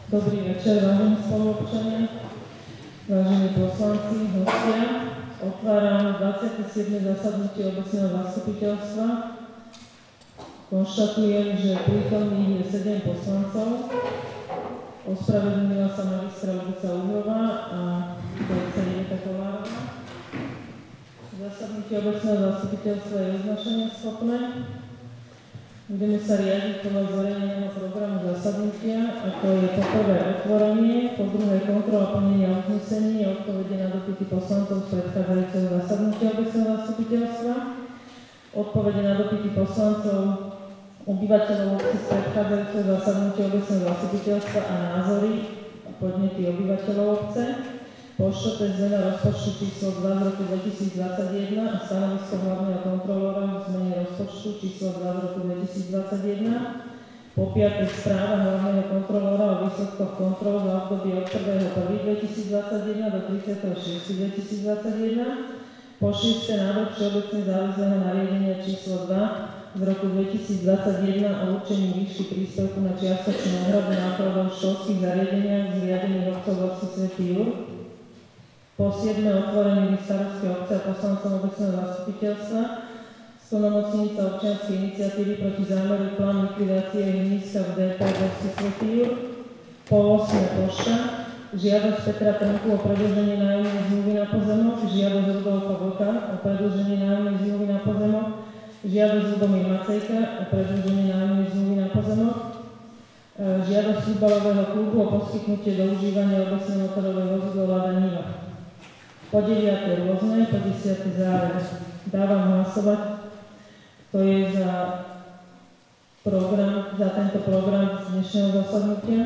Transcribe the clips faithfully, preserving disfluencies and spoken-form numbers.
Dobrý večer, vážení spoluobčania, vážení poslanci, hostia. Otváram dvadsiate siedme zasadnutie obecného zastupiteľstva. Konštatujem, že prítomných je sedem poslancov. Ospravedlnila sa magistra Lubica Uhrová a dvojca Iveta Kolárová. Zasadnutie obecného zastupiteľstva je označenia schopné. Budeme sa riadiť podľa zverejneného programu zasadnutia, a to je po prvé otvorenie, po druhé kontrola plnenia uznesení a odpovede na dopyty poslancov z predchádzajúceho zasadnutia obecného zastupiteľstva, odpovede na dopyty poslancov, obyvateľov obcí z predchádzajúceho zasadnutia obecného zastupiteľstva a názory a podnety obyvateľov obce, po štvrté zmena rozpočtu číslo dva z roku dvetisícdvadsaťjeden a stanovisko hlavného kontrolóra v zmene rozpočtu číslo dva z roku dvetisícdvadsaťjeden, po piate správa hlavného kontrolóra o výsledkoch kontrol za obdobie od prvého prvého dvetisícdvadsaťjeden do tridsiateho šiesteho dvetisícdvadsaťjeden, po šieste návrh všeobecne záväzného nariadenia číslo dva z roku dvetisícdvadsaťjeden o určení výšky príspevku na čiastočnú náhradu nákladov v školských zariadeniach zriadených obcov v obci Svätý Jur, po siedme otvorenie starostskej obce a poslancom obecného zastupiteľstva, splnomocnica občianskej iniciatívy proti zámeru plán likvidácie hnízka v dé pé v obci Svätý Jur, po ôsme pošta, žiadosť Petra Trnku o predĺženie nájomnej zmluvy na pozemok, žiadosť Rudolfa Vlka o predĺženie nájomnej zmluvy na pozemok, žiadosť Ľubomír Macejka o predĺženie nájomnej zmluvy na pozemok, žiadosť futbalového klubu o poskytnutie do užívania obecnej motorovej vozidlo Lada Niva. Po deviate rôzne, po desiate záver. Dávam hlasovať, kto je za program, za tento program z dnešného zasadnutia.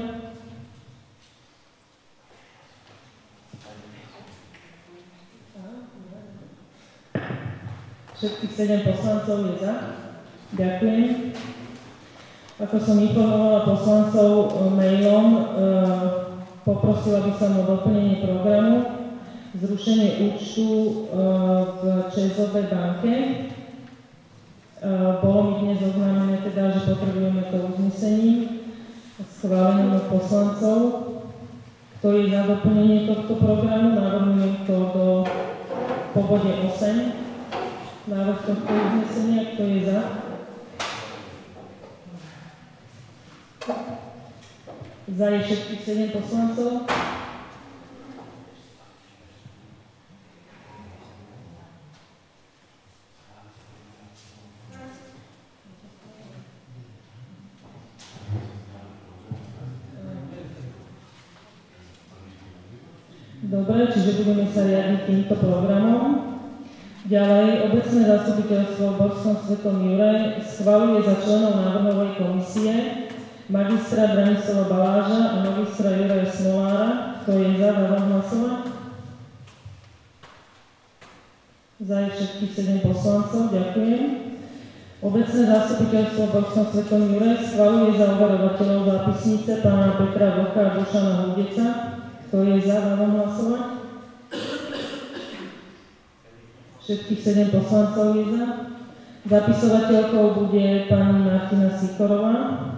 Všetkých sedem poslancov je za. Ďakujem. Ako som informovala poslancov mailom, e, poprosila by som o doplnenie programu, zrušenie účtu e, v ČSOB banke. E, bolo mi dnes oznámené teda, že potrebujeme to uznesením schválením od poslancov. Kto je za doplnenie tohto programu, navrhujem to do po bode osem. Návrh tohto uznesenia, kto je za? Za je všetkých sedem poslancov. Dobre, čiže budeme sa riadiť týmto programom. Ďalej, obecné zastupiteľstvo v Borskom Svetom Jure schvaľuje za členov návrhovej komisie magistra Branislava Baláža a magistra Juraja Smolára. Kto je za, dávam hlasovať. Za je všetkých sedem poslancov, ďakujem. Obecné zastupiteľstvo v Borskom Svetom Jure schvaľuje za overovateľov zápisnice pána Petra Vlka a Dušana Hudeca. Kto je za, dávam hlasovať. Všetkých sedem poslancov je za. Zapisovateľkou bude pani Martina Sikorová.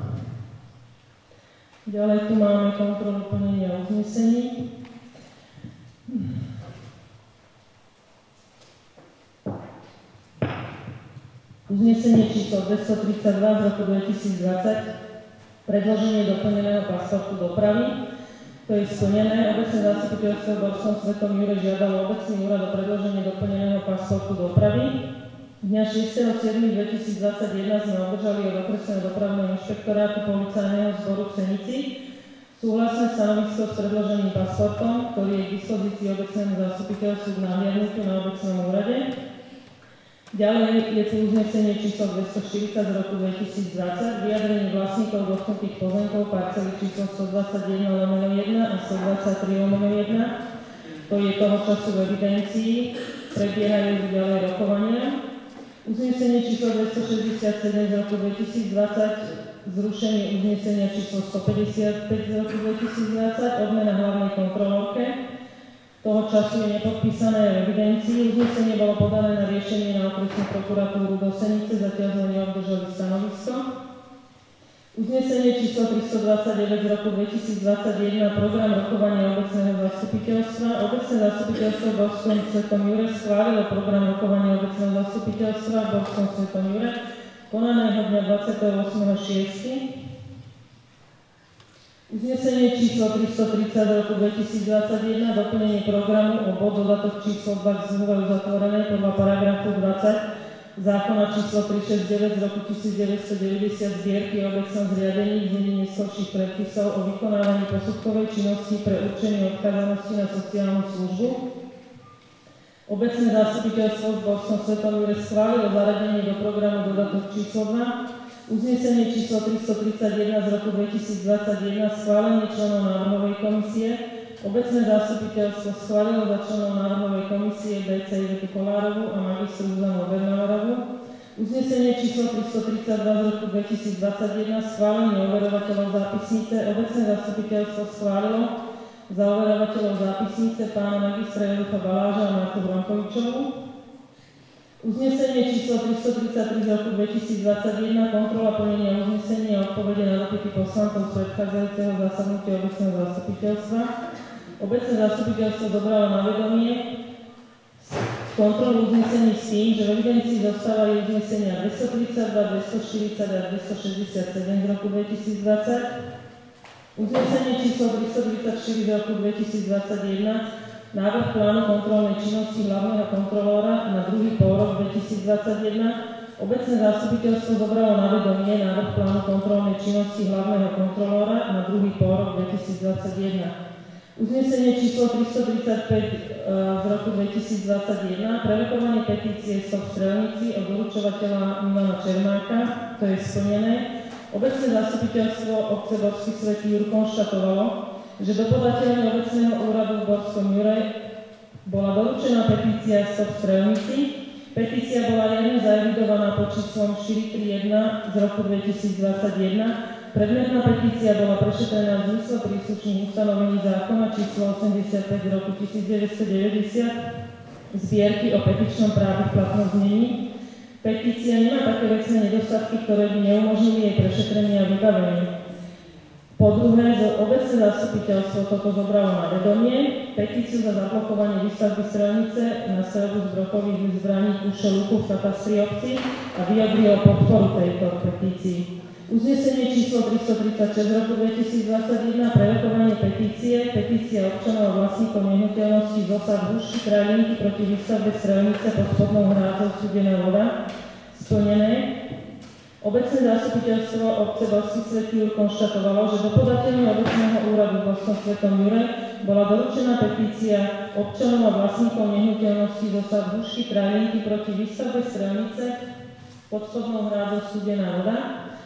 Ďalej tu máme kontrolu plnenia uznesení. Uznesenie číslo dvestotridsaťdva z roku dvetisícdvadsať, predloženie doplneného pasportu dopravy. To je splnené. Obecné zastupiteľstvo v Borskom Svetom Jure žiadalo obecný úrad o predĺženie doplneného pasportu dopravy. Dňa šiesteho júla dvetisícdvadsaťjeden sme obdržali od okresného dopravného inšpektorátu policajného zboru v Senici súhlasné stanovisko s predĺžením pasportom, ktorý je k dispozícii obecnému zastupiteľstvu k nahliadnutiu na obecnom úrade. Ďalej je tu uznesenie číslo dvestoštyridsať z roku dvetisícdvadsať, vyjadrenie vlastníkov dotknutých pozemkov parcely číslo stodvadsaťjeden lomeno jeden a stodvadsaťtri lomeno jeden. To je toho času v evidencii, prebiehajú ďalej rokovania. Uznesenie číslo dvestošesťdesiatsedem z roku dvetisícdvadsať, zrušenie uznesenia číslo stopäťdesiatpäť z roku dvetisícdvadsať, odmena hlavnej kontrolórke. Toho času je nepodpísané v evidencii. Uznesenie bolo podané na riešenie na okresnú prokuratúru do Senice, zatiaľ sme neobdržali stanovisko. Uznesenie číslo tristodvadsaťdeväť z roku dvetisícdvadsaťjeden program rokovania obecného zastupiteľstva. Obecné zastupiteľstvo v Borskom Svetom Jure schválilo program rokovania obecného zastupiteľstva v Borskom Svetom Jure konaného dňa dvadsiateho ôsmeho šiesteho Uznesenie číslo tristotridsať z roku dvetisícdvadsaťjeden doplnenie programu o bod dodatok číslo dva k zmluve uzatvorenej podľa paragrafu dvadsať zákona číslo tristošesťdesiatdeväť z roku tisícdeväťstodeväťdesiat zbierky o obecnom zriadení v znení neskorších predpisov o vykonávaní posudkovej činnosti pre určenie odkázanosti na sociálnu službu. Obecné zastupiteľstvo v Borskom Svetom Jure schválilo zaradenie do programu dodatok číslo dva. Uznesenie číslo tristotridsaťjeden z roku dvetisícdvadsaťjeden schválenie členov návrhovej komisie. Obecné zastupiteľstvo schválilo za členov návrhovej komisie bé cé Ivetu Kolárovú a magistru Zuzanu Bernauerovú. Uznesenie číslo tristotridsaťdva z roku dvetisícdvadsaťjeden schválenie overovateľov zápisnice. Obecné zastupiteľstvo schválilo za overovateľov zápisnice pána magistra Jozefa Baláža a Martu Bronkovičovú. Uznesenie číslo tristotridsaťtri z roku dvetisícdvadsaťjeden kontrola plnenia uznesenia a odpovede na dopyty poslancov z predchádzajúceho zasadnutia obecného zastupiteľstva. Obecné zastupiteľstvo zobralo na vedomie kontrolu uznesení s tým, že v evidencii zostávajú uznesenia dvestotridsaťdva, dvestoštyridsať a dvestošesťdesiatsedem z roku dvetisícdvadsať. Uznesenie číslo tristotridsaťštyri z roku dvetisícdvadsaťjeden návrh plánu kontrolnej činnosti hlavného kontrolóra na druhý pôrok dvetisícdvadsaťjeden. Obecné zastupiteľstvo zobralo na vedomie návrh plánu kontrolnej činnosti hlavného kontrolóra na druhý pôrok dvetisícdvadsaťjeden. Uznesenie číslo tristotridsaťpäť z roku dvetisícdvadsaťjeden prerokovanie petície Stop strelníci od doručovateľa Milana Čermáka, to je splnené. Obecné zastupiteľstvo obce Borský Svätý Jur konštatovalo, že do podateľne obecného úradu v Borskom Jure bola doručená petícia Stop strelníci. Petícia bola riadne zaevidovaná pod číslom štyri tri jeden z roku dvetisícdvadsaťjeden. Predmetná petícia bola prešetrená v zmysle príslušných ustanovení zákona číslo osemdesiatpäť z roku tisícdeväťstodeväťdesiat zbierky o petičnom práve v platnom znení. Petícia nemá také vecné nedostatky, ktoré by neumožnili jej prešetrenie a vybavenie. Po druhé, obecné zastupiteľstvo toto zobralo na vedomie. Petíciu za zablokovanie výstavby strelnice na streľbu z brokových zbraní Kúše Luku v katastri obci a vyjadrilo podporu tejto petícii. Uznesenie číslo tristotridsaťšesť z roku dvetisícdvadsaťjeden prerokovanie petície, petícia občanov a vlastníkov nehnuteľností z osad Húšky Krajinky proti výstavbe strelnice pod spodnou hrádzou Studená voda, splnené. Obecné zastupiteľstvo obce Borský Svätý Jur konštatovalo, že do podateľného obecného úradu v Borskom Svetom Jure bola doručená petícia občanov a vlastníkov nehnuteľností z osad Húšky Krajinky proti výstavbe strelnice pod spodnou hrádzou Studená voda.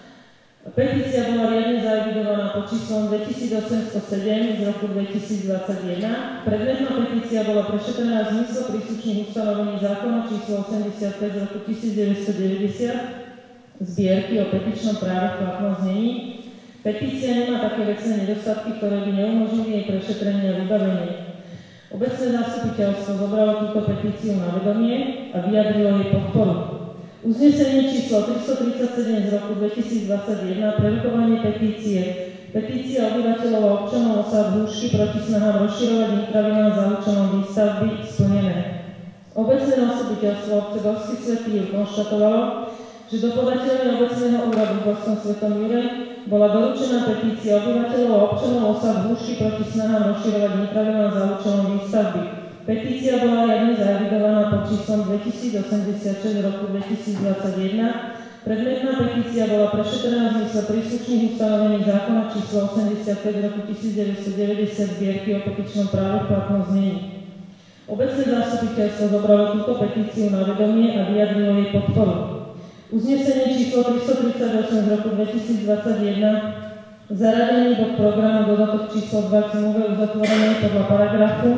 Petícia bola riadne zaevidovaná pod číslom dvetisícosemstosedem z roku dvetisícdvadsaťjeden. Predmetná petícia bola prešetrená v zmysle príslušných ustanovení zákona číslo osemdesiatpäť z roku tisícdeväťstodeväťdesiat zbierky o petičnom práve v platnom znení. Petícia nemá také vecné nedostatky, ktoré by neumožnili jej prešetrenie a vybavenie. Obecné zastupiteľstvo zobralo túto petíciu na vedomie a vyjadrilo jej podporu. Uznesenie číslo tristotridsaťsedem z roku dvetisícdvadsaťjeden prerokovanie petície. Petícia obyvateľov a občanov osad Húšky proti snahám rozširovať intravilán za účelom výstavby splnené. Obecné zastupiteľstvo obce Borský Svätý Jur konštatovalo, že do podateľne obecného úradu v Borskom Svetom Jure bola doručená petícia obyvateľov a občanov osad Húšky proti snahám rozširovať intravilán za účelom výstavby. Petícia bola riadne zaevidovaná pod číslom dvetisícosemdesiatšesť z roku dvetisícdvadsaťjeden. Predmetná petícia bola prešetrená v zmysle príslušných ustanovení zákona číslo osemdesiatpäť z roku tisícdeväťstodeväťdesiat zbierky o petičnom práve v platnom znení. Obecné zastupiteľstvo zobralo túto petíciu na vedomie a vyjadrilo jej podporu. Uznesenie číslo tristotridsaťosem z roku dvetisícdvadsaťjeden zaradenie do programu dodatok číslo dva k zmluve uzatvorenej podľa paragrafu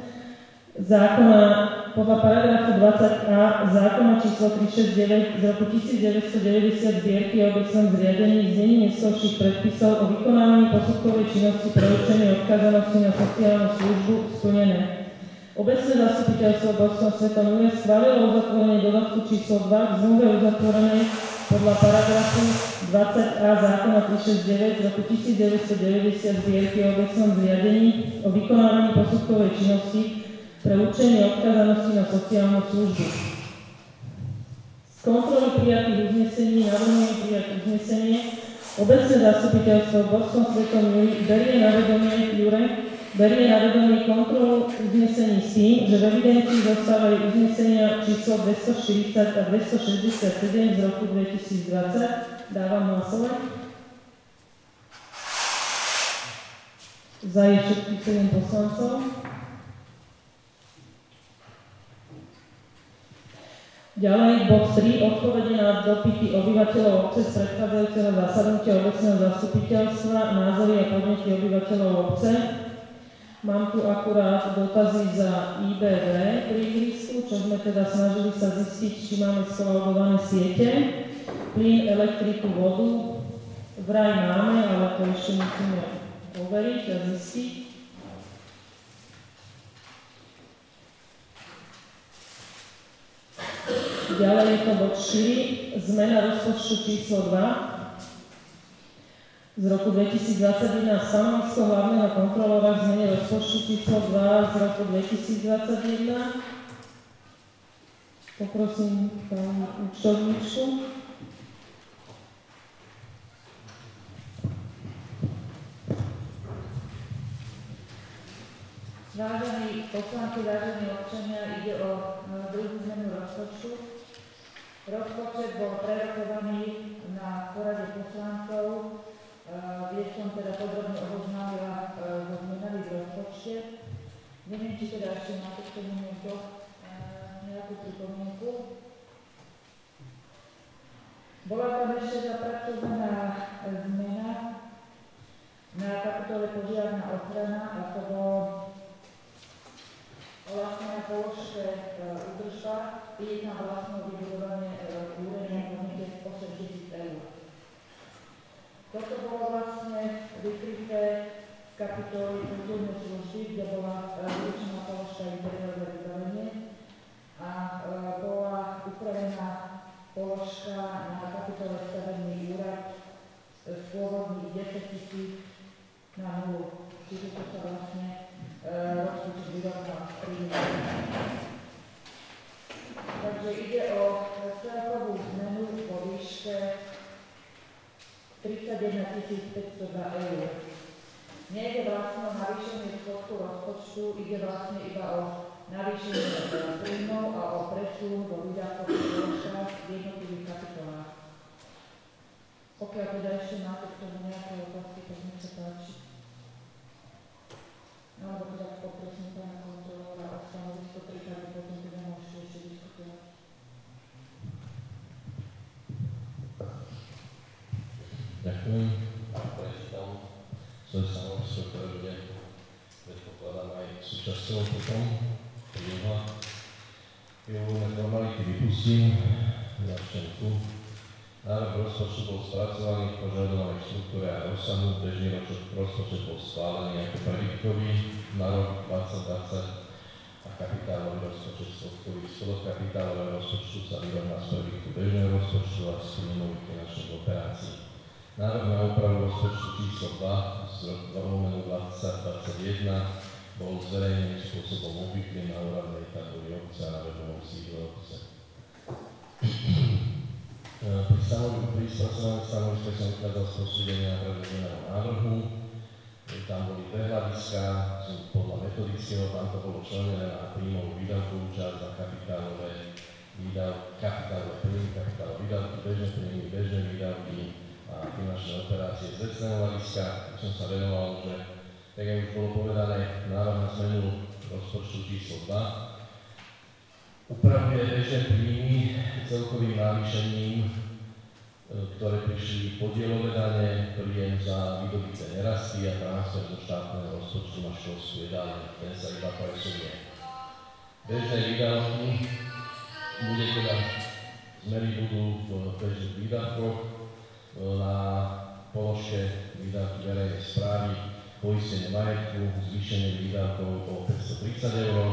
zákona podľa paragrafu dvadsať a zákona číslo tristošesťdesiatdeväť z roku tisícdeväťstodeväťdesiat zbierky o obecnom zriadení v znení neskorších predpisov o vykonávaní posudkovej činnosti pre určenie odkázanosti na sociálnu službu splnené. Obecné zastupiteľstvo v Borskom Svetom Jure schválilo uzatvorenie dodatku číslo dva k zmluve uzatvorenej podľa paragrafu dvadsať a zákona tristošesťdesiatdeväť z roku tisícdeväťstodeväťdesiat zbierky o obecnom zriadení o vykonávaní posudkovej činnosti pre určenie odkázanosti na sociálnu službu. Z kontroly prijatých uznesení navrhujem prijať uznesenie. Obecné zastupiteľstvo v Borskom Svetom Juri berie na vedomie Jure berie na vedomie kontrolu uznesení s tým, že v evidencii zostávajú uznesenia číslo dvestoštyridsať a dvestošesťdesiatsedem z roku dvetisícdvadsať. Dávam hlasovať. Za je všetkých sedem poslancov. Ďalej, bod tri. Odpovede na dopyty obyvateľov obce z predchádzajúceho zasadnutia obecného zastupiteľstva, názory a podnety obyvateľov obce. Mám tu akurát dotazy za í bé vé pri ihrisku, čo sme teda snažili sa zistiť, či máme skolaudované siete, plyn, elektriku, vodu. Vraj máme, ale to ešte musíme overiť a zistiť. Ďalej je to bod štyri, zmena rozpočtu číslo dva. Z roku dvetisícdvadsaťjeden stanovisko hlavného kontrolora v zmene rozpočtu číslo dva z roku dvetisícdvadsaťjeden. Poprosím pani účtovníčku. Vážení poslanci, vážení občania, ide o druhú zmenu rozpočtu. Rozpočet bol prerokovaný na porade poslancov. Dnes som teda podrobne oboznámila so zmenami v rozpočte. Neviem, či teda ešte máte k tomu niekto nejakú pripomienku. Bola tam ešte zapracovaná zmena na kapitole požiarna ochrana, a to bolo vlastne na položke údržba i na vlastné vybudovanie úrenia hodnote osemtisíc eur. Toto bolo vlastne vykryté z kapitoly kultúrnej služby, kde bola vyriešená položka interiérne vybavenie a bola upravená položka na kapitole stavebný úrad z pôvodných desaťtisíc na nulu. Čiže to sa vlastne rozpočet vyrovnal tri milióny. Takže ide o celkovú zmenu vo výške tridsaťjeden tisíc päťstodva eur. Nejde vlastne o navýšenie schodku rozpočtu, ide vlastne iba o navýšenie príjmov a o presun do výdavkových položkách v jednotlivých kapitolách. Pokiaľ teda ešte máte k tomu nejaké otázky, tak nech sa páči. No, alebo teda poprosím pána kontrolóra o stanovisko, príklady potom teda môžete ešte diskutovať. Ďakujem. Prečítam svoje stanovisko, ktoré bude, predpokladám, aj súčasťou potom. Prvýma. Vyvoľné formality vypustím. Začnem tu. Návrh rozpočtu bol spracovaný v požadovanej štruktúre a rozsahu. Bežný rozpočet bol schválený ako prebytkový na rok dvadsať dvadsať a kapitálový rozpočet schodkový. Schodok kapitálového rozpočtu sa vyrovná z prebytku bežného rozpočtu a z príjmových finančných operácií. Návrh na úpravu rozpočtu číslo dva z roku dvadsať dvadsaťjeden bol zverejnený spôsobom obvyklým na úradnej tabuli obce a na webovom sídle obce. Pri spracovaní stanoviska som vychádzal z posúdenia predloženého návrhu. Tam boli dve hľadiska, podľa metodického, tam to bolo členené na príjmovú výdavkovú časť a kapitálové výdavky, kapitálové príjmy, kapitálové výdavky, bežné príjmy, bežné výdavky a finančné operácie z vecného hľadiska. Som sa venoval, že tak jak už bolo povedané, návrh na zmenu rozpočtu číslo dva upravuje bežné príjmy celkovým navýšením, ktoré prišli podielové dane, príjem za vydobité nerasty a transfer zo štátneho rozpočtu na školskú jedálňu. Ten sa iba presunie. Bežné výdavky bude teda zmeny budú v bežných výdavkoch na položke výdavky verejnej správy, poistenie majetku, zvýšenie výdavkov o päťstotridsať eur,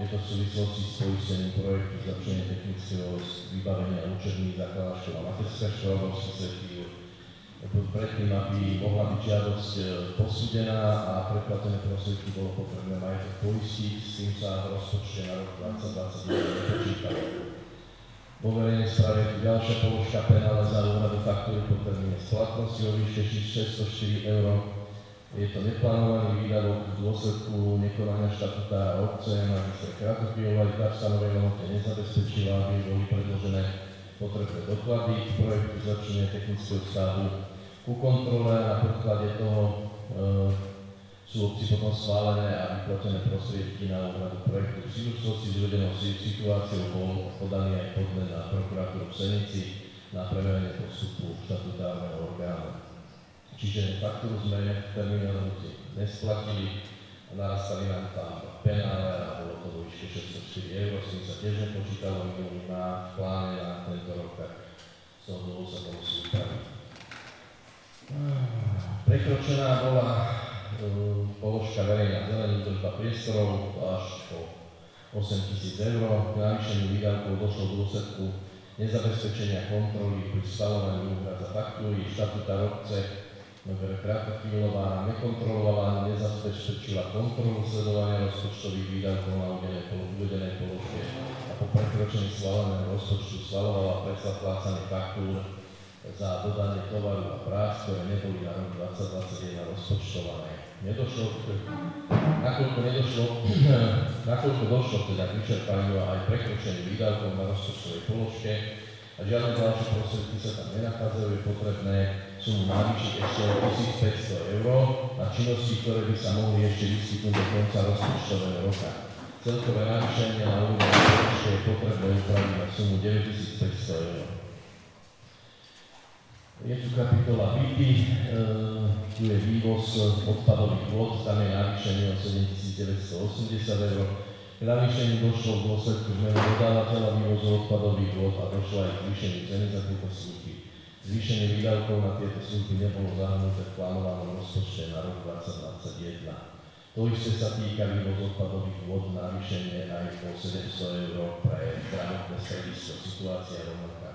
Je to v súvislosti s poistením projektu zlepšenia technického vybavenia učební základná škola, materská škola, Božský Svätý Jur. Predtým, aby mohla byť žiadosť posúdená a preplatené prostriedky bolo potrebné majetok poistiť, s tým sa v rozpočte na rok dvadsať dvadsaťjeden nepočítalo. Vo verejnej správe je tu ďalšia položka penále za úhradu faktúry po termíne splatnosti o výške šesťstoštyri eur. Je to neplánovaný výdavok v dôsledku nekonania štatutára obce, magistra Kratochvíľová, tak stanovenej lehote nezabezpečila, aby boli predložené potrebné doklady k projektu zlepšenia technického stavu. Ku kontrole na podklade toho e, sú obci potom schválené a vyplatené prostriedky na úhradu projektu. V súvislosti s uvedenou situáciou bol podaný aj podnet na prokuratúru v Senici na preverenie postupu štatutárneho orgánu. Čiže faktúru sme v termíne lehoty nesplatili a narastali nám tam penále a bolo to vo výške šesťstoštyri eur, s tým sa tiež nepočítalo, nikto má v pláne na tento rok, tak z toho dôvodu sa to musí upraviť. Prekročená bola uh, položka verejná zelený údržba priestorov až po osem tisíc eur. K navýšeniu výdavkov došlo v dôsledku nezabezpečenia kontroly pri schvaľovaní úhrad za faktúry. Štatutár obce Kratochvíľová nekontrolovala, nezabezpečila kontrolu sledovania rozpočtových výdavkov na uvedenej položke a po prekročení schváleného rozpočtu schvaľovala predplácanie faktúr za dodanie tovaru a prác, ktoré neboli na rok dvadsať dvadsaťjeden rozpočtované. Nedošlo, nakoľko nedošlo, nakoľko došlo teda k vyčerpaniu a aj prekročeniu výdavkov na rozpočtovej položke a žiadne ďalšie prostriedky sa tam nenachádzajú, je potrebné sumu navýšiť ešte o tisícpäťsto eur na činnosti, ktoré by sa mohli ešte vyskytnúť do konca rozpočtového roka. Celkové navýšenie na uvedenej položke je potrebné upraviť na sumu deväťtisícpäťsto eur. Je tu kapitola byty, e, tu je vývoz odpadových vôd, tam je navýšenie o sedemtisícdeväťstoosemdesiat eur. K navýšeniu došlo v dôsledku zmeny dodávateľa vývozu odpadových vôd a došlo aj k zvýšeniu ceny za tieto služby. Zvýšenie výdavkov na tieto služby nebolo zahrnuté v plánovanom rozpočte na rok dvadsať dvadsaťjeden. To isté sa týka vývozu odpadových vôd, navýšenie aj o sedemsto eur pre zdravotné stredisko. Situácia rovnaká.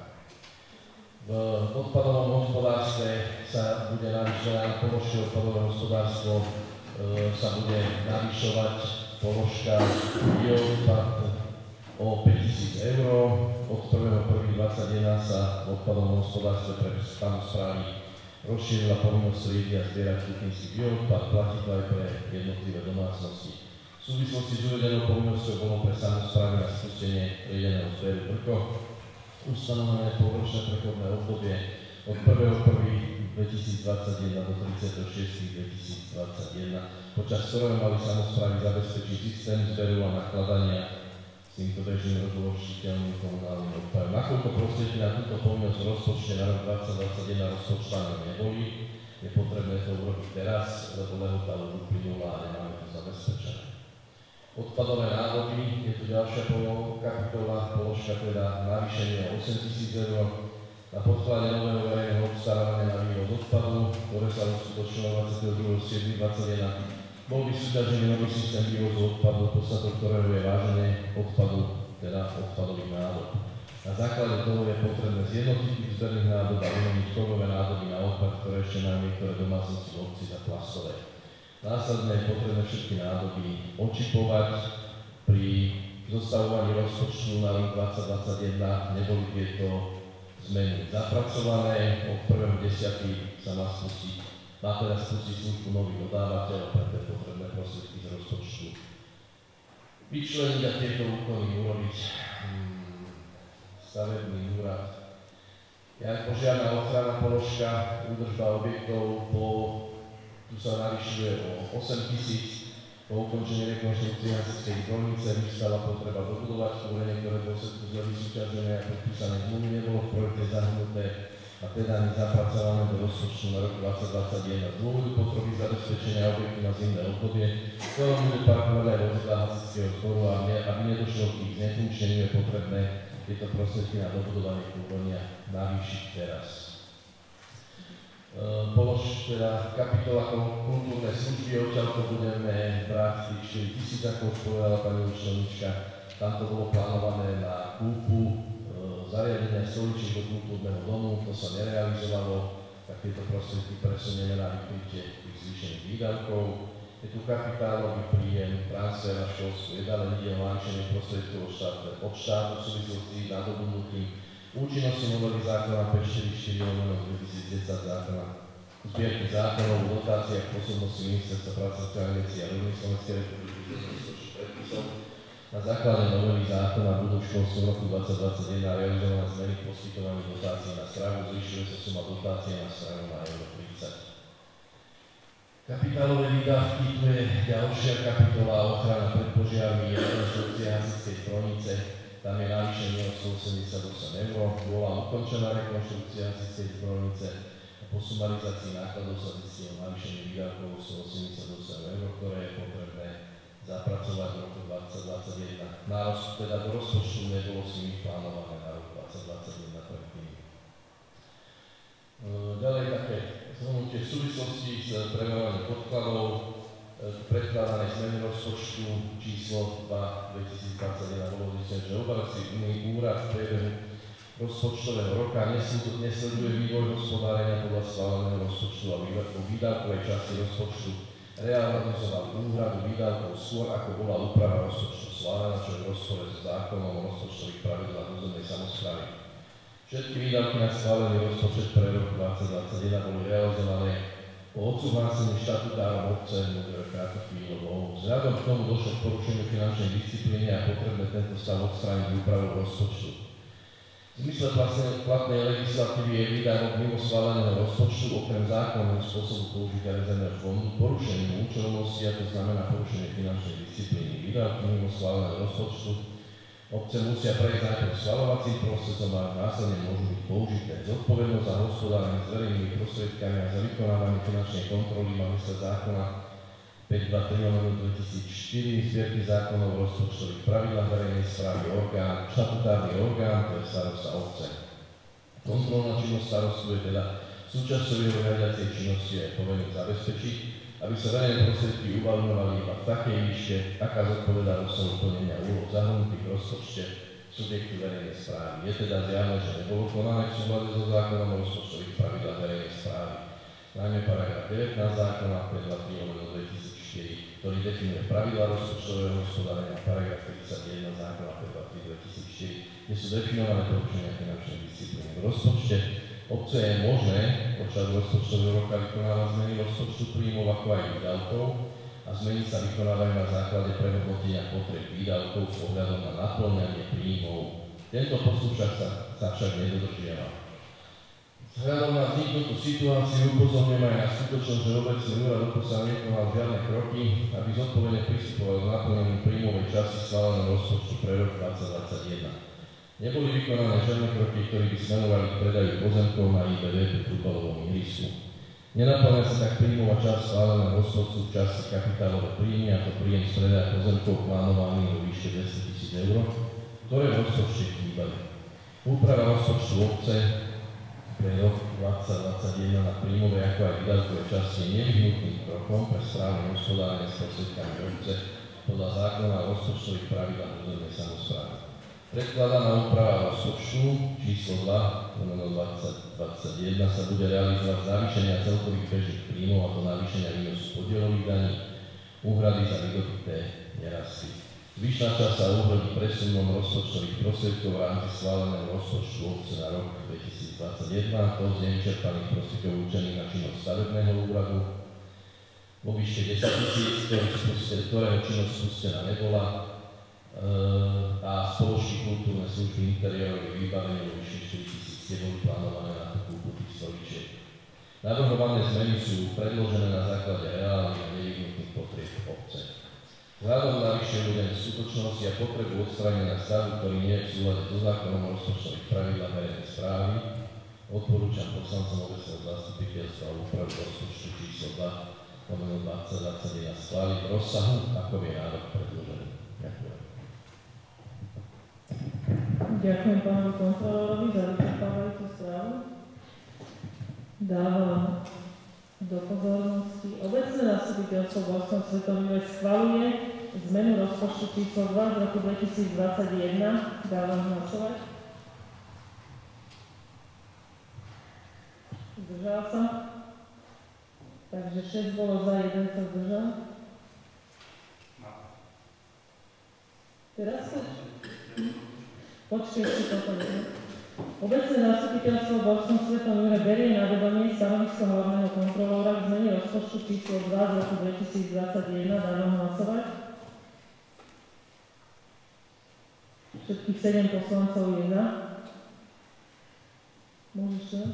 V odpadovom hospodárstve sa bude navýšovať, na položke odpadové hospodárstvo e, sa bude navyšovať položka bioodpad o päťtisíc eur. Od prvého prvého dvadsaťjeden sa v odpadovom hospodárstve pre samosprávy rozšírila povinnosť triediť a zbierať kuchynský bioodpad, platí to aj pre jednotlivé domácnosti. V súvislosti s uvedenou povinnosťou bolo pre samosprávy na spustenie triedeného zberu Brko ustanovené poločné prechodné obdobie od prvého prvého dvetisícdvadsaťjeden do tridsiateho šiesteho dvetisícdvadsaťjeden, počas ktorého mali samosprávy zabezpečiť systém zberu a nakladania s týmto bežným rozložiteľným komunálnym odpadom. Nakoľko prostriedky na túto povinnosť v rozpočte na rok dvadsať dvadsaťjeden rozpočtané neboli, je potrebné to urobiť teraz, lebo lehota uplynula a nemáme to zabezpečené. Odpadové nádoby, je tu ďalšia kapitola, položka teda navýšenie o osem tisíc eur. Na podklade nového verejného obstarávania na vývoz odpadu, ktoré sa uskutočnilo dvadsiateho druhého júla dvadsaťjeden, bol vysúťažený nový systém vývozu odpadu, podstatou ktorého je váženie odpadu, teda odpadových nádob. Na základe toho je potrebné zjednotiť tých zberných nádob a vymeniť kovové nádoby na odpad, ktoré ešte majú niektoré domácnosti v obci za plastové. Následne je potrebné všetky nádoby očipovať. Pri zostavovaní rozpočtu na rok dvadsať dvadsaťjeden neboli tieto zmeny zapracované. Od prvého desiateho sa má spustiť, má teda spustiť službu nový dodávateľ a preto je potrebné prostriedky z rozpočtu vyčleniť a tieto úkony urobiť hmm, stavebný úrad. Ja požiadna ochrana položka údržba objektov po tu sa navyšuje o osem tisíc. Po ukončení rekonštrukcie hasičskej zbrojnice vyvstala potreba dobudovať kúrenie, ktoré v dôsledku zle vysúťažené a podpísané zmluvy nebolo v projekte zahrnuté a teda ani zapracované do rozpočtu na rok dvadsať dvadsaťjeden. Z dôvodu potreby zabezpečenia objektu na zimné obdobie, v ktorom budú parkované vozidlá hasičského zboru a aby nedošlo k ich znefunkčeniu, je potrebné tieto prostriedky na dobudovanie kúrenia navýšiť teraz. Polož teda kapitola kultúrne služby, odtiaľ to budeme brať tých štyri tisíc, ako už povedala pani účtovníčka. Tam to bolo plánované na kúpu e, zariadenia stoličiek do kultúrneho domu, to sa nerealizovalo, tak tieto prostriedky presunieme na vykrytie tých zvýšených výdavkov. Je tu kapitálový príjem, transfer na školskú jedálenie, ide o navýšenie prostriedkov od štátu v súvislosti s nadobudnutím účinnosti novely zákona päťstoštyridsaťštyri lomeno dvetisícdesať zákona zbierky zákonov o dotáciách v pôsobnosti Ministerstva práce sociálnych vecí a rodiny Slovenskej republiky predpisov. Na základe novely zákona budú v školskom roku dvadsať dvadsaťjeden realizované zmeny v poskytovaní dotácií na stravu, zvyšuje sa suma dotácie na stravu na euro tridsať. Kapitálové výdavky, tu je ďalšia kapitola ochrana pred požiarmi, rekonštrukcia hasičskej zbrojnice. Tam je navýšenie o stoosemdesiatosem eur, bola ukončená rekonštrukcia hasičskej zbrojnice a po sumarizácii nákladov sa zistilo navýšenie výdavkov o stoosemdesiatosem eur, ktoré je potrebné zapracovať v roku dvadsať dvadsaťjeden. Nárost teda do rozpočtu nebolo s nimi plánované na rok dvadsať dvadsaťjeden predtým. Ďalej také zhrnutie v súvislosti s premerovaním podkladov. Predkladané zmeny rozpočtu číslo dva dvetisícdvadsaťjeden bolo zistené, že operačný úrad v priebehu rozpočtového roka nesleduje vývoj hospodárenia podľa schváleného rozpočtu a vo výdavkovej časti rozpočtu realizoval úhradu výdavkov skôr, ako bola úprava rozpočtu schválená, čo je v rozpore s zákonom o rozpočtových pravidlách územnej samosprávy. Všetky výdavky na schválený rozpočet pre rok dvadsať dvadsaťjeden boli realizované po odsúhlasení štatutárov obce Modré Krátokvíľovo. Vzhľadom k tomu došlo k porušeniu finančnej disciplíny a potrebné tento stav odstrániť úpravou rozpočtu. V zmysle platnej legislatívy je výdavok mimo schváleného rozpočtu okrem zákonného spôsobu použitia rezervného fondu porušením účelnosti, a to znamená porušenie finančnej disciplíny. Výdavky mimo schváleného rozpočtu obce musia prejsť najprv schvaľovacím procesom a následne môžu byť použité. Zodpovednosť za hospodárenie s verejnými prostriedkami a za vykonávanie finančnej kontroly má mysle zákona päťstodvadsaťtri lomeno dvetisícštyri, zbierky zákonov o rozpočtových pravidlách verejnej správy orgán, štatutárny orgán, to je starosta obce. Kontrolná činnosť starostu je teda súčasťou jeho riadiacej činnosti je povinný zabezpečiť, aby sa verejné prostriedky uvoľňovali iba v takej výške, aká zodpovedá rozsahu plnenia úloh zahrnutých v rozpočte subjektu verejnej správy. Je teda zjavné, že nebolo konané v súlade so zákonom o rozpočtových pravidlách verejnej správy. Najmä paragraf devätnásť zákona päťstodvadsaťtri lomeno dvetisícštyri, ktorý definuje pravidlá rozpočtového hospodárenia, paragraf tridsaťjeden zákona päťstodvadsaťtri dvetisícštyri, kde sú definované porušenia finančnej disciplíny. V rozpočte obce je možné počas rozpočtového roka vykonávať zmeny rozpočtu príjmov ako aj výdavkov a zmeny sa vykonávajú na základe prehodnotenia potrieb výdavkov s ohľadom na naplňanie príjmov. Tento postup však sa, sa však nedodržiava. Vzhľadom na vzniknutú situáciu upozorňujem aj na skutočnosť, že obecný úrad doposiaľ nekonal žiadne kroky, aby zodpovedne pristupoval k naplneniu príjmovej časti schváleného rozpočtu pre rok dvadsať dvadsaťjeden. Neboli vykonané žiadne kroky, ktoré by smerovali k predaju pozemkov na í bé vé pri futbalovom ihrisku. Nenaplňa sa tak príjmová časť schváleného rozpočtu v časti kapitálové príjmy, ako príjem z predaja pozemkov plánovaný vo výške dvestotisíc eur, ktoré v rozpočte chýbali. Úprava rozpočtu obce pre rok dvadsať dvadsaťjeden na príjmové ako aj výdavkové časti je nevyhnutným krokom pre správne hospodárenie s prostriedkami obce podľa zákona o rozpočtových pravidlách územnej samosprávy. Predkladaná úprava rozpočtu číslo dva lomeno dvadsať dvadsaťjeden sa bude realizovať z navýšenia celkových bežných príjmov, a to navýšenia výnosu podielových daní, úhrady za vydobyté nerasty. Zvyšná časť sa uhradí presunom rozpočtových prostriedkov v rámci schváleného rozpočtu obce na rok dvetisícdvadsaťjeden, a to z nevyčerpaných prostriedkov určených na činnosť stavebného úradu vo výške desať tisíc, ktorého činnosť spustená nebola, a spoločky kultúrne služby interiérové vybavenie vo výške štyri tisíc boli plánované na kúpu tých stoličiek. Navrhované zmeny sú predložené na základe reálnych a nevyhnutných potrieb obce. Vzhľadom na vyššie uvedené skutočnosti a potrebu odstránenia stavu, ktorý nie je v súlade so zákonom o rozpočtových pravidlách verejnej správy, odporúčam poslancom obecného zastupiteľstva úpravu rozpočtu číslo dva lomeno dvadsať dvadsaťjeden schváliť v rozsahu, ako je návrh predložený. Ďakujem. Ďakujem pánovi kontrolórovi za vyčerpávajúcu správu. Dávam do pozornosti. Obecné zastupiteľstvo v Bohskom Svetomíre schvaľuje zmenu rozpočtu číslo dva z roku dvetisícdvadsaťjeden. Dávam hlasovať. Zdržal sa. Takže šesť bolo za, jeden sa zdržal. Teraz sa... Počkej si toto jedno. Obecné zastupiteľstvo v Bohskom Svetomíre berie na vedomie stanovisko hlavného kontrolóra k zmene rozpočtu číslo dva z roku dvetisícdvadsaťjeden. Dávam hlasovať. Všetkých sedem poslancov je za. Môžeš teraz?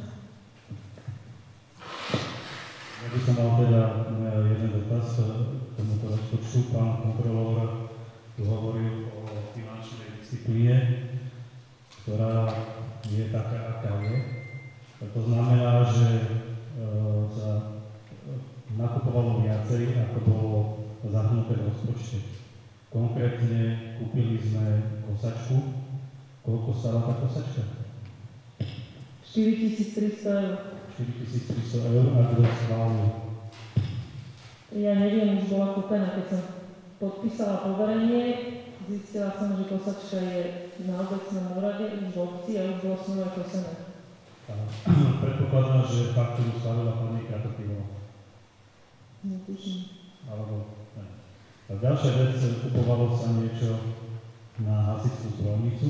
Ja by som mal teda jeden dotaz k tomuto rozpočtu. Pán kontrolór tu hovoril o finančnej disciplíne, ktorá je taká, aká je. To znamená, že e, sa nakupovalo viacej, ako bolo zahrnuté v rozpočte. Konkrétne kúpili sme kosačku. Koľko stála tá kosačka? štyritisíctristo eur. štyritisíctristo eur a kto schválil? Ja neviem, už bola kúpená, keď som podpísala poverenie, zistila som, že kosačka je na obecnom úrade už v obci a už bolo s ňou aj kosené. Predpokladám, že faktúru schválila pani Kratochvíľová. Netuším. Alebo ne. A ďalšia vec, kupovalo sa niečo na hasičskú zbrojnicu.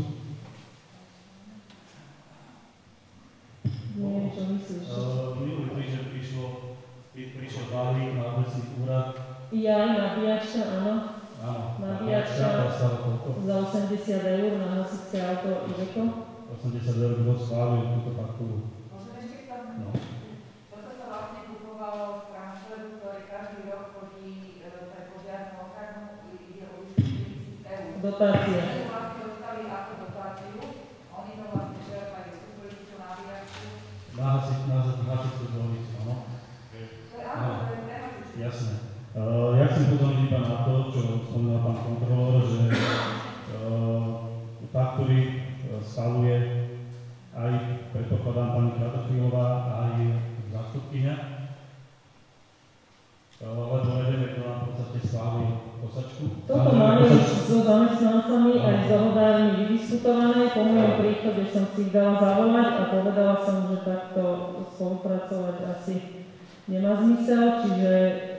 Neviem, čo myslíš. Minulý týždeň prišlo, prišiel balík na obecný úrad. Ja, nabíjačka, áno. Áno. Nabíjačka za osemdesiat eur na hasičské auto Iveco. osemdesiat eur, kto schválil túto faktúru. Môžeme ešte k tomu? No. Toto sa vlastne kupovalo z transferu, ktorý každý rok chodí pre požiarnú ochranu, ide o vyššie štyritisíc eur. Dotácie. Oni to vlastne dostali ako dotáciu, oni to vlastne čerpajú, kúpili si to nabíjačku. Na hasičskú zbrojnicu, áno. To je áno, to je pre hasičku. Jasné. Uh, ja chcem pozorniť iba na to, čo spomínal pán kontrolór, že uh, faktúry uh, schvaľuje aj, predpokladám, pani Kratochvíľová, aj zástupkyňa. Uh, lebo nevieme, kto nám v podstate schválil kosačku. Toto máme už so zamestnancami aj s dohodármi vydiskutované. Po mojom príchode som si ich dala zavolať a povedala som, že takto spolupracovať asi nemá zmysel, čiže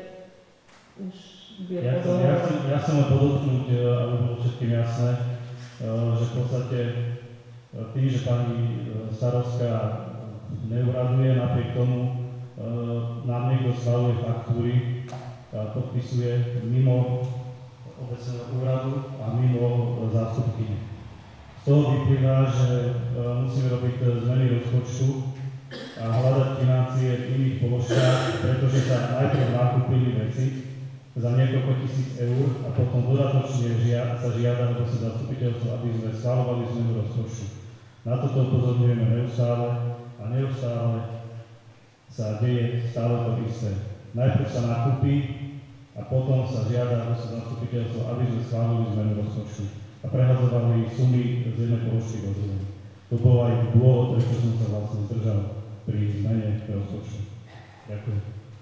už bude Ja chcem, ja, chcem, ja chcem len podotknúť, aby bolo všetkým jasné, že v podstate tým, že pani starostka neuraduje, napriek tomu nám niekto schvaľuje faktúry, podpisuje mimo obecného úradu a mimo zástupkyne. Z toho vyplýva, že musíme robiť zmeny rozpočtu a hľadať financie v iných položkách, pretože sa najprv nakúpili veci za niekoľko tisíc eur a potom dodatočne žia, sa žiada, alebo sa zastupiteľstvo, aby sme schvaľovali zmenu rozpočtu. Na toto upozorňujeme neustále a neustále sa deje stále to isté. Najprv sa nakúpi a potom sa žiada, aby sa zastupiteľstvo, aby sme schválili zmenu rozpočtu a prehadzovali sumy z jednej položky do druhej. To bol aj dôvod, prečo som sa vlastne zdržal pri zmene rozpočtu. Ďakujem.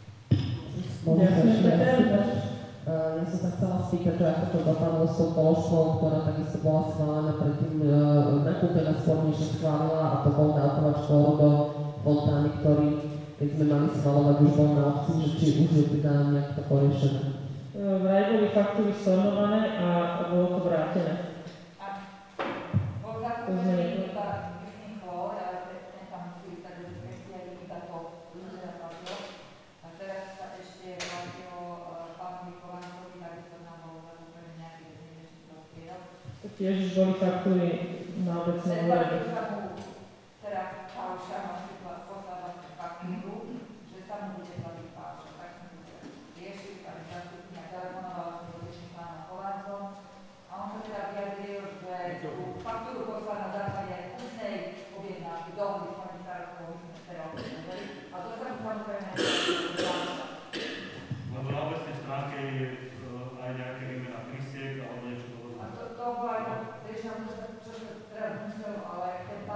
Ďakujem, Peter. Ja som sa chcela spýtať, že ako to dopadlo s tou položkou, ktorá takisto bola schválená predtým, nakúpená skôr, než schválila, a to bol dávkovač chloru do fontány, ktorý, keď sme mali schváľovať, už bol na obci, že či už je teda nejak to poriešené. Vraj boli faktúry stornované a bolo to vrátené. A bol zakúpený iba myslím chlór, ale ten tam musí tak bezpečne iba to ľudia zaplatilo. A teraz sa ešte platilo pánovi Kováčovi, aby som nám bol zakúpený nejaký bezpečný prostriedok. Tiež už boli faktúry na obecnom úrade. Ten sa mu teraz pauša napríklad poslala faktúru, že sa mu bude platiť pauša. Tak sme to riešili, pani zástupkyňa telefonovala s dotečným pánom Kováčom a on sa teda vyjadril, že tú faktúru poslal na základe ústnej objednávky dohody s pani starostkou, my sme teda objednávali a to sa mu samozrejme pauša. Lebo na obecnej stránke je aj nejaké výmena prísiek alebo niečo podobné. A to, to bola aj tá bežná, čo sa teraz muselo, ale ten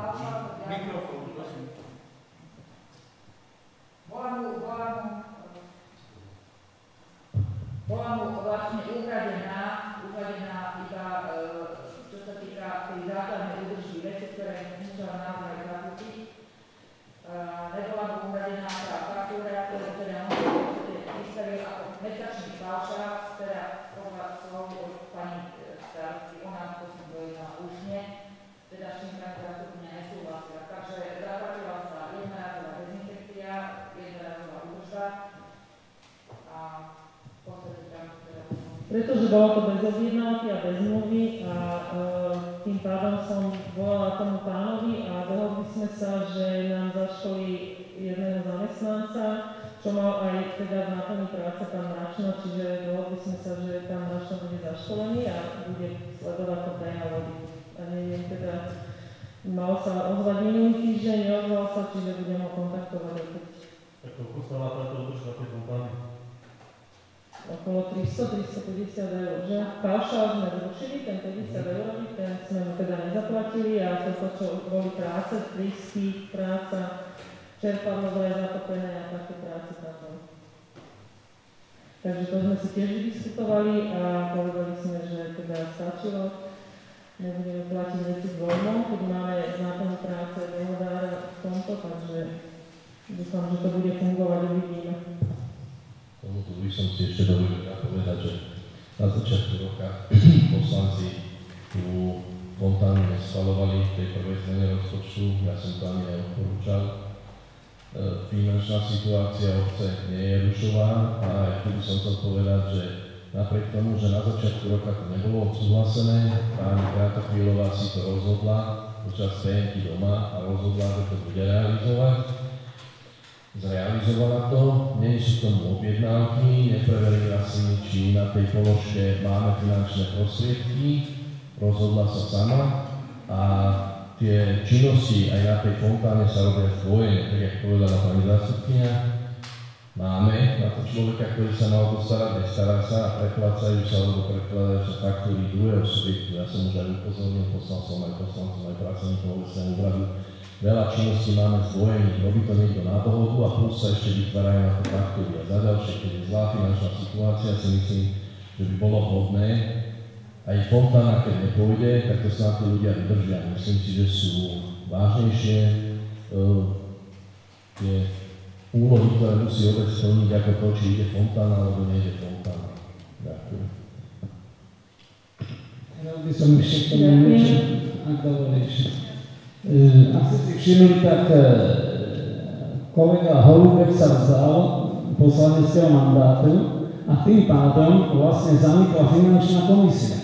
pretože bolo to bez objednávky a bez zmluvy a e, tým pádom som volala tomu pánovi a dohodli sme sa, že nám zaškolí jedného zamestnanca, čo mal aj teda v náplni práce pán Mračno, čiže dohodli sme sa, že pán Mračno bude zaškolený a bude sledovať to tajná vody. A neviem teda, mal sa ozvať minulý týždeň, neozval sa, čiže budem ho kontaktovať opäť. Tak koľko stála táto údržba tej fontány? Okolo tristo až tristopäťdesiat eur, že? Paušál sme zrušili, ten päťdesiat eurový, ten sme mu teda nezaplatili a to, čo boli práce, trysky, práca, čerpadlo vraj zatopené a také práce tam boli. Takže to sme si tiež vydiskutovali a povedali sme, že teda stačilo. Nebudeme platiť veci dvojmo, keď máme náplň práce dohodára v tomto, takže dúfam, že to bude fungovať, uvidíme. Tomuto by som si ešte dovolil povedať, že na začiatku roka poslanci tú fontánu neschvaľovali v tej prvej zmene rozpočtu, ja som to ani neodporúčal. E, finančná situácia obce nie je rušová a aj tu by som chcel povedať, že napriek tomu, že na začiatku roka to nebolo odsúhlasené, pani Kratochvíľová si to rozhodla počas penky doma a rozhodla, že to bude realizovať. Zrealizovala to, nie sú tomu objednávky, nepreverila si, či na tej položke máme finančné prostriedky, rozhodla sa sama a tie činnosti aj na tej fontáne sa robia zdvojene, tak ako povedala pani zástupkyňa. Máme na to človeka, ktorý sa mal postarať, nestará sa a preplácajú sa, alebo prekladajú sa faktúry druhého subjektu. Ja som už aj upozornil, poslal som aj poslancom, aj pracovníkom obecného úradu. Veľa činností máme zdvojených, robí to niekto na dohodu a plus sa ešte vytvárajú na to faktúry. A za ďalšie, keď je zlá finančná situácia, si myslím, že by bolo vhodné, aj fontána, keď nepôjde, tak to sa na tí ľudia vydržia. Myslím si, že sú vážnejšie uh, tie úlohy, ktoré musí obec splniť, ako to, či ide fontána, alebo nejde fontána. Ďakujem. Rád by som ešte k tomu niečo, ak dovolíš. Ak ste si všimli, tak kolega Holúbek sa vzdal poslaneckého mandátu a tým pádom vlastne zanikla finančná komisia.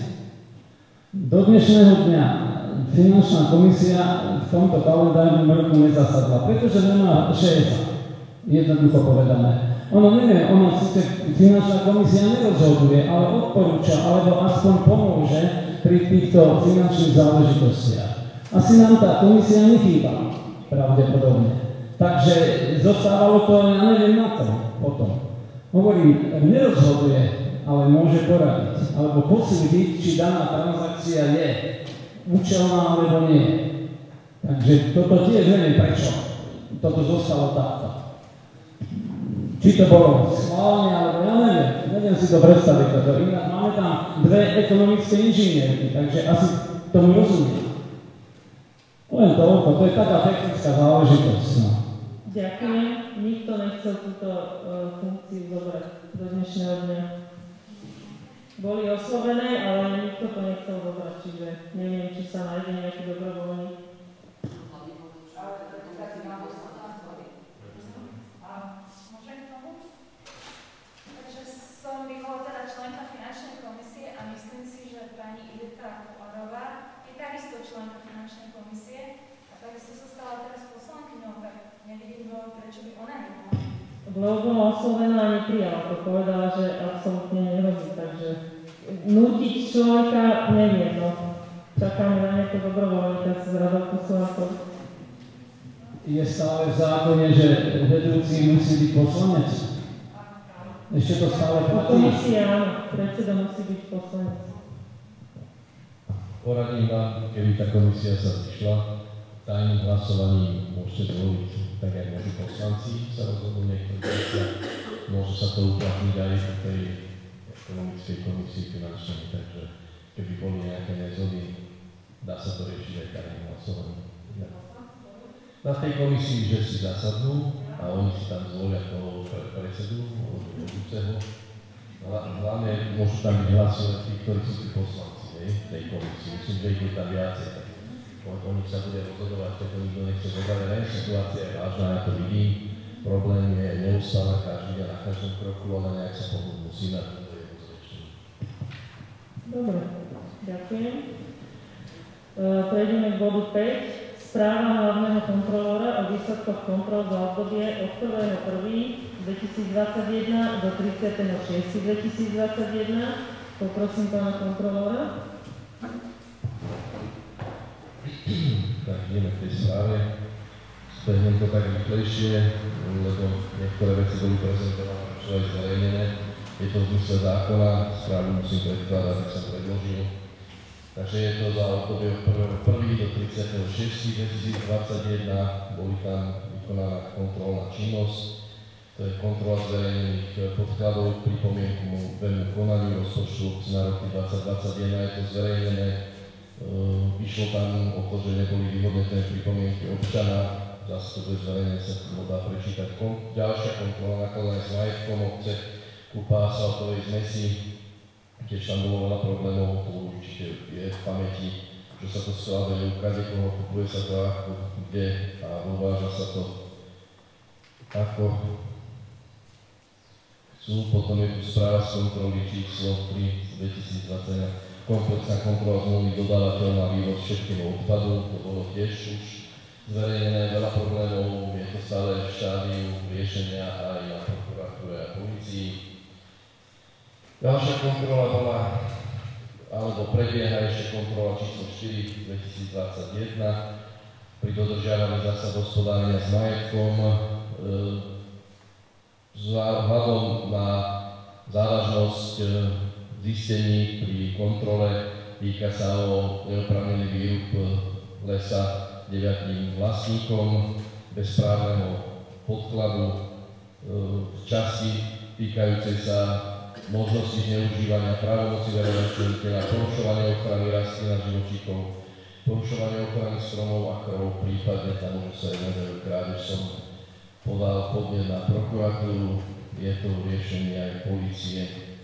Do dnešného dňa finančná komisia v tomto kalendárnom roku nezasadla, pretože nemá šéfa, jednoducho povedané. Ono nevie, ona síce finančná komisia nerozhoduje, ale odporúča, alebo aspoň pomôže pri týchto finančných záležitostiach. Asi nám tá komisia nechýba, pravdepodobne. Takže zostávalo to, ja neviem na to potom. Hovorím, nerozhoduje, ale môže poradiť, alebo posúdiť, či daná transakcia je účelná, alebo nie. Takže toto tiež neviem prečo. Toto zostalo takto. Či to bolo schválne, alebo ja neviem. Neviem si to predstaviť. Toto. Inak máme tam dve ekonomické inžinierky, takže asi tomu rozumiem. Len toľko, to je taká technická záležitosť. No. Ďakujem. Nikto nechcel túto uh, funkciu zobrať do dnešného dňa. Boli oslovené, ale nikto to nechcel zobrať, čiže neviem, či sa nájde nejaký dobrovoľník. Ale to je taký mám poslancovi. A môžem k tomu? Takže som Mikola, teda členka finančnej komisie a myslím si, že pani Ideta Kolárová je takisto členka finančnej komisie a takisto sa stala teraz poslankyňou, tak nevidím dôvod, prečo by ona nemohla. Lebo bola oslovená a neprijala to, povedala, že absolútne nehodí, takže nútiť človeka neviem, no. Čakáme na nejaké dobrovoľníka z radou poslancov. Je stále v zákone, že vedúci musí byť poslanec. Ešte to stále platí. Komisia, áno, predseda musí byť poslanec. Poradím vám, keby tá komisia sa zišla, tajným hlasovaním môžete zvoliť, tak aj môžu poslanci sa rozhodnú niektoré veciach, môže sa to uplatniť aj v tej ekonomickej komisii finančnej, takže keby boli nejaké nezhody, dá sa to riešiť aj tajným hlasovaním. Na tej komisii, že si zasadnú a oni si tam zvolia toho predsedu, vedúceho, hlavne môžu tam byť hlasovať tí, ktorí sú tí poslanci, hej, tej komisii. Myslím, že ich je tam viacej, tak o nich sa bude rozhodovať, keď to nikto nechce zobrať. Len situácia je vážna, ja to vidím. Problém je neustále každý deň na každom kroku, ale nejak sa potom musíme na to jedno zrečniť. Dobre, ďakujem. E, prejdeme k bodu päť. Správa hlavného kontrolóra o výsledkoch kontrol za obdobie od prvého prvého dvetisícdvadsaťjeden do tridsiateho šiesteho dvetisícdvadsaťjeden. Poprosím pána kontrolóra. Tak ideme k tej správe. Spehnem to tak rýchlejšie, lebo niektoré veci boli prezentované, čo aj zverejnené. Je to v zmysle zákona, správu musím predkladať, ak som predložil. Takže je to za obdobie od prvého prvého do tridsiateho šiesteho dvetisícdvadsaťjeden. Boli tam vykonaná kontrolná činnosť. To je kontrola zverejnených podkladov k pripomienkovému konaniu rozpočtu obcí na roky dvadsať dvadsaťjeden. Je to zverejnené. Vyšlo tam o to, že neboli vyhodnotené pripomienky občana. Zase to bude zverejnené, sa to dá prečítať. Ďalšia kontrola nakladania s majetkom obce kúpa asfaltovej zmesi. Tiež tam bolo veľa problémov, to určite je v pamäti, že sa to skladuje u kadekoho, kupuje sa to ako kde a uváža sa to ako chcú. Potom je tu správa z kontroly číslo tri z dvetisícdvadsať, komplexná kontrola zmluvy dodávateľ na vývoz všetkého odpadu, to bolo tiež už zverejnené, veľa problémov, je to stále v štádiu riešenia aj na prokuratúre a polícii. Ďalšia kontrola bola, alebo prebieha ešte kontrola číslo štyri z dvetisícdvadsaťjeden pri dodržiavaní zásad hospodárenia s majetkom. Vzhľadom na závažnosť zistení pri kontrole týka sa o neoprávnený výrub lesa deviatim vlastníkom bez právneho podkladu v časti týkajúcej sa možnosti zneužívania právomoci verejného činiteľa, porušovanie ochrany rastlín a živočíchov, porušovanie ochrany stromov a krov, prípadne tam už sa jedného krádež som podal podnet na prokuratúru, je to riešenie aj polície.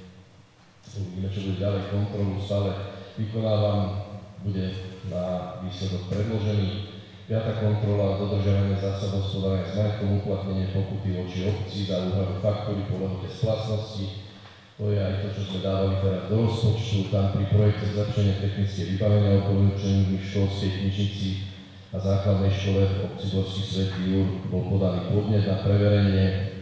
Uvidíme, čo bude ďalej, kontrolu stále vykonávam, bude na výsledok predložený. Piatá kontrola, dodržiavanie zásad hospodárenia s majetkom, uplatnenie pokuty voči obci za úhradu faktúry po lehote splatnosti. To je aj to, čo sme dávali teraz do rozpočtu. Tam pri projekte zlepšenia technické vybavenia okolných učeníkov v školskej knižnici a základnej škole v obci Gorský Svätý Jur bol podaný podnet na preverenie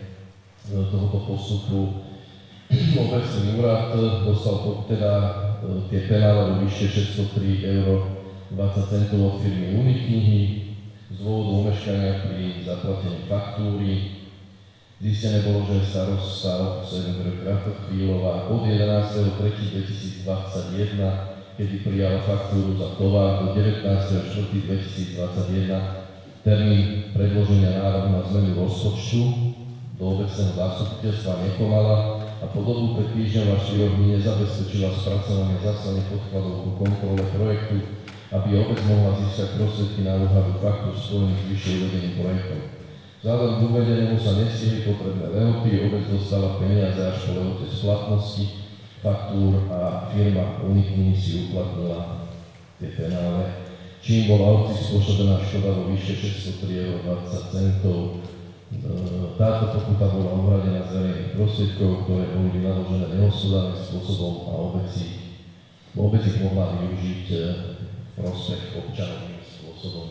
tohoto postupu. Obecný úrad dostal teda tie penále vo výške šesťstotri eur dvadsať centov od firmy Uniknihy z dôvodu omeškania pri zaplatení faktúry. Zistené bolo, že starosta obce Kratochvíľová od jedenásteho tretieho dvetisícdvadsaťjeden, kedy prijala faktúru za tovar, do devätnásteho štvrtého dvetisícdvadsaťjeden termín predloženia návrhu na zmenu rozpočtu do obecného zastupiteľstva nekonala a po dobu päť týždňov a štyroch dní nezabezpečila spracovanie zaslaných podkladov ku kontrole projektu, aby obec mohla získať prostriedky na úhradu faktúr spojených s vyššie uvedeným projektom. Vzhľadom k uvedenému sa nestihli potrebné lehoty, obec dostala peniaze až po lehote splatnosti faktúr a firma Uniknihy si uplatnila tie penále, čím bola obci spôsobená škoda vo výške šesťstotri eur dvadsať centov. Táto pokuta bola uhradená z verejných prostriedkov, ktoré boli vynaložené nehospodárnym spôsobom a obeci, obec ich mohla využiť v prospech občanov iným spôsobom.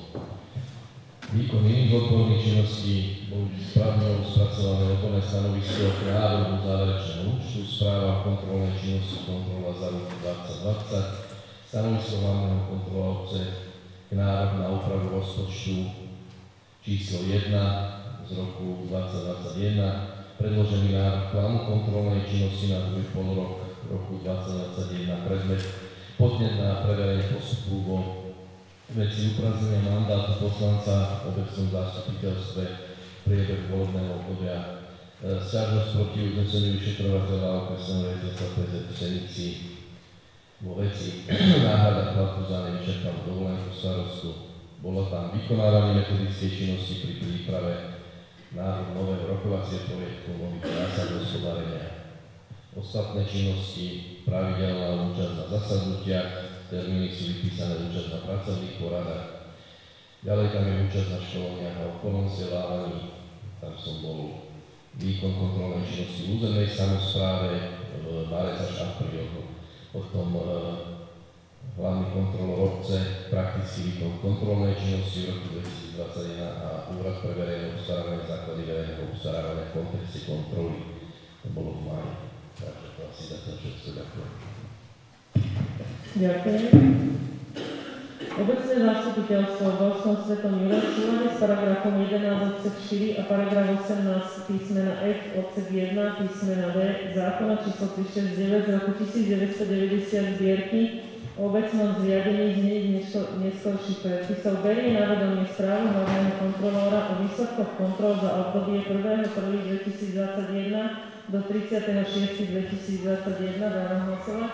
Výkon iných odborných činností boli správne spracované odborné stanovisko k návrhu záverečného účtu, správa o kontrolnej činnosti kontrola za rok dvadsať dvadsať, stanovisko hlavného kontrola obce k návrhu na úpravu rozpočtu číslo jeden z roku dvadsať dvadsaťjeden, predložený návrh plánu kontrolnej činnosti na druhý polrok roku dvadsať dvadsaťjeden, predmet podnet na preverenie postupu vo veci upraznenia mandátu poslanca v obecnom zastupiteľstve v priebehu volebného obdobia, sťažnosť proti uzneseniu vyšetrovateľa okresného riaditeľstva pé zet v Senici vo veci náhrada platu za nevyčerpanú dovolenku starostu. Bolo tam vykonávanie metodickej činnosti pri príprave návrhu nového rokovacieho projektu, nových zásad hospodárenia. Ostatné činnosti, pravidelná účasť na zasadnutiach, termíny sú vypísané účasť na pracovných poradách. Ďalej tam je účasť na školeniach a odbornom vzdelávaní. Tam som bol výkon kontrolnej činnosti v územnej samospráve v marec až apríl potom e, hlavný kontrolor obce, praktický výkon kontrolnej činnosti v roku dvetisícdvadsaťjeden a Úrad pre verejné obstarávanie základy verejného obstarávania v kontexte kontroly. To bolo v máji. Takže to asi zatiaľ všetko. Ďakujem. Ďakujem. Obecné zastupiteľstvo v Borskom Svetom Jure v súlade s paragrafom jedenásť odsek štyri a paragraf osemnásť písmena F odsek jeden písmena D zákona číslo tristošesťdesiatdeväť z roku tisícdeväťstodeväťdesiat zbierky o obecnom zriadení zmeniť neskorších predpisov berie na vedomie správu hlavného kontrolóra o výsledkoch kontrol za obdobie prvého prvého dvetisícdvadsaťjeden do tridsiateho šiesteho dvetisícdvadsaťjeden. Dávam hlasovať.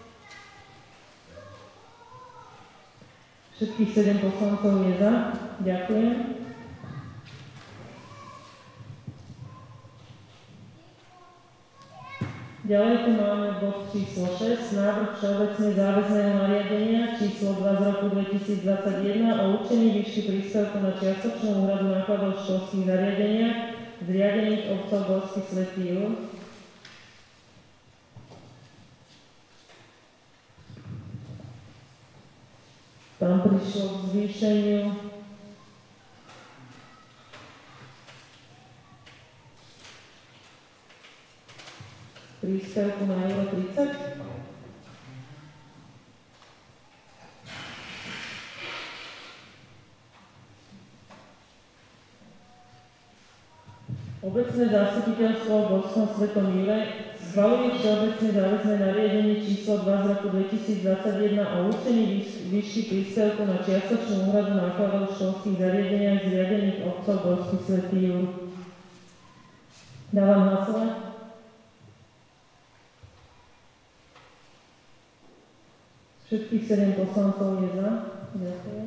Všetkých sedem poslancov je za. Ďakujem. Ďalej tu máme bod číslo šesť, návrh všeobecne záväzného nariadenia číslo dva z roku dvetisícdvadsaťjeden o určení výšky príspevku na čiastočnú úhradu nákladov v školských zariadeniach zriadených obcov Gorský Svätý Jur. Tam prišlo k zvýšeniu príspevku na euro tridsať. Obecné zastupiteľstvo v Borskom Svetom Jure schvaľuje všeobecne záväzné nariadenie číslo dva z roku dvetisícdvadsaťjeden o určení výšky príspevku na čiastočnú úhradu nákladov v školských zariadeniach zriadených obcov Gorský Svätý Jur. Dávam hlasovať. Všetkých sedem poslancov je za. Ďakujem.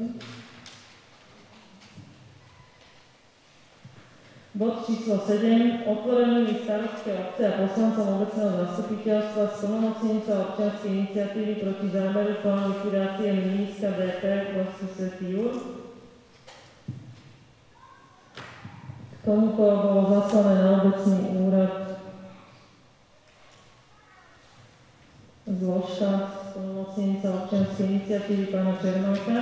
Bod číslo sedem. Otvorený starostské obce a poslancom obecného zastupiteľstva splnomocnenca občianskej iniciatívy proti zámeru plánu likvidácie mlyníska dé pé Gorský Svätý Jur. K tomuto bolo zaslané na obecný úrad zložka splnomocnenca občianskej iniciatívy pána Čermáka.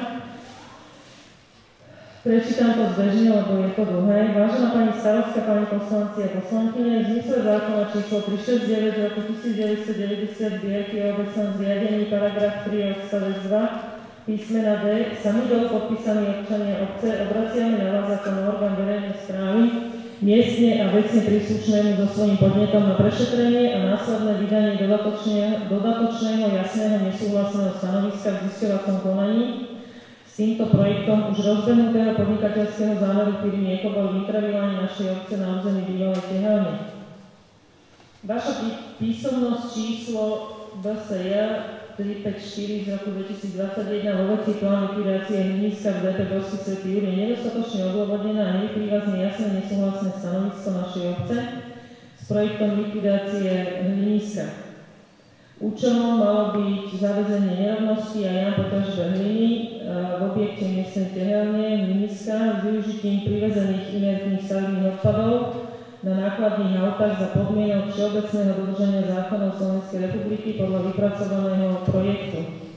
Prečítam to zbežne, lebo je to dlhé. Vážená pani starostka, pani poslanci a poslankyne, v zmysle zákona číslo tristošesťdesiatdeväť z roku tisícdeväťstodeväťdesiat zbierky o obecnom zriadení paragraf tri odstavec dva písmena D sa my dolu podpísaní občania obce obraciame na vás ako na orgán verejnej správy miestne a vecne príslušnému so svojím podnetom na prešetrenie a následné vydanie dodatočného, dodatočného jasného nesúhlasného stanoviska v zisťovacom konaní s týmto projektom už rozbehnutého podnikateľského zámeru firmy Ekobor v intraviláne našej obce na území bývalej tehálne. Vaša písomnosť číslo B S J tristopäťdesiatštyri z roku dvetisícdvadsaťjeden vo veci plán likvidácie mlyníska v dé pé Gorský Svätý Jur je nedostatočne odôvodnená a nevyplýva z nej jasné nesúhlasné stanovisko našej obce s projektom likvidácie mlyníska. Účelom malo byť zavedenie nerovnosti a jam po ťažbe hliny v objekte miestnej tehálne mlyníska s využitím privezených inertných stavebných odpadov na nákladných autách za podmienok všeobecného dodržania zákonov Slovenskej republiky podľa vypracovaného projektu.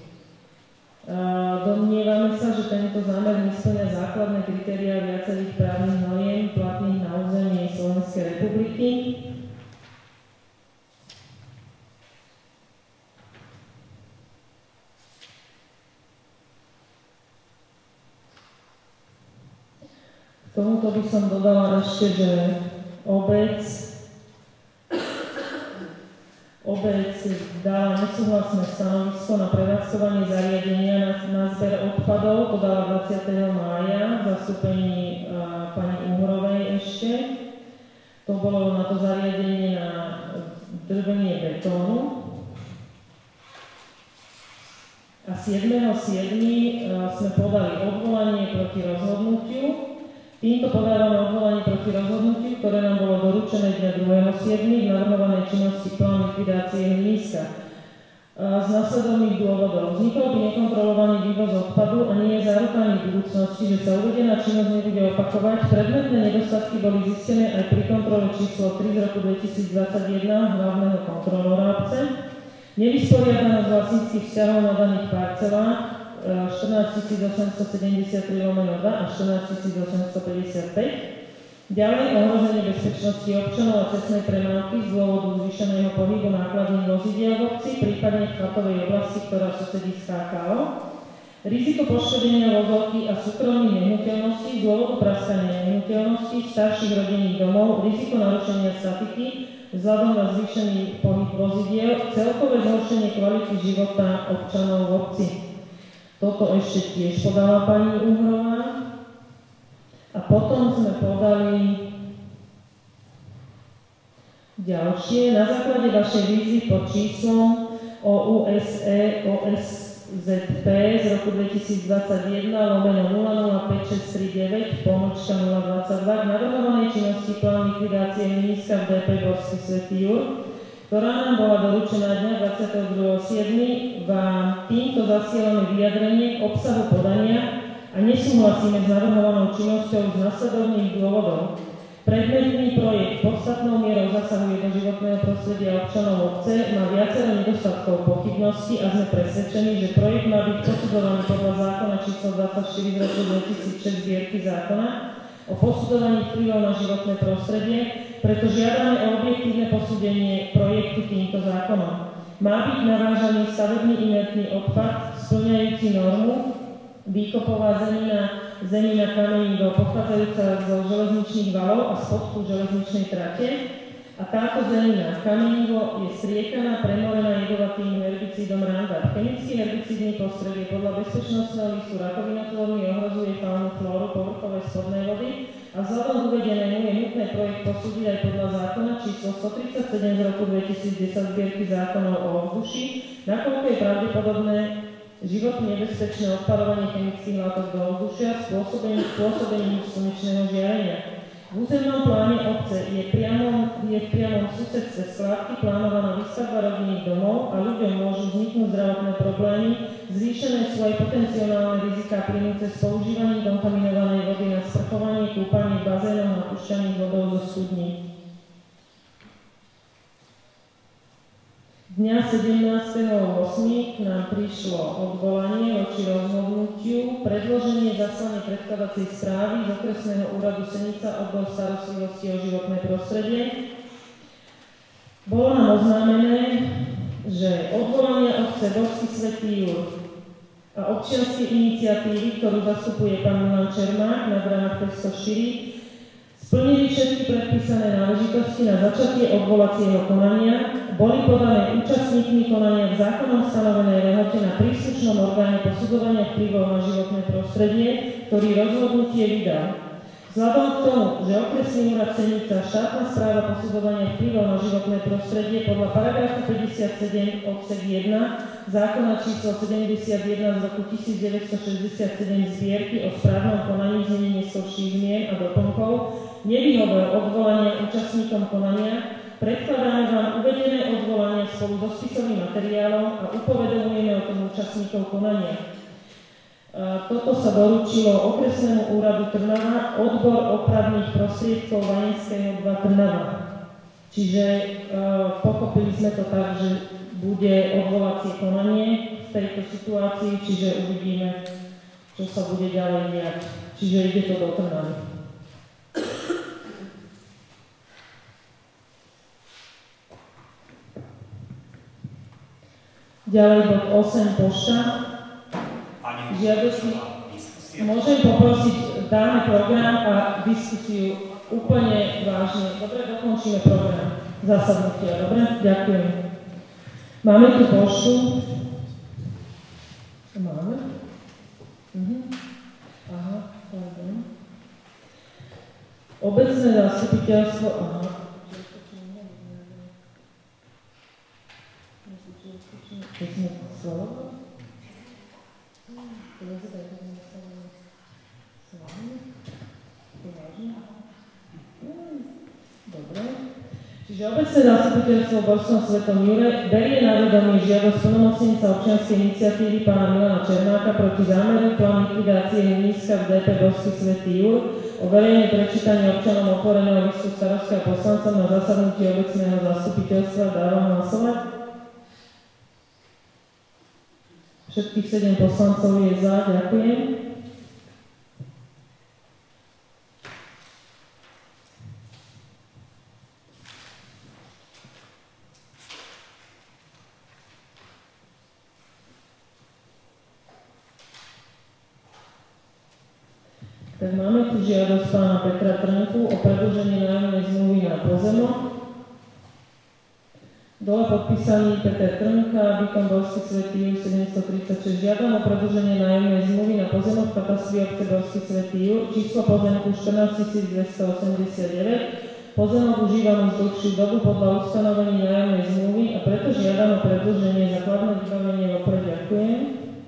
Domnievame sa, že tento zámer nespĺňa základné kritériá viacerých právnych noriem platných na území Slovenskej republiky. K tomuto by som dodala ešte, že obec, obec dala nesúhlasné stanovisko na prevádzkovanie zariadenia na, na zber odpadov, to dala dvadsiateho mája v zastúpení uh, pani Uhrovej ešte. To bolo na to zariadenie na drvenie betónu. A siedmeho siedmeho uh, sme podali odvolanie proti rozhodnutiu. Týmto podávame odvolanie proti rozhodnutiu, ktoré nám bolo doručené dňa druhého siedmeho v navrhovanej činnosti plán likvidácie mlyníska. Z následovných dôvodov vznikol by nekontrolovaný vývoz odpadu a nie je záruka v budúcnosti, že sa uvedená činnosť nebude opakovať. Predmetné nedostatky boli zistené aj pri kontrole číslo tri z roku dvetisícdvadsaťjeden hlavného kontrolóra obce. Nevysporiadanosť vlastníckych vzťahov na daných parcelách štrnásť tisíc osemstosedemdesiattri lomeno dva a štrnásť tisíc osemstopäťdesiatpäť. Ďalej ohrozenie bezpečnosti občanov a cestnej premávky z dôvodu zvýšeného pohybu nákladných vozidiel v obci, prípadne v chatovej oblasti, ktorá susedí s ká ká ó. Riziko poškodenia vozovky a súkromných nehnuteľností z dôvodu praskania nehnuteľností, starších rodinných domov, riziko narušenia statiky vzhľadom na zvýšený pohyb vozidiel, celkové zhoršenie kvality života občanov v obci. Toto ešte tiež podala pani Uhrová. A potom sme podali ďalšie. Na základe vašej výzvy pod číslom ó ú es é ó es zet pé z roku dvetisícdvadsaťjeden lomeno nula nula päť šesť tri deväť pomočka nula dvadsaťdva k navrhovanej činnosti plán likvidácie mníska v dé pé Gorský Svätý Jur, ktorá nám bola doručená dňa dvadsiateho druhého júla, vám týmto zasielame vyjadrenie k obsahu podania a nesúhlasíme s navrhovanou činnosťou z nasledovných dôvodov. Predmetný projekt podstatnou mierou zasahuje do životného prostredia občanov obce, má viacero nedostatkov pochybností a sme presvedčení, že projekt má byť posudzovaný podľa zákona číslo dvadsaťštyri z roku dvetisícšesť zbierky zákona o posudzovaní vplyvov na životné prostredie, preto žiadame o objektívne posúdenie projektu týmto zákonom. Má byť navážaný stavebný inertný odpad spĺňajúci normu, výkopová zemina, zemina kameníkov pochádzajúca zo železničných valov a spodku železničnej trate a táto zemina kameníko je striekaná, premorená jedovatým herbicídom Roundup. Chemický herbicidný prostredie podľa bezpečnostného listu rakovinotvorný ohrozuje faunu flóru povrchovej spodnej vody a vzhľadom k uvedenému je nutné projekt posúdiť aj podľa zákona číslo stotridsaťsedem z roku dvetisícdesať zbierky zákonov o ovzduší, nakoľko je pravdepodobné životne nebezpečné odparovanie chemických látok do ovzdušia spôsobením, spôsobením slnečného žiarenia. V územnom pláne obce je, priamom, je v priamom susedstve skládky plánovaná výstavba rodinných domov a ľuďom môžu vzniknúť zdravotné problémy, zvýšené sú aj potenciálne riziká plynúce z používaním kontaminovanej vody na sprchovanie, kúpanie v bazénoch napúšťaných vodou zo studní. Dňa sedemnásteho ôsmeho k nám prišlo odvolanie voči rozhodnutiu, predloženie zaslanie predkladacej správy z okresného úradu Senica odbor starostlivosti o životné prostredie. Bolo nám oznámené, že odvolania obce Gorský Svätý Jur a občianskej iniciatívy, ktorú zastupuje pán Milan Čermák na Dráhach päťstoštyri, splnili všetky predpísané náležitosti na začatie odvolacieho konania, boli podané účastníkmi konania v zákonom stanovenej lehote na príslušnom orgáne posudzovania vplyvov na životné prostredie, ktorý rozhodnutie vydal. Vzhľadom k tomu, že okresný úrad Senica štátna správa posudzovania vplyvov na životné prostredie podľa paragrafu päťdesiatsedem odsek jeden zákona číslo sedemdesiatjeden z roku tisícdeväťstošesťdesiatsedem zbierky o správnom konaní znení neskorších zmien a doplnkov nevyhovel odvolania účastníkom konania, predkladáme vám uvedené odvolania spolu so spisovým materiálom a upovedomujeme o tom účastníkov konania. Toto sa doručilo okresnému úradu Trnava, odbor opravných prostriedkov Vajenského dva Trnava. Čiže uh, pochopili sme to tak, že bude odvolacie konanie v tejto situácii, čiže uvidíme, čo sa bude ďalej diať. Čiže ide to do Trnavy. Ďalej bod osem pošta. Žiadosti. Môžem poprosiť, dáme program a diskusiu úplne vážne. Dobre, dokončíme program zasadnutia. Dobre, ďakujem. Máme tu poštu. Máme. Mhm. Aha, pardon. Obecné zastupiteľstvo, aha. Keď sme slovo? Dobre. Čiže obecné zastupiteľstvo v Borskom Svetom Jure berie na vedomie žiadosť plnomocnenca občianskej iniciatívy pána Milana Čermáka proti zámeru plán likvidácie hnízka v dé pé Gorský Svätý Jur o verejné prečítanie občanom otvoreného listu starostka a poslancom na zasadnutí obecného zastupiteľstva. Dávam hlasovať. Všetkých sedem poslancov je za, ďakujem. Tak máme tu žiadosť pána Petra Trnku o predĺženie nájomnej zmluvy na pozemok. Dole podpísaný Peter Trnka, Bytom Borský Svätý Jur sedemstotridsaťšesť. Žiadam o predĺženie nájomnej zmluvy na pozemok v katastri obce Borský Svätý Jur, číslo pozemku štrnásťtisícdvestoosemdesiatdeväť. Pozemok užívam už dlhšiu dobu podľa ustanovení nájomnej zmluvy a preto žiadam o predĺženie. Základné vybavenie vopred ďakujem.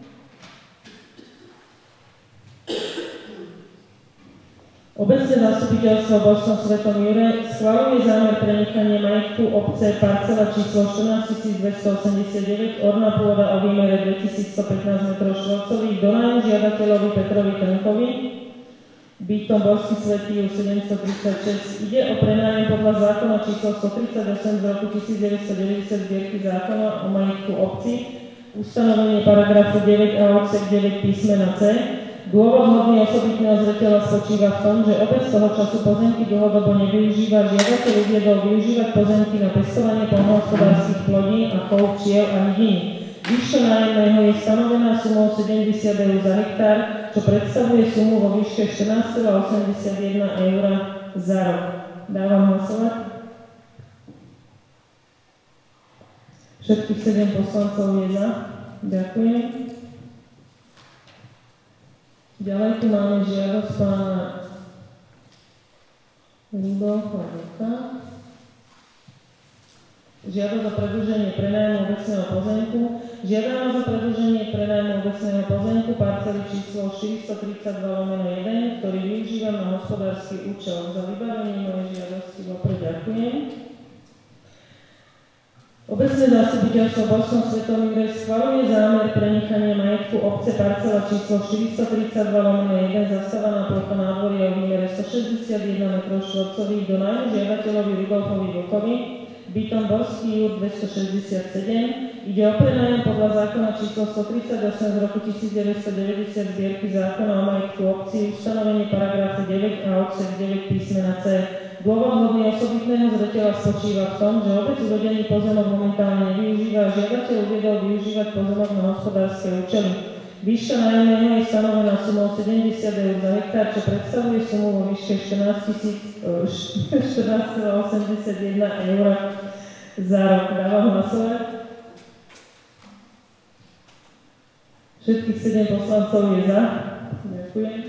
Obecné zastupiteľstvo v Borskom Svätom Jure schvaľuje zámer prenechania majetku obce parcela číslo štrnásťtisícdvestoosemdesiatdeväť, orná pôda o výmere dvetisícstopätnásť metrov štvorcových do nájmu žiadateľovi Petrovi Trnkovi, Bytom Borský Svätý Jur sedemstotridsaťšesť. Ide o prenájom podľa zákona číslo stotridsaťosem z roku tisícdeväťstodeväťdesiat zbierky zákona o majetku obci, ustanovenie paragrafu deväť a odsek deväť písmena C. Dôvod hodný osobitného zreteľa spočíva v tom, že obec toho času pozemky dlhodobo nevyužíva, žiadateľ uviedol využívať pozemky na pestovanie poľnohospodárskych plodín a chov včiel a hydiny. Výška nájomného je stanovená sumou sedemdesiat eur za hektár, čo predstavuje sumu vo výške štrnásť celá osemdesiatjeden eur za rok. Dávam hlasovať. Všetkých sedem poslancov je za. Ďakujem. Ďalej tu máme žiadosť pána Rudolfa Vlka. Žiadosť o predĺženie prenájmu obecného pozemku. Žiadam o predĺženie prenájmu obecného pozemku parcely číslo štyristotridsaťdva lomeno jeden, ktorý využívam na hospodársky účel. Za vybavenie mojej žiadosti vopred ďakujem. Obecné zastupiteľstvo v Borskom Svätom Jure schvaľuje zámer prenechania majetku obce parcela číslo štyristotridsaťdva lomeno jeden, zastávaná plocha nádvoria o výmere stošesťdesiatjeden metrov štvorcových do nájmu žiadateľovi Rudolfovi Vlkovi, Bytom Borský Jur dvestošesťdesiatsedem. Ide o prenájom podľa zákona číslo stotridsaťosem z roku tisícdeväťstodeväťdesiat zbierky zákona o majetku obci, ustanovenie paragrafu deväť a odsek deväť písmena C. Dôvod hodný osobitného zreteľa spočíva v tom, že obec uvedený pozemok momentálne nevyužíva a žiadateľ uviedol využívať pozemok na hospodárske účely. Výška nájomného je stanovená sumou sedemdesiat eur za hektár, čo predstavuje sumu vo výške štrnásť celá osemdesiatjeden eur za rok. Dávam hlasovať. Všetkých sedem poslancov je za. Ďakujem.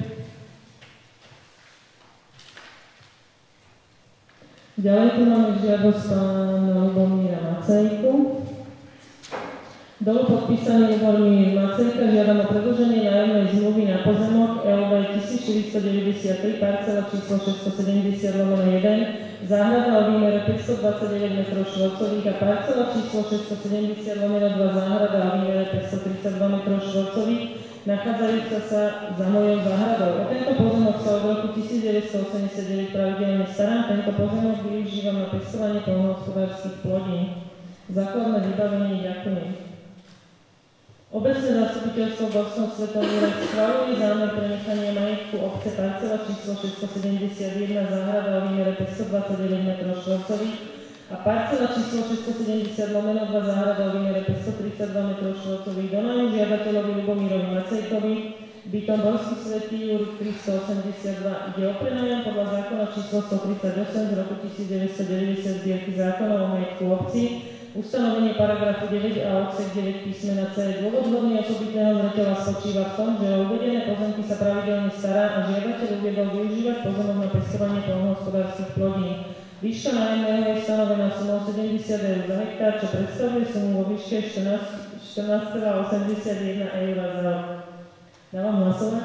Ďalej tu máme žiadosť pána Ľubomíra Macejku. Dolu podpísaný Ľubomír Macejka žiadam o predĺženie nájomnej zmluvy na pozemok el vé tisícštyristodeväťdesiattri, parcela číslo šesťstosedemdesiat lomeno jeden, záhrada o výmere päťstodvadsaťdeväť metrov štvorcových a parcela číslo šesťstosedemdesiat lomeno dva, záhrada o výmere päťstotridsaťdva metrov štvorcových, nachádzajúca sa za mojou záhradou. O tento pozemok sa od roku tisícdeväťstoosemdesiatdeväť pravidelne starám. Tento pozemok využívam na pestovanie poľnohospodárskych plodín. Základné vybavenie ďakujem. Obecné zastupiteľstvo v Borskom Svätom Jure schvaľuje zámer prenechania majetku obce parcela číslo šesťstosedemdesiatjeden, záhrada o výmere päťstodvadsaťdeväť metrov štvorcových a parcela číslo šesťstosedemdesiat lomeno dva, záhrada o výmere päťstotridsaťdva metrov štvorcových do nájmu žiadateľovi Ľubomírovi Macejkovi, Bytom Borský Svätý Jur tristoosemdesiatdva. Ide o prenájom podľa zákona číslo stotridsaťosem z roku tisícdeväťstodeväťdesiat zbierky zákona o majetku obci, ustanovenie paragrafu deväť a odsek deväť písmena C. Dôvod hodný osobitného zreteľa spočíva v tom, že o uvedené pozemky sa pravidelne stará a žiadateľ uviedol využívať pozemok na pestovanie poľnohospodárskych plodín. Výška nájomného je stanovená sumou sedemdesiat eur za hektár, čo predstavuje sumu vo výške štrnásť celá osemdesiatjeden eur za rok. Dávam hlasovať.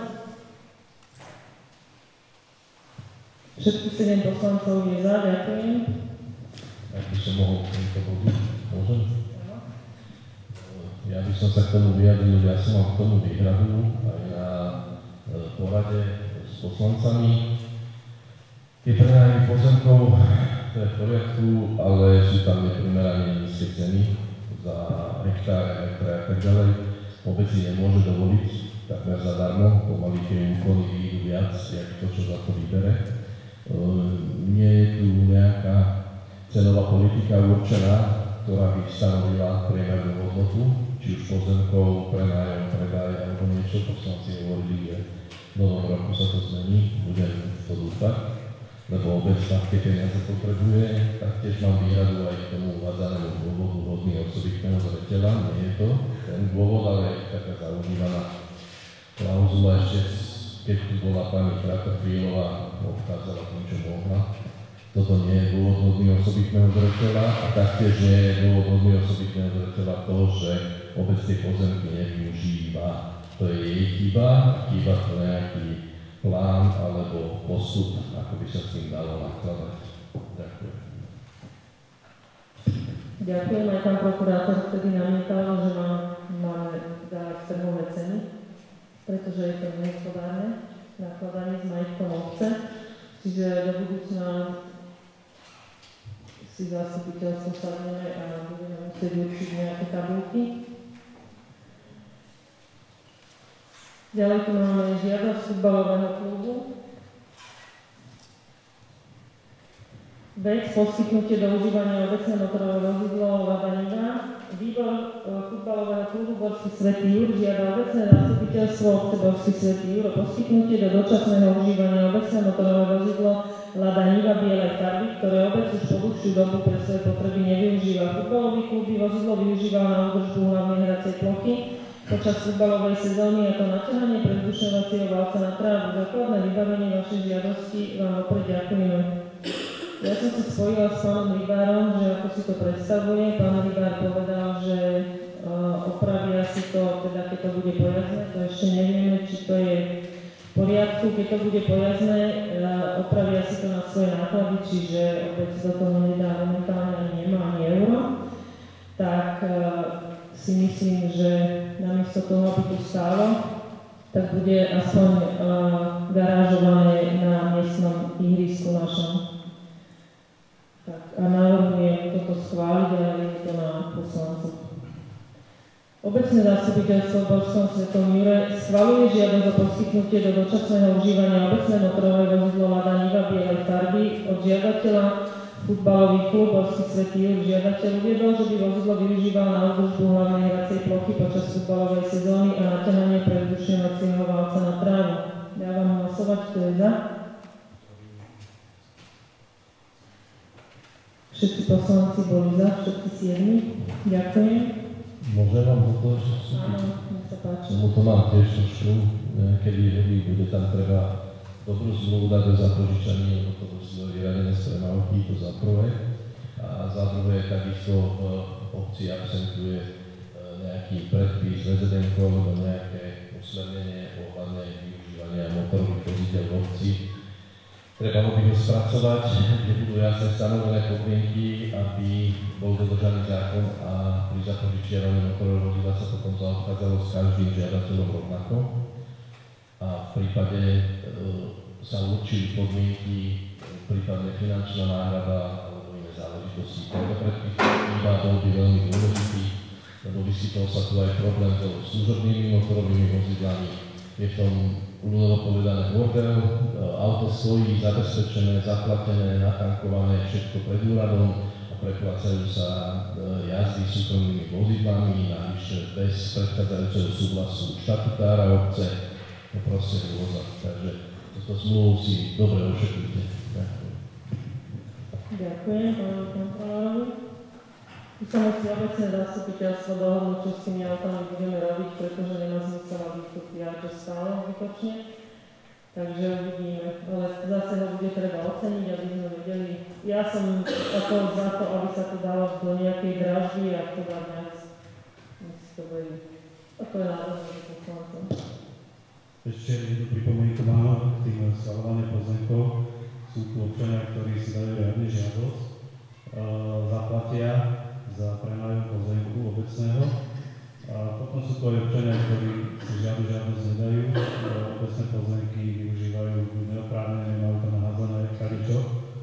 Všetkých sedem poslancov je za, ďakujem. Ak by som mohol k týmto bodu, môžem? Ja by som sa k tomu vyjadril, ja som mal k tomu výhradu aj na porade s poslancami. Je prenájmy pozemkov, to je v poriadku, ale sú tam neprimerane nízke ceny za hektáre, hektáre a tak ďalej. obec si nemôže dovoliť takmer zadarmo, pomaly tie úkony výjdu viac, jak to, čo za to vybere. Nie je tu nejaká cenová politika určená, ktorá by stanovila priemernú hodnotu, či už pozemkov, prenájom, predaj alebo niečo, poslanci hovorili, že v novom roku sa to zmení, budem to dúfať, lebo obec také peniaze potrebuje, taktiež mám výhradu aj k tomu uvádzanému dôvodu hodný osobitného zreteľa, nie je to ten dôvod, ale je taká zaužívaná klauzula ešte, keď tu bola pani Kratochvílová, obchádzala tým, čo mohla. Toto nie je dôvod hodný osobitného zreteľa a taktiež nie je dôvod hodný osobitného zreteľa to, že obec tie pozemky nevyužíva. To je jej chyba, chyba to nejaký plán alebo postup, ako by sa s tým dalo nakladať. Ďakujem. Ďakujem. Aj pán prokurátor vtedy namietal, že máme dávať trhové ceny, pretože je to nehospodárne nakladanie s majetkom obce. Čiže do budúcna si zastupiteľstvo sadneme a budeme musieť určiť nejaké tabulky. Ďalej tu máme žiadosť futbalového klubu. Vec poskytnutie do užívania obecné motorové vozidlo Lada Niva. Výbor futbalového klubu Borský Svätý Jur žiada obecné zastupiteľstvo obce Borský Svätý Jur o poskytnutie do dočasného užívania obecné motorové vozidlo Lada Niva bielej farby, ktoré obec už po dlhšiu dobu pre svoje potreby nevyužíva. Futbalový klub by vozidlo využíval na údržbu hlavnej hracej plochy počas futbalovej sezóny, a to naťahanie preddušovacieho valca na trávu. Základné vybavenie vašej žiadosti vám opäť ďakujeme. Ja som sa spojila s pánom Rybárom, že ako si to predstavuje. Pán Rybár povedal, že uh, opravia si to, teda keď to bude pojazdné, to ešte nevieme, či to je v poriadku. Keď to bude pojazdné, uh, opravia si to na svoje náklady, čiže obec do toho nedá momentálne ani nemá ani euro. Tak uh, si myslím, že namiesto toho, aby tu stálo, tak bude aspoň uh, garážované na miestnom ihrisku našom. Tak, a navrhujem toto schváliť, ale je to na poslancov. Obecné zastupiteľstvo v Borskom Svätom Jure schvaľuje žiadosť o poskytnutie do dočasného užívania obecné motorové vozidlo Lada Niva bielej farby od žiadateľa futbalový klub Borský Svätý Jur. Žiadateľ uviedol, že by vozidlo využíval na údržbu hlavnej hracej plochy počas futbalovej sezóny a naťahanie preddušňovacieho valca na trávu. Dávam hlasovať, kto je za. Všetci poslanci boli za, všetci siedmi. Ďakujem. Môžem vám toto ešte vstúpiť? Áno, nech sa páči. To mám tiež trošku, kedy bude tam treba dobrú zmluvu dať za požičanie, lebo to sú vyradené z premávky, to za prvé. A za druhé, takisto v obci absentuje nejaký predpis rezidenkov alebo nejaké usmernenie ohľadne využívania motorových vozidel v obci. Treba by ho spracovať, kde budú jasne stanovené podmienky, aby bol dodržaný zákon a pri zapožičiavaní motorového vozidla sa potom zaobchádzalo s každým žiadateľom rovnako. A v prípade e, sa určili podmienky, prípadne finančná náhrada alebo iné záležitosti. Tento predpis iba bol by veľmi dôležitý, lebo vyskytol sa tu aj problém so služobnými motorovými vozidlami. Je v tom ľudovo povedané bordel, auto stojí zabezpečené, zaplatené, natankované, všetko pred úradom a preplácajú sa jazdy súkromnými vozidlami, navyše bez predchádzajúceho súhlasu štatutára obce, to proste hrôza. Takže toto zmluvu si dobre ošetrite. Ďakujem. Ďakujem, pánovi kontrolórovi. Tu sa musí obecné zastupiteľstvo dohodnúť, čo s tými autami budeme robiť, pretože nemá zmysel, aby tu piače stálo zbytočne. Takže uvidíme, ale zase ho bude treba oceniť, aby sme vedeli. Ja som ako za to, aby sa to dalo do nejakej dražby a to dá viac. Musí to byť. A to je národné poslancom. Ešte jednu pripomienku mám k tým schvaľovaniu pozemkov. Sú tu občania, ktorí si dajú riadne žiadosť, uh, zaplatia za prenájom pozemku obecného. A potom sú to aj občania, ktorí si žiadnu žiadosť nedajú, obecné pozemky využívajú neoprávnene, majú to nahádzané kadečo.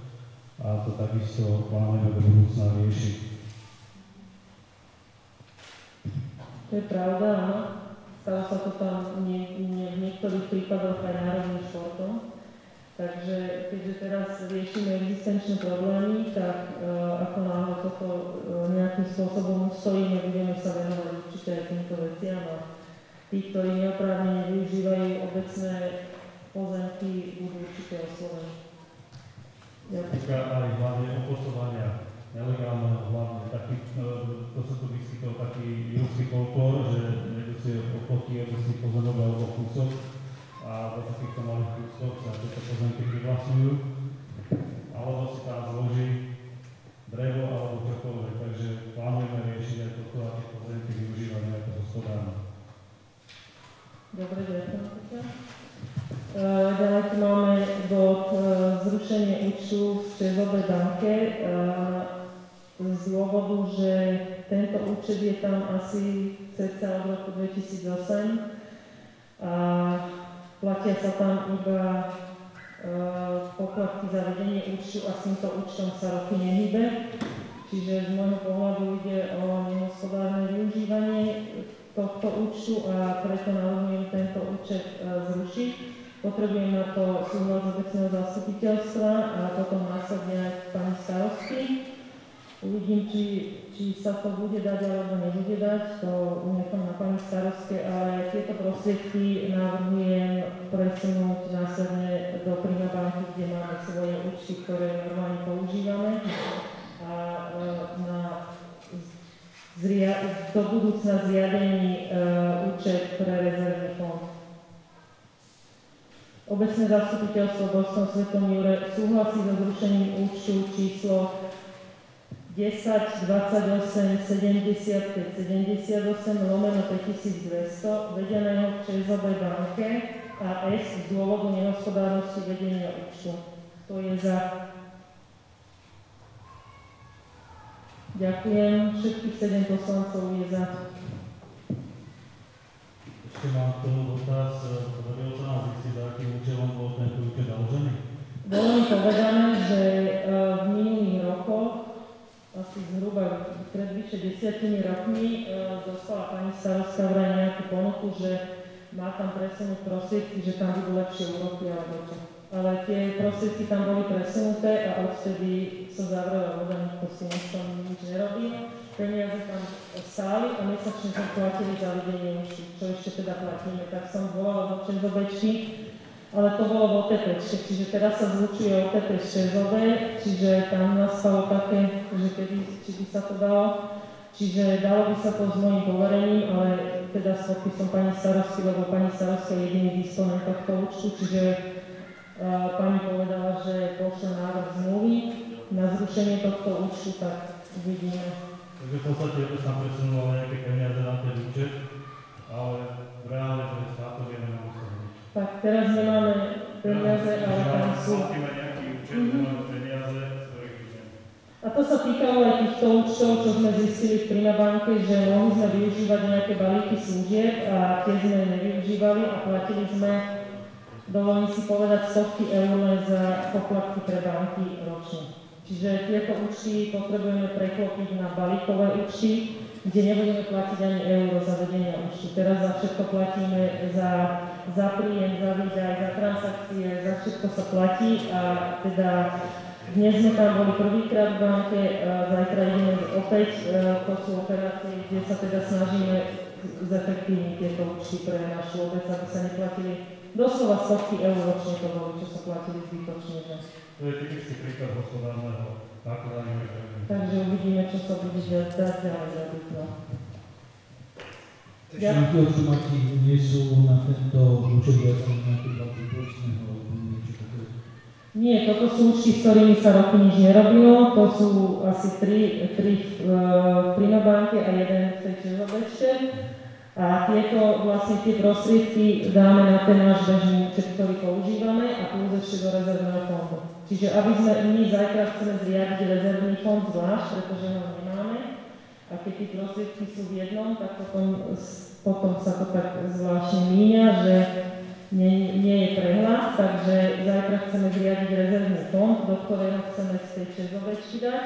A to takisto plánujeme do budúcna riešiť. To je pravda, áno. stalo sa to tam nie, nie, v niektorých prípadoch aj národným športom. Takže keďže teraz riešime existenčné problémy, tak uh, ako náhle toto uh, nejakým spôsobom ustojíme, budeme sa venovať určite aj týmto veciam a tí, ktorí neoprávnene využívajú obecné pozemky, budú určite oslovení. Týka aj hlavne opocovania nelegálneho, hlavne taký, to sa tu vyskytol taký jurský folklór, že niekto si opotí obecný pozemok alebo kúsok a do takýchto malých kúskov sa tieto pozemky privlastňujú, alebo si tam zloží drevo alebo čokoľvek, takže plánujeme riešiť aj toto a tie pozemky využívať ako hospodárne. Dobre, ďakujem. Uh, ďalej tu máme bod uh, zrušenie účtu v ČSOB banke uh, z dôvodu, že tento účet je tam asi cca od roku dvetisícosem a platia sa tam iba uh, poplatky za vedenie účtu a s týmto účtom sa roky nehybe. Čiže z môjho pohľadu ide o nehospodárne využívanie tohto účtu a preto navrhujem tento účet uh, zrušiť. Potrebujem na to súhlas obecného zastupiteľstva a potom následne aj pani starostky. Uvidím, či, či sa to bude dať alebo nebude dať, to nechám na pani starostke, ale tieto prostriedky navrhujem presunúť následne do Prima banky, kde máme svoje účty, ktoré normálne používame a na zria, do budúcna zriadení uh, účet pre rezervný fond. Obecné zastupiteľstvo v Božskom Svetom Jure súhlasí so zrušením účtu číslo desať dvadsaťosem sedemdesiatpäť sedemdesiatosem lomeno päťtisícdvesto vedeného v ČSOB banke á es z dôvodu nehospodárnosti vedenia účtu. To je za. Ďakujem. Všetkých sedem poslancov je za. Ešte mám k tomu dotaz, podarilo sa nám zistiť, za akým účelom bol tento účet založený? Bolo mi povedané, že v minulých rokoch, asi zhruba pred vyše desiatimi rokmi, dostala pani starostka vraj nejakú ponuku, že má tam presunúť prostriedky, že tam budú lepšie úroky alebo čo. Ale tie prostriedky tam boli presunuté a odtedy sa zavrela voda, nikto si nič nerobí. Peniaze tam stáli a mesačne sa platili za vedenie účtu, čo ešte teda platíme. Tak som volala do ČSOBčky, ale to bolo v OTPčke, čiže teraz sa zlučuje ó té pé z ČSOB, čiže tam nastalo také, že kedy, či by sa to dalo, čiže dalo by sa to s mojím poverením, ale teda s podpisom pani starostky, lebo pani starostka je jediný disponent tohto účtu, čiže uh, pani povedala, že pošle návrh zmluvy na zrušenie tohto účtu, tak uvidíme. Takže v podstate to sa presunulo nejaké peniaze na ten účet, ale v reálne to je stále nemáme ústavný. Tak teraz nemáme peniaze, ale tam sú. Máme nejaký účet, nemáme peniaze, z ktorých ideme. A to sa týkalo aj týchto účtov, čo sme zistili v Prima banke, že mohli sme využívať nejaké balíky služieb a tie sme nevyužívali a platili sme, dovolím si povedať, stovky eur za poplatky pre banky ročne. Čiže tieto účty potrebujeme preklopiť na balíkové účty, kde nebudeme platiť ani euro za vedenie účtu. Teraz za všetko platíme, za, za príjem, za výdaj, za transakcie, za všetko sa platí a teda dnes sme tam boli prvýkrát v banke, zajtra ideme opäť, to sú operácie, kde sa teda snažíme zefektívniť tieto účty pre našu obec, aby sa neplatili doslova stovky eur ročne to boli, čo sa platili zbytočne. To je typický príklad hospodárneho nakladania. Takže uvidíme, čo sa bude dať ďalej robiť. No. Všetky automaty nie sú na tento účet viazané napríklad výpočného alebo niečo také? Nie, toto sú účty, s ktorými sa roky nič nerobilo. To sú asi tri, tri v Prima banke a jeden v tej ČSOBčke. A tieto vlastne tie prostriedky dáme na ten náš bežný účet, ktorý používame a plus ešte do rezervného fondu. Čiže aby sme my zajtra chceme zriadiť rezervný fond zvlášť, pretože ho nemáme, a keď tie prostriedky sú v jednom, tak potom, potom sa to tak zvláštne míňa, že nie, nie je prehľad, takže zajtra chceme zriadiť rezervný fond, do ktorého chceme z tej ČSOBčky dať,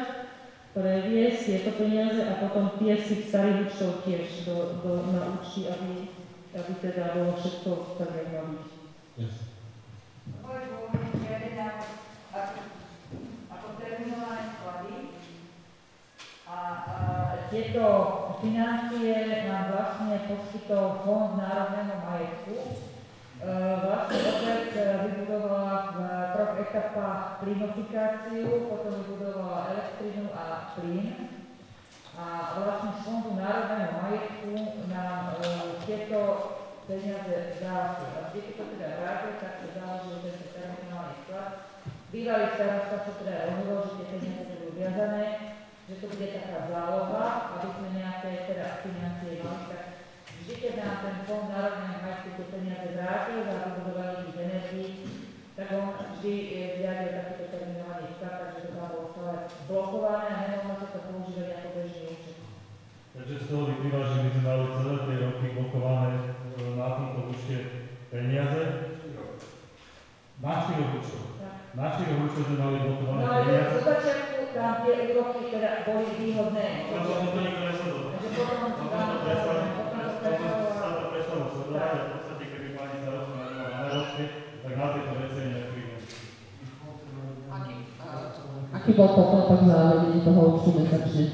previesť tieto peniaze a potom tie z tých starých účtov tiež do, do, na účty, aby aby teda bolo všetko tak, jak má byť. Boli dôvody riadenia ako terminované sklady a tieto financie nám vlastne poskytol Fond národného majetku. Vlastne obec vybudovala v troch etapách plynofikáciu, potom vybudovala elektrinu a plyn. A vlastne z Fondu národného majetku nám e, tieto peniaze vrátil. A keď to teda vrátil, tak sa založil tento terminálny sklad. Bývalý starosta sa teda rozhodol, že tie peniaze budú viazané, že to bude taká záloha, aby sme nejaké teda financie mali, tak vždy, keď nám ten Fond národného majetku tie peniaze vrátil za vybudovanie tých energií, tak on vždy zriadil takýto terminálny sklad, takže to tam bolo celé blokované a nemohlo sa to používať ako bežný účet. Takže z toho vyplýva, že my sme mali celé tie roky blokované na tomto účte peniaze. Na štyroch účtoch. Na štyroch účtoch sme mali blokované no, ale peniaze. zo začiatku tam tie úroky teda boli výhodné. Takže to nikto nesledoval. Takže potom to tam sa to prestalo sledovať a v podstate, keby pani starosta mala na ročne, tak na tieto veci nepríde. Aký bol poplatok za vedenie toho účtu mesačne?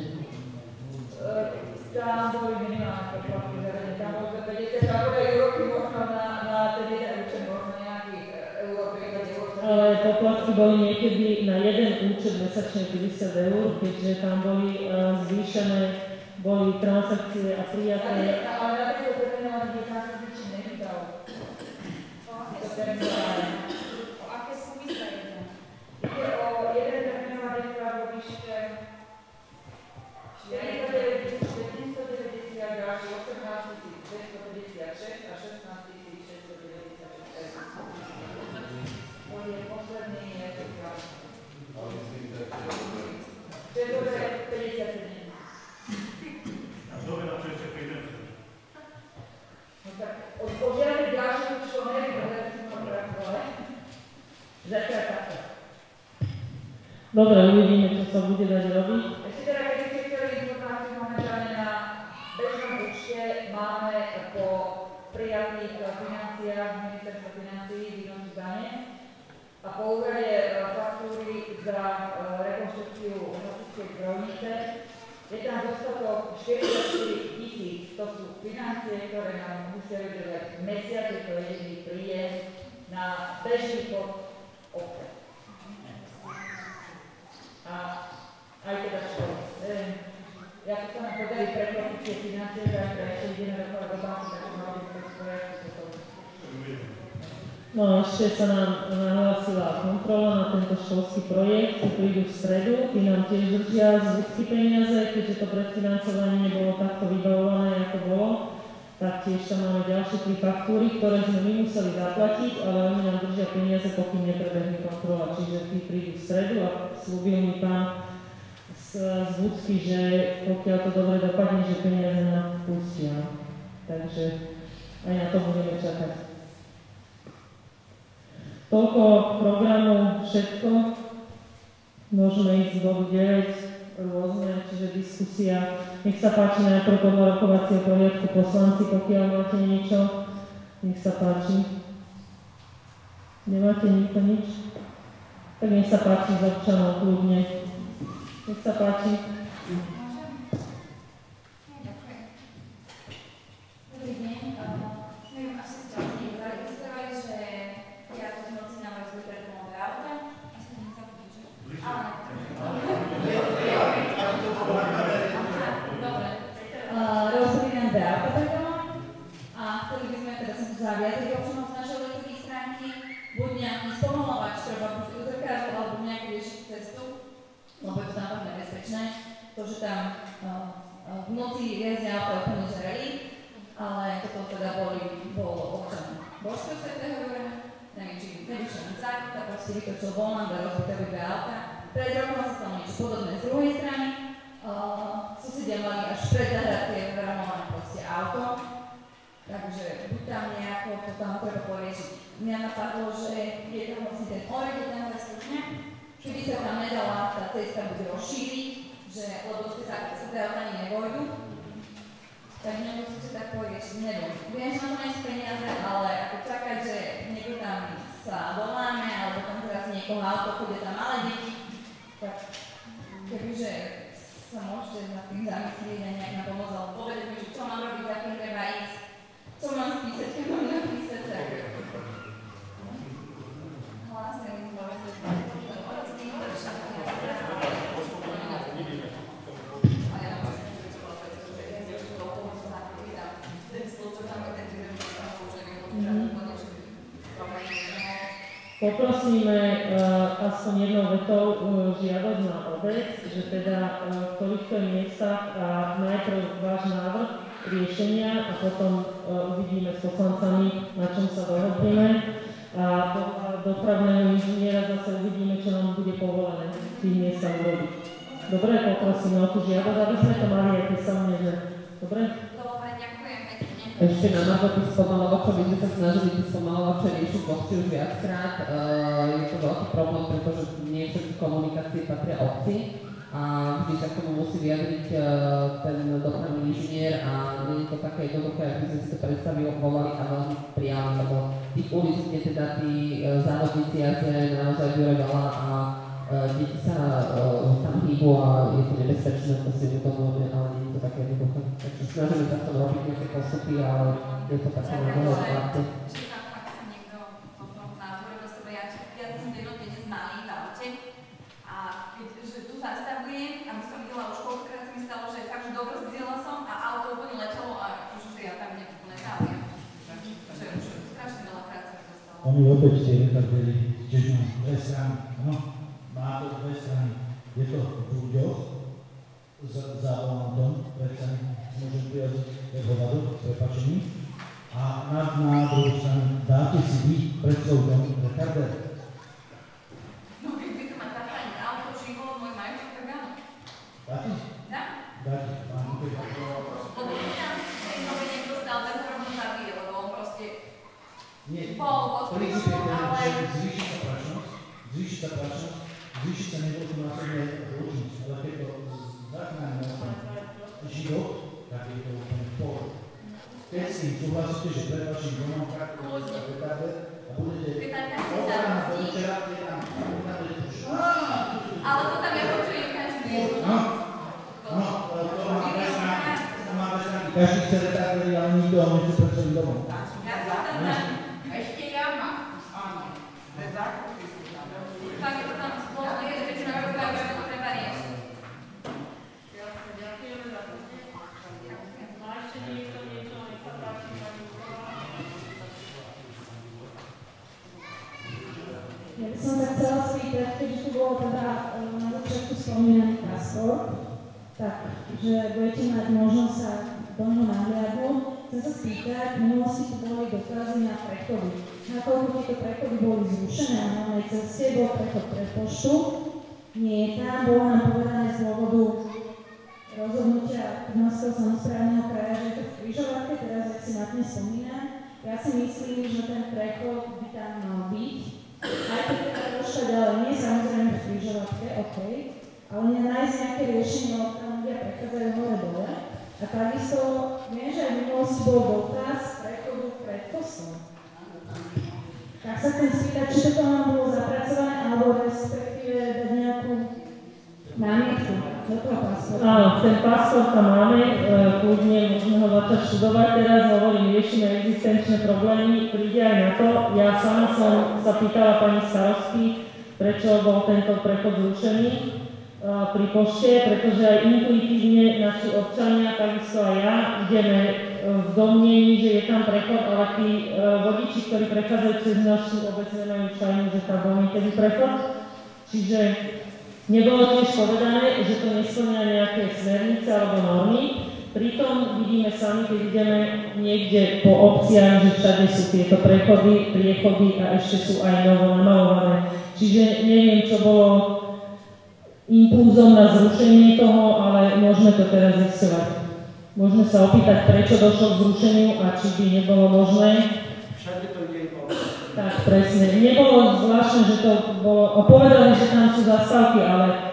Tam boli minimálne poplatky za vedenie, tam bolo päťdesiat európy možno na, na ten jeden účet, možno nejakých európy. Ale poplatky boli niekedy na jeden účet mesačne päťdesiat eur, keďže tam boli uh, zvýšené, boli transakcie a prijaté. Ale na týchto terminálnych transakcií nič nevydalo. To terminálne. O aké sumy sa jedná? Ide o jeden terminálny vklad vo výške štyridsaťdeväť tisíc sedemstodeväťdesiat, ďalší osemnásť tisíc dvestopäťdesiatšesť a šestnásť tisíc šesťstodeväťdesiatšesť. To je posledný vklad. To je dobre päťdesiatsedem. A dobre, na čo ešte prídem? No tak od žiadnych ďalších účtov neviem, ale som to pracovali. Zatiaľ takto. Dobre, uvidíme, čo sa bude dať robiť. Ešte teda, keď ste chceli informáciu, momentálne na bežnom účte máme po prijatých financiách ministerstva financií výnosy dane a po úhrade faktúry za rekonštrukciu hasičskej zbrojnice je tam dostatok štyridsaťštyri tisíc. To sú financie, ktoré nám musia vydržať mesiac, je to jediný príjem na bežný chod obce. A aj teda školy. Ja to sa nám podarí preklopiť tie financie, tak ešte ideme rokovať do banky, takže máme to sporiadku s toho. No a ešte sa nám nahlásila kontrola na tento školský projekt, tí prídu v stredu, tí nám tiež držia zvýšky peniaze, keďže to predfinancovanie nebolo takto vybavované, ako bolo, tak tiež tam máme ďalšie tri faktúry, ktoré sme my museli zaplatiť, ale oni nám držia peniaze, pokým neprebehne kontrola, čiže tí prídu v stredu a slúbil mi pán z Vúcky, že pokiaľ to dobre dopadne, že peniaze nám pustia. Takže aj na to budeme čakať. Toľko programu, všetko. Môžeme ísť z bodu deväť, rôzne, čiže diskusia. Nech sa páči najprv podľa rokovacieho poriadku poslanci, pokiaľ máte niečo. Nech sa páči. Nemáte nikto nič? Tak nech sa páči z občanov kľudne. Nech sa páči. Dobrý deň. Mojím asistentom zaregistrovali, že ja to v noci nám rozbili pred nové auta. Dobre. Rozbili nám dve auta pred domom a chceli by sme, teda som tu zaviazali občanom z našej letových stránky, buď nejaký spomaľovač, treba buď uzrkadlo, alebo nejakú riešiť cestu, lebo je to tam veľmi nebezpečné. To, že tam uh, v noci jazdia auta úplne žreli, ale toto teda boli, bol občan Božko Svetého Jura, neviem, či nevyšiel zákon, tak proste vytočil volant a rozbité dve auta. Pred rokom sa stalo niečo podobné z druhej strany. Uh, susedia mali až pred zahradie ramované proste auto, takže buď tam nejako to tam treba poriešiť. Mňa napadlo, že je tam vlastne ten orek, je tam presne, že by sa tam nedala tá cesta buď rozšíriť, že lebo ste sa, sa teda ani nevojdu. Tak neviem, si sa tak poriešiť, neviem. Viem, že na to nie sú peniaze, ale ako čakať, že niekto tam sa voláme, alebo tam teraz niekoho auto, chodia tam malé deti, tak kebyže sa môžete nad tým zamyslieť a nejak na pomoc, alebo povedať mi, že čo mám robiť, za kým treba ísť, čo mám spísať, keď mám napísať, tak hlásim, povedzte, s tým všetkým. Poprosíme uh, aspoň jednou vetou uh, žiadať na obec, že teda uh, v ktorýchto miestach a najprv váš návrh riešenia a potom uh, uvidíme s poslancami, na čom sa dohodneme. A podľa dopravného inžiniera zase uvidíme, čo nám bude povolené v tých miestach urobiť. Dobre, poprosíme o tú žiadať, aby sme to mali aj písomne, že... Dobre? Ešte na margo tých spomalovačov, my sme sa snažili tých spomalovačov riešiť v obci už viackrát. Uh, je to veľký problém, pretože nie všetky komunikácie patria obci a vždy sa k tomu musí vyjadriť uh, ten dopravný inžinier a nie je to také jednoduché, aby sme si to predstavili, volali a veľmi priamo, lebo tých ulic, kde teda tí uh, závodníci jazdia naozaj veľa veľa a uh, deti sa uh, tam hýbu a je to nebezpečné, to si uvedomujeme, ale nie je to také jednoduché. Takže snažíme sa to robiť nejaké postupy, ale je to také na dlhé pláte. Čiže tam, ak sa niekto po tom názore do seba, ja som jednotne s malým v aute a keďže tu zastavujem, aby som videla už koľkokrát sa mi stalo, že fakt, že dobrzdila som a auto úplne letelo a už ja tam úplne záujem. Takže už strašne veľa práce mi to stalo. Oni opäť tie retardeli, tiež má dve strany, áno, má to dve strany. Je to v ľuďoch, za volantom, predsa môžem prijazdiť bez hovadu, s prepačením. A na, na druhú stranu dáte si vy pred svojou domu retarder. No keď by to ma zachrániť auto, život, môj majetok, tak áno. Dáte? Dá? Dáte. Lebo tam tej nobe niekto stal, tak ho rovno zabije, lebo on proste bol pod vplyvom, ale... Zvýši sa pračnosť, zvýši sa pračnosť, zvýši sa nedvojnásobne hlučnosť, ale keď to zachráni život, tak je to úplne v pohode. Keď si súhlasíte, že prepačím domov krátko sa retarder a budete ochrana do večera, keď tam budete už... Ale to tam ja počujem každý deň. No, no, to má bez stránky, to má bez stránky. Každý chce retardery, ale nikto ho nechce pred svojím domom. Ja som tam tam. Ešte ja mám, áno, to je zákupy sú tam. Tak je to tam spoločne, je väčšina rozprávajú, že to treba riešiť. Ďakujeme za to. Má ešte niekto niečo, nech sa páči, pani Uková. Ja by som sa chcela spýtať, keďže tu bolo teda na začiatku spomínaný pasport, tak, že budete mať možnosť sa do ňoho nahliadnúť. Chcem sa spýtať, v minulosti tu boli dokazy na prechody. Nakoľko tieto prechody boli zrušené a na mojej ceste bol prechod pre poštu. Nie je tam, bolo nám povedané z dôvodu rozhodnutia Trnavského samosprávneho kraja, že je to v križovatke, teraz ak si na tým spomínam. Ja si myslím, že ten prechod by tam mal byť. Aj keď teda troška ďalej, nie samozrejme v križovatke, OK, ale nájsť nejaké riešenie, lebo tam ľudia prechádzajú hore dole. A takisto, viem, že aj v minulosti bol dotaz prechodu pred kostolom. Tak sa chcem spýtať, či toto nám bolo zapracované, alebo respektíve dať nejakú námietku do toho pasportu. Áno, ten pasport tam máme, kľudne môžeme ho začať študovať. Teraz hovorím, riešime existenčné problémy, príde aj na to. Ja sama som sa pýtala pani starostky, prečo bol tento prechod zrušený pri pošte, pretože aj intuitívne naši občania, takisto aj ja, ideme v domnení, že je tam prechod, ale tí vodiči, ktorí prechádzajú cez našu obec, nemajú šajnu, že tam bol niekedy prechod. Čiže nebolo tiež povedané, že to nesplňa nejaké smernice alebo normy. Pritom vidíme sami, keď ideme niekde po obciach, že všade sú tieto prechody, priechody a ešte sú aj novo namalované. Čiže neviem, čo bolo impulzom na zrušenie toho, ale môžeme to teraz zisťovať. Môžeme sa opýtať, prečo došlo k zrušeniu a či by nebolo možné. Všade to ide po. Tak, presne. Nebolo zvláštne, že to bolo... Povedali, že tam sú zastávky, ale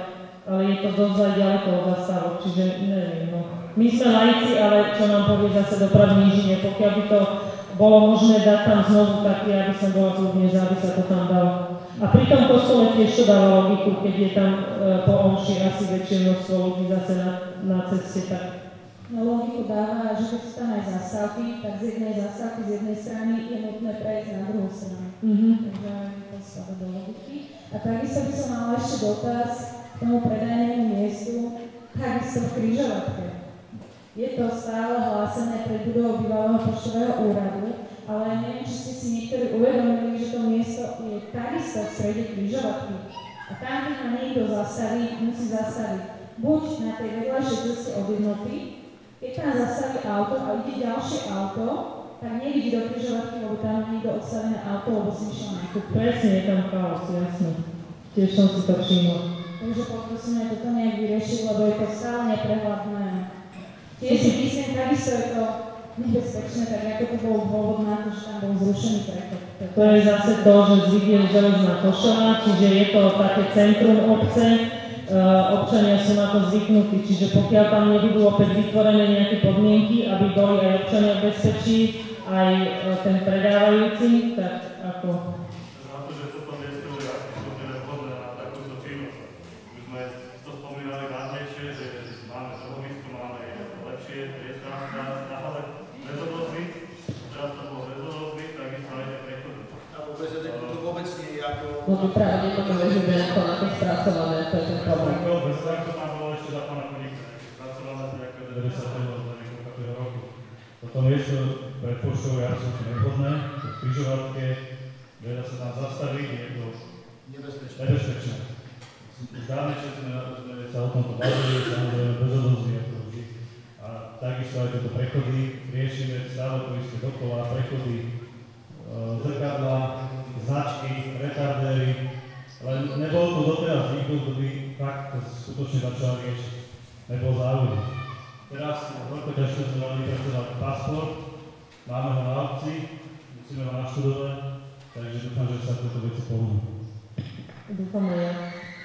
ale je to dosť aj ďaleko od zastávok, čiže neviem. No. My sme laici, ale čo nám povie zase dopravný inžinier, pokiaľ by to bolo možné dať tam znovu, tak ja by som bola kľudne za, aby sa to tam dalo. A pri tom kostole tiež to dáva logiku, keď je tam e, po omši asi väčšie množstvo ľudí zase na, na ceste, tak. No logiku dáva, že keď sú tam aj zastávky, tak z jednej zastávky z jednej strany je nutné prejsť na druhú stranu. Mm-hmm. Takže to spada do logiky. A takisto by som mala ešte dotaz k tomu predajnému miestu, takisto v križovatke. Je to stále hlásené pred budovou bývalého poštového úradu, ale neviem, či ste si niektorí uvedomili, že to miesto je takisto v strede križovatky. A tam, keď ma niekto zastaví, musí zastaviť buď na tej vedľajšej ceste od jednoty, keď tam zastaví auto a ide ďalšie auto, tak nevidí do križovatky, lebo tam je niekto odstavené auto, lebo si išiel na kúp. Presne, je tam chaos, jasne. Tiež som si to všimla. Takže poprosíme toto nejak vyriešiť, lebo je to stále neprehľadné. Tiež si myslím, takisto je to nebezpečné, tak ako to bol dôvod na to, že tam bol zrušený prechod. To je zase to, že zvykne železná košela, čiže je to také centrum obce, uh, občania sú na to zvyknutí, čiže pokiaľ tam nebudú opäť vytvorené nejaké podmienky, aby boli aj občania v bezpečí, aj uh, ten predávajúci, tak ako... Na to, že toto miesto je absolútne nevhodné na takúto činnosť. My sme to spomínali dávnejšie, že máme trhovisko, máme lepšie priestranstva, ale bezodozvy, teraz to bolo bezodozvy, takisto aj neprechodné. A vôbec to vôbec nie je ako... No to práve nepovedme, že by to na to spracované, to je ten problém. Bez to má bolo ešte za pána Koníka, spracované sa ako deväťdesiatsedem za niekoľkého roku. Toto miesto pre poštou je absolútne nevhodné, v križovatke, vedá sa tam zastaviť, je to nebezpečné. nebezpečné. Zdáme, že sme, sme sa o tomto bavili, samozrejme bez odozvy, ako vždy. A takisto aj tieto prechody riešime, stále to isté dokola, prechody, e, zrkadla, značky, retardéry, len nebol to doteraz nikto, kto by fakt to skutočne začal riešiť. Nebol záujem. Teraz veľko ťažko sme mali vypracovať pasport, máme ho na obci, musíme ho naštudovať, takže dúfam, že sa tieto veci pohnú. Dúfam aj ja.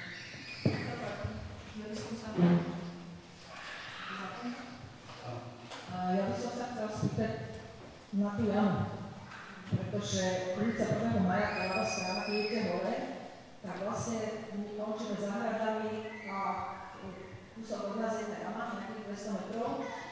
Ja by som sa chcela spýtať na tú jamu, pretože ulica prvého mája, ľavá strana, keď idete hore, tak vlastne my končíme záhradami a kúsok od nás je tá jama, nejakých dvesto metrov.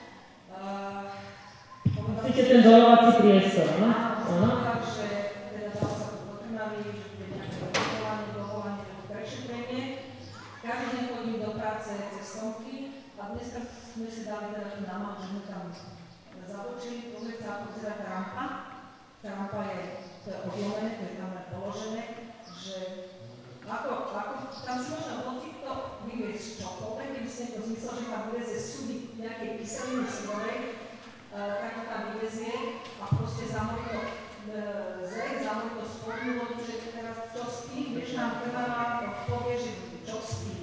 Chcete ten dolovací priestor, no? Áno, takže teda dalo sa tu potrebnali, že bude nejaké dovolanie, dovolanie, prešetrenie. Každý deň chodím do práce cestovky a dneska sme si dali teda tú námahu, že sme tam zabočili, pozrieť sa, pozerať tá rampa. Tá rampa je, to je odlomené, to je tam len položené, že ako, ako tam si možno hocikto vyviesť čokoľvek, keby si niekto zmyslel, že tam vyvezie súdy nejakej kyseliny sírovej, tak to tam vyvezie a proste zamorí to zem, zamorí to spodnú vodu, že teraz čo s tým, vieš nám prvá povie, že čo s tým.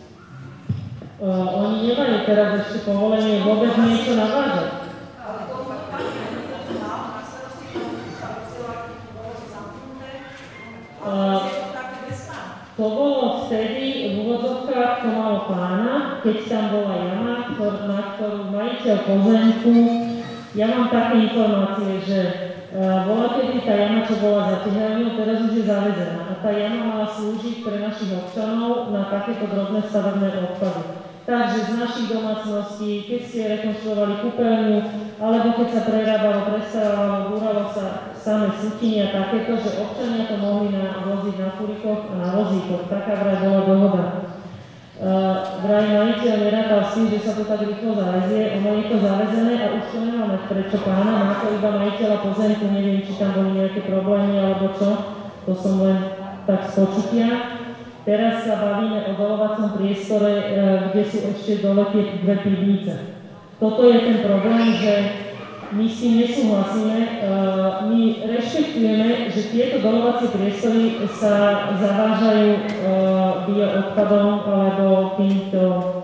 Uh, oni nemajú teraz ešte povolenie vôbec niečo navážať. Ale to je tak, že to mal na starosti, že sa rozdiela, keď to bolo zamknuté, ale je to také bez pána. To bolo vtedy v úvodzovkách, to malo pána, keď tam bola jama, ktor, na ktorú majiteľ pozemku. Ja mám také informácie, že uh, bola kedy tá jama, čo bola za tehľaňou, teraz už je zavezená. A tá jama mala slúžiť pre našich občanov na takéto drobné stavebné odpady. Takže z našich domácností, keď ste rekonštruovali kúpeľňu, alebo keď sa prerábalo, prestávalo, búralo sa samé sutiny a takéto, že občania to mohli voziť na furikoch a na vozíkoch. Taká vraj bola dohoda. Uh, vraj majiteľ nerátal s tým, že sa to tak rýchlo zavezie, ono je to zavezené a už to nemáme prečo pána, má to iba majiteľa pozemku, neviem, či tam boli nejaké problémy alebo čo, to som len tak z počutia. Teraz sa bavíme o dolovacom priestore, kde sú ešte dole tie dve pivnice. Toto je ten problém, že my s tým nesúhlasíme. My rešpektujeme, že tieto dolovacie priestory sa zavážajú bioodpadom alebo týmto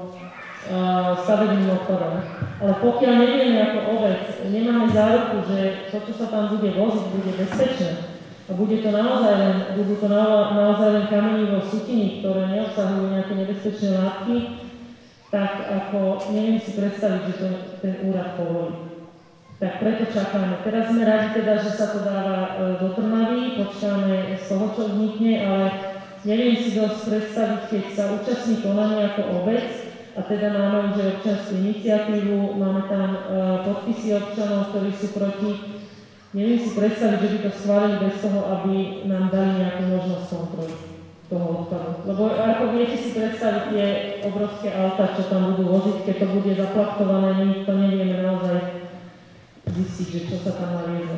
stavebným odpadom. Ale pokiaľ nevieme ako obec, nemáme záruku, že to, čo sa tam bude voziť, bude bezpečné, a bude to naozaj len, budú to naozaj len kamenivo sutiny, ktoré neobsahujú nejaké nebezpečné látky, tak ako neviem si predstaviť, že to ten úrad povolí. Tak preto čakáme. Teraz sme radi teda, že sa to dáva do Trnavy, počkáme z toho, čo vznikne, ale neviem si dosť predstaviť, keď sa účastní konania ako obec, a teda máme už aj občiansku iniciatívu, máme tam uh, podpisy občanov, ktorí sú proti. Neviem si predstaviť, že by to schválili bez toho, aby nám dali nejakú možnosť kontroly toho odpadu. Lebo ako viete si predstaviť tie obrovské autá, čo tam budú voziť, keď to bude zaplaktované, my to nevieme naozaj zistiť, že čo sa tam navieze.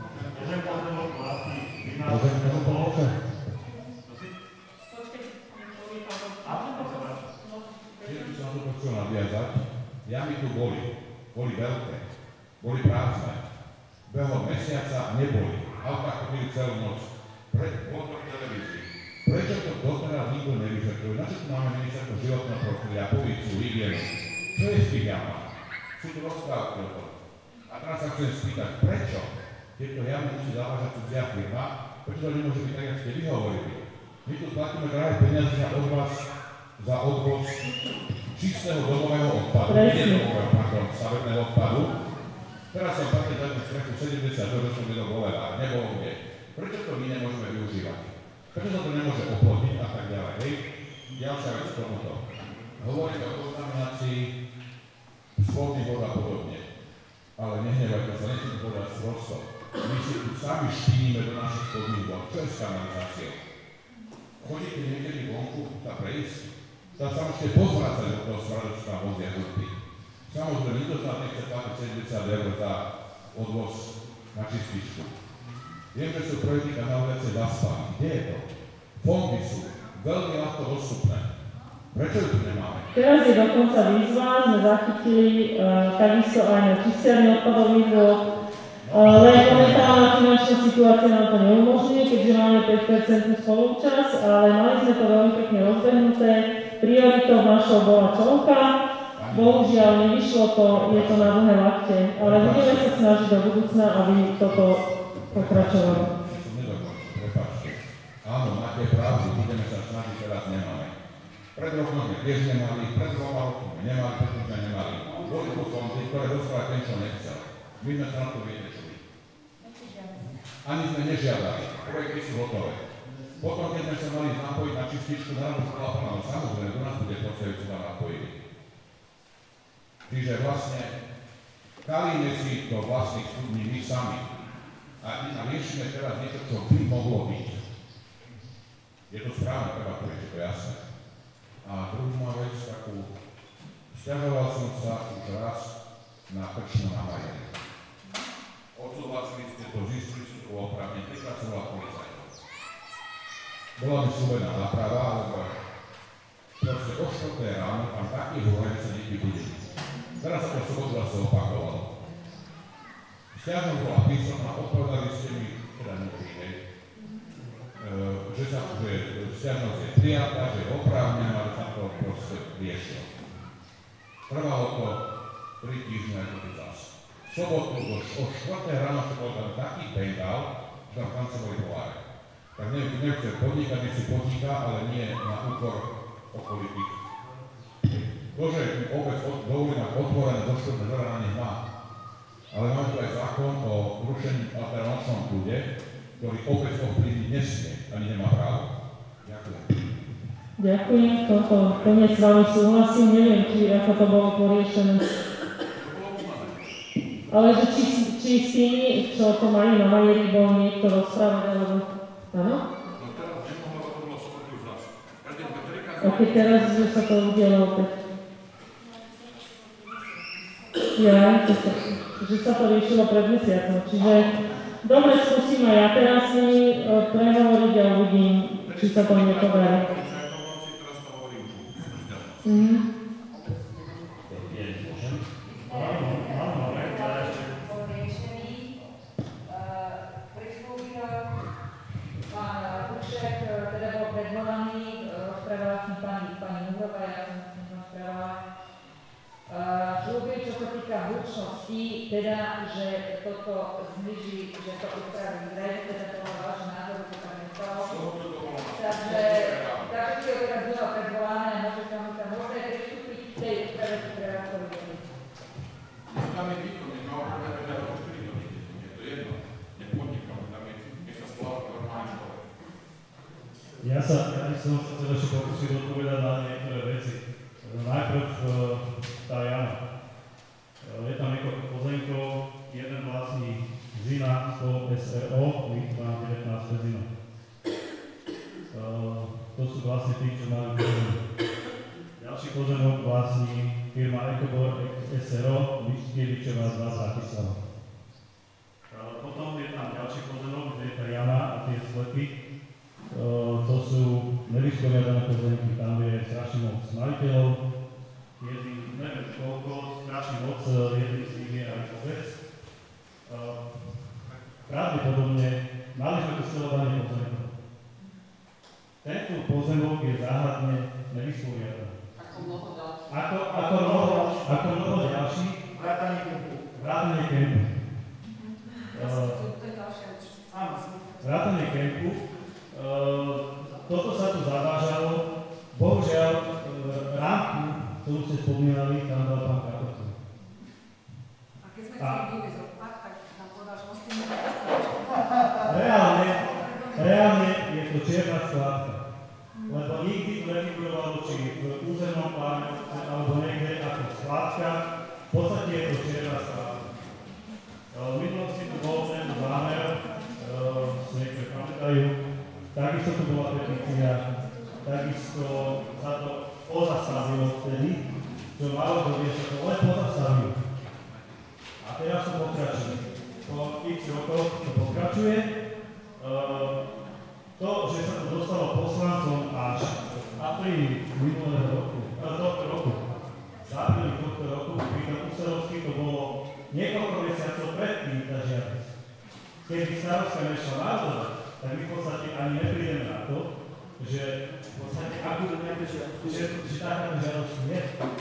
Chcel nadviazať, jamy tu boli, boli veľké, boli prázdne. Behom mesiaca neboli, autá chodili celú noc, Pre, bolo to v televízii. Prečo to doteraz nikto nevyšetruje? Na čo tu máme ministerstvo životného prostredia, políciu, hygienu? Čo je s tých jamách? Sú tu rozprávky o tom. A teraz sa chcem spýtať, prečo tieto jamy musí zavážať cudzia firma, prečo to nemôže byť tak, jak ste vyhovorili? My tu platíme drahé peniaze za odvoz, za odvoz čistého domového odpadu, nie domového, pardon, stavebného odpadu. Teraz som patril za tú strechu sedemdesiat rokov, som vedel volevať, nebolo kde. Prečo to my nemôžeme využívať? Prečo sa to nemôže oplodiť a tak ďalej, hej? Ďalšia vec k tomuto. Hovoríme o kontaminácii spodných vod a podobne. Ale nehnevajte sa, nechcem povedať prosto. My si tu sami štínime do našich spodných vod. Čo je s kanalizáciou? Chodíte niekedy vonku sa prejsť? Tam sa môžete pozvrácať do toho smradočná vozia hudby. Samozrejme, nikto z nás nechce platiť sedemdesiat eur za odvoz na čističku. Viem, že sú projekty kanalizácie zaspány. Kde je to? Fondy sú veľmi ľahko dostupné. Prečo ju tu nemáme? Teraz je dokonca výzva, sme zachytili uh, takisto aj na čistiarni odpadových vôd, uh, len momentálna finančná situácia nám to neumožňuje, keďže máme päť percent spolúčasť, ale mali sme to veľmi pekne rozbehnuté. Prioritou našou bola čelka, bohužiaľ nevyšlo to, je to na dlhé lakte, ale budeme sa snažiť do budúcna, aby toto pokračovalo. Áno, máte pravdu, budeme sa snažiť, teraz nemáme. Pred rokom sme tiež nemali, pred dvoma rokmi nemali, preto sme nemali. Boli tu fondy, ktoré dostali ten, čo nechcel. My sme sa na to vytečili. Ani sme nežiadali, projekty sú hotové. Potom, keď sme sa mali napojiť na čističku, naraz bola plná, no samozrejme, do nás bude proces, čo nám napojili. Čiže vlastne kalíme si do vlastných studní my sami a riešime teraz niečo, čo by mohlo byť. Je to správne, treba povedať, že to je jasné. A druhú vec, takú, sťažoval som sa už raz na Krčno na Majeri. Odsúhlasili ste to, zistili ste to opravne, trikrát som bola policajt. Bola mi slúbená náprava, alebo proste o štvrtej ráno tam taký hore, že sa nikdy bude. Teraz sa to v sobotu zase opakovalo. Sťažnosť bola písomná, odpovedali ste mi, teda nepríde, že sa, že sťažnosť je prijatá, že je oprávnená, že sa to proste riešilo. Trvalo to tri týždne ako to zas. V sobotu o štvrtej ráno sa bol tam taký bejgal, že tam tam sa boli pováre. Tak neviem, nechce podnikať, nech si podniká, ale nie na úkor okolitých. To, že obec dovolí mať otvorené dostupné dvere, na nich má. Ale máme tu aj zákon o rušení a teda nočnom kľude, ktorý obec ovplyvniť nesmie, ani nemá právo. Ďakujem. Ďakujem, toto plne s vami súhlasím, neviem, či ako to bolo poriešené. Ale že či, či s tými, čo to majú na Majeri, bol niekto rozprávať, alebo... Áno? No teraz nemohla, to bolo sobotu už raz. A keď teraz, že sa to udialo opäť. Ja, to sa, že sa to riešilo pred mesiacom, čiže dobre, skúsim aj ja teraz s nimi prehovoriť a uvidím, či sa to nepodarí. Mhm. Teda, že toto zniží, že to upraví zrejme, teda to má váš názor, že tam nestalo. Takže, takže si ho teda znova predvoláme a môže sa mu tam môže pristúpiť k tej tam je ticho, nech ma opravdu vedľa rozšíri do nich. Je to jedno. Nepodnikám, tam je, nech sa spláva normálne človek. Ja sa, ja by som sa chcel ešte pokúsiť odpovedať na niektoré veci. Najprv tá jama. Je tam niekoľko pozemkov, jeden vlastní Zina sto es er o, Litva devätnásť Zina. To sú vlastne tí, čo majú pozemok. Ďalší pozemok vlastní firma Ekobor es er o, Miškievičová dva Bratislava. Potom je tam ďalší pozemok, kde je tá jama a tie sklepy. To sú nevysporiadané pozemky, tam je strašne moc majiteľov, jedný, neviem koľko, strašne moc, jedný z nich je aj obec. Pravdepodobne mali sme tu sledovanie pozemkov. Tento pozemok je záhadne nevysporiadaný. Ako mnoho ďalších. Ako, ako, mnoho, ako mnoho ďalších. Vrátanie kempu. Vrátanie kempu. Vrátanie kempu. Toto sa tu zavážalo. Bohužiaľ, rámku, ktorú ste spomínali, tam dal pán Kratochvíľ. A keď sme chceli vyviezť odpad, tak nám povedal, že musíme Reálne, reálne je to čierna skládka. Lebo nikdy to nefigurovalo, či v územnom pláne, alebo niekde ako skládka, v podstate je to čierna skládka. V minulosti tu bol ten zámer, si niektoré pamätajú, takisto tu bola petícia, takisto sa to pozastavilo vtedy, čo malo to vie, sa to len pozastavilo. A teraz to pokračuje. Po x rokoch to pokračuje. To, že sa to dostalo poslancom až v apríli minulého roku, tohto roku, z apríli tohto roku, pri Kuserovský to bolo niekoľko mesiacov predtým tá žiadosť. Keby starostka nešla náhodou, tak my v podstate ani neprídeme na to, že v podstate akú že, že takáto žiadosť je.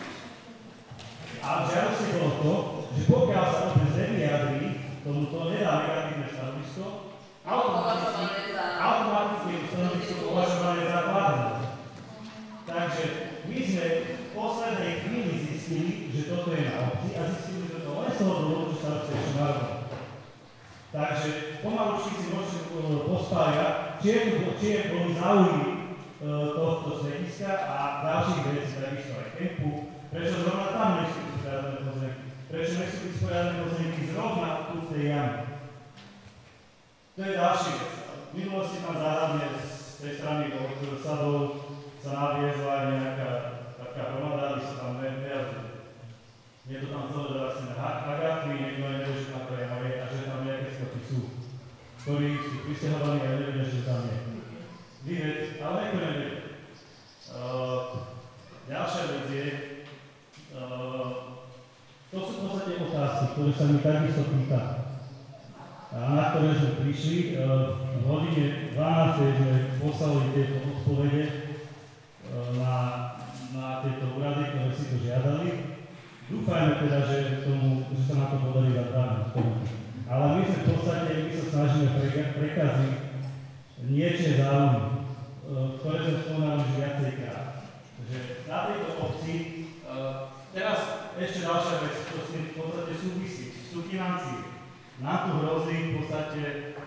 A v žiadosti bolo to, že pokiaľ sa obec nevyjadrí, tomuto nedá negatívne stanovisko, automaticky, automaticky je stanovisko považované za kladné. Takže my sme v poslednej chvíli zistili, že toto je na obci a zistili, že to len z toho dôvodu, že starostka ešte narodila. Takže pomalučky si môžete pospájať, či boli záujmy tohto slediska a ďalších vecí, takisto aj kempu, prečo zrovna tam nechcú vysporiadané pozemky, prečo nechcú vysporiadané pozemky zrovna tu v tej jame. To je ďalší vec. V minulosti tam záhadne z tej strany od sadov sa naviezla aj nejaká taká hromada, aby sa tam nejazdili. Je to tam celé vlastne agátmi, niekto aj nevie, že tam to je a že tam nejaké sklepy sú, ktorí sú pristahovaní a nevedia, že tam je. Vyved, ale niekto nevie. Uh, ďalšia vec je, uh, to sú v podstate otázky, ktoré sa mi takisto pýta. A na ktoré sme prišli, uh, v hodine dvanástej sme poslali tieto odpovede uh, na, na tieto úrady, ktoré si to žiadali. Dúfajme teda, že, tomu, že sa na to podarí zabrať. Ale my sa v podstate, my sa snažíme prekaziť niečie záujmy, ktoré sme spomínali už viacejkrát. Že na tejto obci, teraz ešte ďalšia vec, to s tým v podstate súvisí, sú financie. Nám tu hrozí v podstate,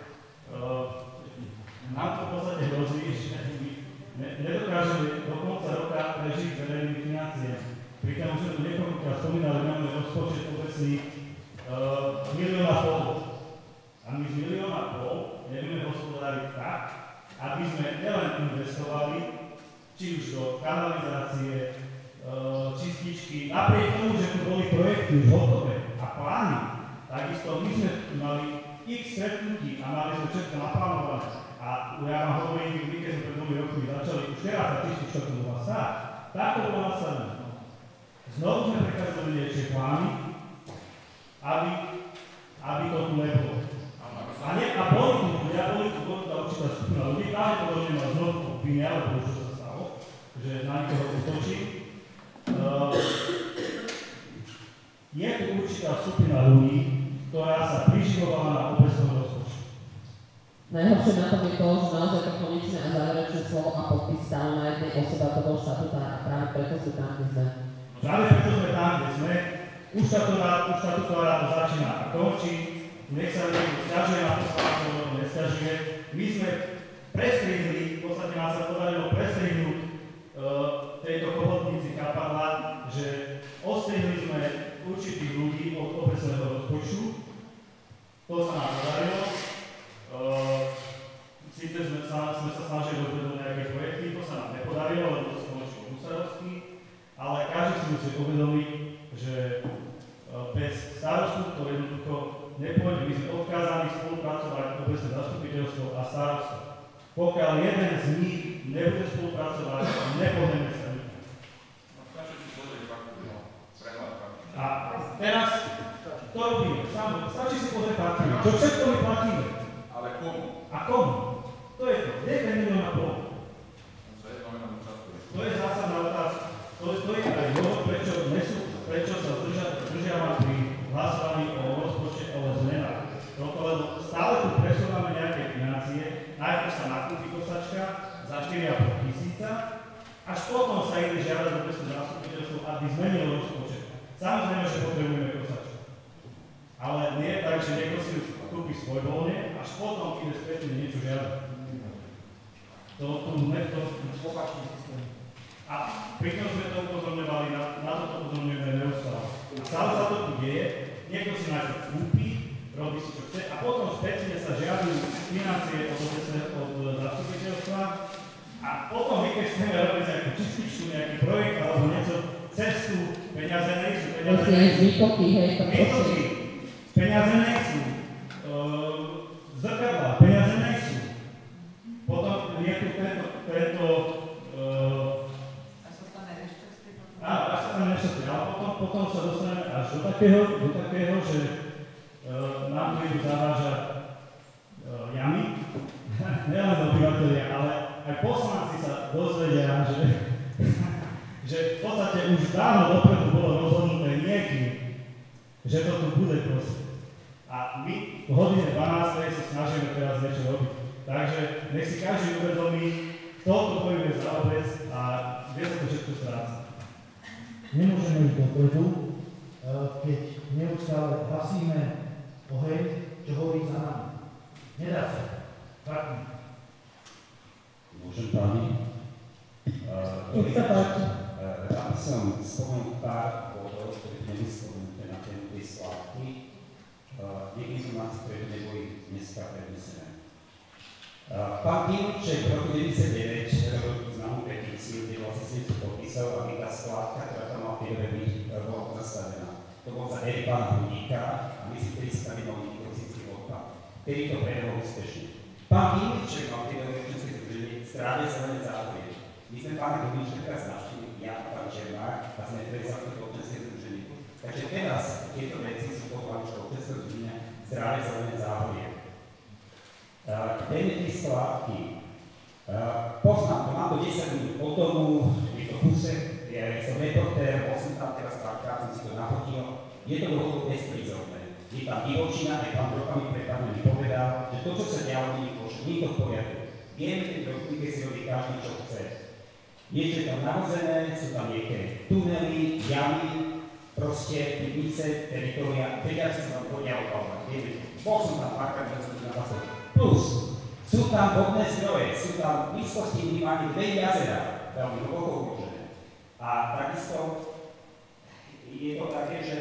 nám to v podstate hrozí, že nedokážeme do konca roka prežiť verejnými financiami. Príklad, už sme tu niekoľkokrát spomínali, máme rozpočet obecný uh, milión a pol. A my z milión a pol nevieme hospodáriť tak, aby sme nielen investovali, či už do kanalizácie, uh, čističky, napriek tomu, že tu boli projekty už hotové a plány, takisto my sme tu mali x stretnutí a mali sme všetko naplánované. A ja vám hovorím, my keď sme pred dvomi rokmi začali, už teraz sa čistička to bola stáť, tak to bolo nastavené. Znovu sme prekazali niečie plány, aby, aby to tu nebolo. A, nie, a boli tu ľudia, boli tu tá určitá skupina ľudí, pravdepodobne ma znovu obvinia, alebo čo sa stalo, že na niekoho útočí. Uh, je tu určitá skupina ľudí, ktorá sa priživovala na obecnom rozpočtu. Najhoršie na tom je to, že naozaj to konečné a záverečné slovo a podpis stále na jednej osobe, a to bol štatutár, a práve preto sú tam, kde sme. Práve preto sme tam, kde sme, už táto ráda to začína a končí, nech sa niekto sťažuje na poslancov, nesťažuje. My sme prestriedli, v podstate nám sa podarilo prestriednúť uh, tejto chobotnici chápadla, že ostriedli sme určitých ľudí od obecného rozpočtu. To sa nám podarilo. Uh, Sice sme sa, sme sa snažili rozvedúť nejaké projekty, to sa nám nepodarilo, lebo to skončilo Husarovský, ale každý si musí uvedomiť, že uh, bez starostu to jednoducho nepôjde. My sme odkázaní spolupracovať obecné zastupiteľstvo a starostu. Pokiaľ jeden z nich nebude spolupracovať, nepôjdeme sa nikam. A teraz to robíme. Stačí si pozrieť faktúry. Čo všetko my platíme? Ale komu? A komu? To je to. jeden milión a pol. To je zásadná otázka. To, to je aj dôvod, prečo, nesú, prečo sa zdržiava pri hlasovaní o rozpočte o zmenách. Toto, lebo stále tu presúvame nejaké financie, najprv sa nakúpi kosačka za štyri a pol tisíca, až potom sa ide žiadať do obecné zastupiteľstvo, aby zmenilo rozpočet. Samozrejme, že potrebujeme kosačku. Ale nie je tak, že niekto si ju kúpi svojvoľne, až potom ide späť niečo žiadať. To tu to opačný systém. A pritom sme to upozorňovali, na, na to upozorňujeme neustále. Stále sa to tu deje, niekto si najprv kúpi, robí si čo chce a potom spätne sa žiadajú financie od od zastupiteľstva a potom my, keď chceme robiť nejakú čističku, nejaký projekt alebo niečo, cestu, peniaze nejsú, peniaze nejsú. Výtoky, hej, to Výtoky, peniaze nejsú. Uh, zrkadlá, peniaze nejsú. Potom je tu tento, tento uh, až sa stane nešťastie. Áno, až sa stane nešťastie, ale potom, potom sa dostaneme až do takého, do takého, že uh, nám tu idú zavážať uh, jamy, nielen obyvateľia, ale aj poslanci sa dozvedia, že, že v podstate už dávno dopredu bolo rozhodnuté niekým, že to tu bude proste. A my v hodine dvanástej sa snažíme teraz niečo robiť. Takže nech si každý uvedomí, kto to bojuje za obec a kde sa to všetko stráca. Nemôžeme ísť dopredu, keď neustále hasíme oheň, čo horí za nami. Nedá sa. Fakt. Môžem páni? Nech sa páči. Rád som spomenul pár bodov, ktoré neboli spomenuté na tému tej skládky. Niekým informácií, ktoré neboli dneska prednesené. Pán Pilček v roku deväťdesiatdeväť robil známú petíciu, kde vlastne si niečo podpísal, aby tá skládka, ktorá tam mala v tej dobe byť, bola pozastavená. To bol za éry pána Hudíka a my si vtedy stavinovali toxický odpad. Vtedy to prebehlo úspešne. Pán Pilček mal v tej dobe občianske združenie Zdravie zelené záhorie. My sme pána Hudíčka teraz navštívili, ja a pán Čermák, a sme vtedy za toto občianske združenie. Takže teraz tieto veci sú povolené do občianskeho združenia Zdravie zelené záhorie. Téme tej skládky. Poznám to, mám to desať minút od domu, je to kuse, ja som reportér, bol som tam teraz párkrát, som si to nafotil. Je to dlhodobo bezprízorné. Je tam divočina, aj pán Dropa mi predtávne mi povedal, že to, čo sa dialo, nie je to v poriadku. Vieme, že trochu si robí každý, čo chce. Niečo je tam nahozené, sú tam niektoré tunely, jamy, proste pivnice, teritoria, vedia, čo sa tam podia opávať. Vieme, bol som tam párkrát, že som to napasol. Plus, sú tam vodné zdroje, sú tam v blízkosti minimálne dve jazera, veľmi hlboko uložené. A takisto je to také, že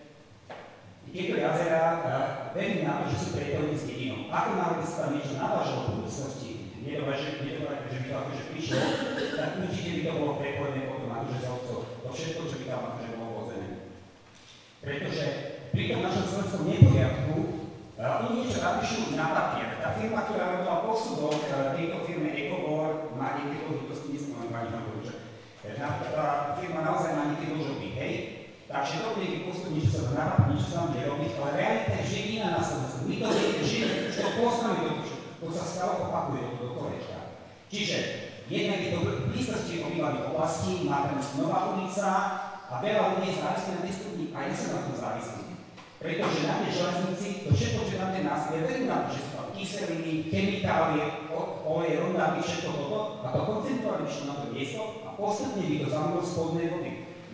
tieto jazera verím na to, že sú prepojení s dedinou. Ako náhle sa tam niečo navážalo v budúcnosti, nedováže, nedováže, že by to akože prišlo, tak určite by to bolo prepojené potom akože za obcov. To všetko, čo by tam akože bolo vozené. Pretože pri tom našom slovenskom neporiadku oni niečo napíšu na papier. Tá firma, ktorá robila posudok tejto firme Ecobor, má niekde dlžoby, nespomeniem pani Žankoviča. Tá firma naozaj má niekde dlžoby, hej? Takže to bude posudok, niečo sa znáva, niečo sa nám bude robiť, ale realita je, že iná na Slovensku. My to viete, že už to poznáme, to sa stále opakuje do kolečka. Čiže jednak je to v blízkosti obývaných oblastí, má tam nová ulica a veľa ľudí je závislé na testúdni a ja som na tom závislý. Pretože na tej železnici, to všetko, čo tam ten nás je, verím na to, že sú tam kyseliny, chemikálie, oleje, rondáky, všetko toto, a to koncentrovali išlo na to miesto a postupne by to zamulo spodné vody.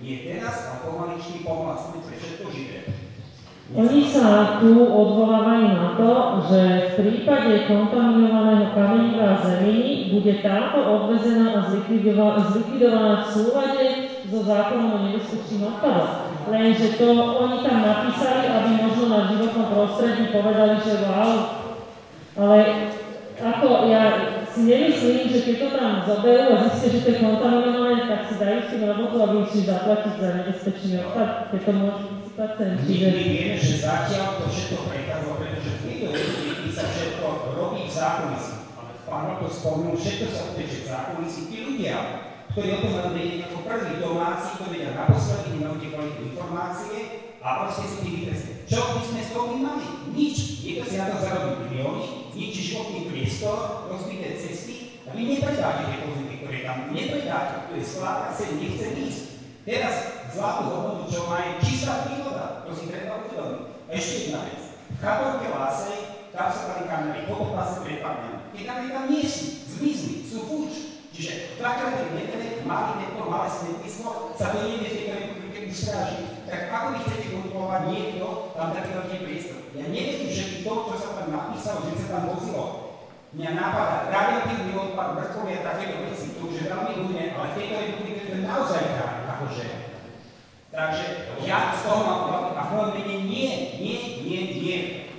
Nie teraz, ale pomaličky pomôcť, pre všetko živé. Oni sa tu odvolávajú na to, že v prípade kontaminovaného kameniva a zeminy bude táto odvezená a zlikvidovaná v súlade so zákonom o nebezpečných odpadoch. Lenže to oni tam napísali, aby možno na životnom prostredí povedali, že wow, ale ako ja si nemyslím, že keď to tam zoberú a zistia, že to je kontaminované, tak si dajú s tým robotu, aby išli zaplatiť za nebezpečný odpad, keď to môže byť pacient. My vieme, že zatiaľ to všetko prekázalo, pretože v tejto veci sa všetko robí v zákulisí. Pán to spomenul, všetko sa uteče v zákulisí. Tí ľudia, ktorí o tom majú vedieť ako prvý domáci, to vedia naposledy, neutekali informácie a proste si tým vytrestili. Čo by sme s tomu mali? Nič. Niekto si na to zarobí milióny, nič životný priestor, rozbité cesty a vy nepredáte tie pozity, ktoré tam nepredáte. To je skladka, sem nechce ísť. Teraz zlatú hodnotu, čo má je čistá príroda, to si treba uvedomiť. Ešte jedna vec. V Chatorke Lásej, tam sa dali kamery, potom vás sa prepadneme. Tie kamery tam nie sú, zmizli, sú fuč. Čiže v dvakrát metre, malý metro, malé smetlisko, sa dojede v tejto republike ustráži. Tak ako vy chcete kontrolovať niekto, tam taký veľký priestor? Ja neviem, že by to, čo sa tam napísalo, že sa tam vozilo, mňa napadá radioaktívny odpad, vrchovia a takéto veci, to už je veľmi ľudné, ale v tejto republike to je naozaj tak, akože. Takže ja z toho mám obavy a v mojom mene nie, nie, nie, nie.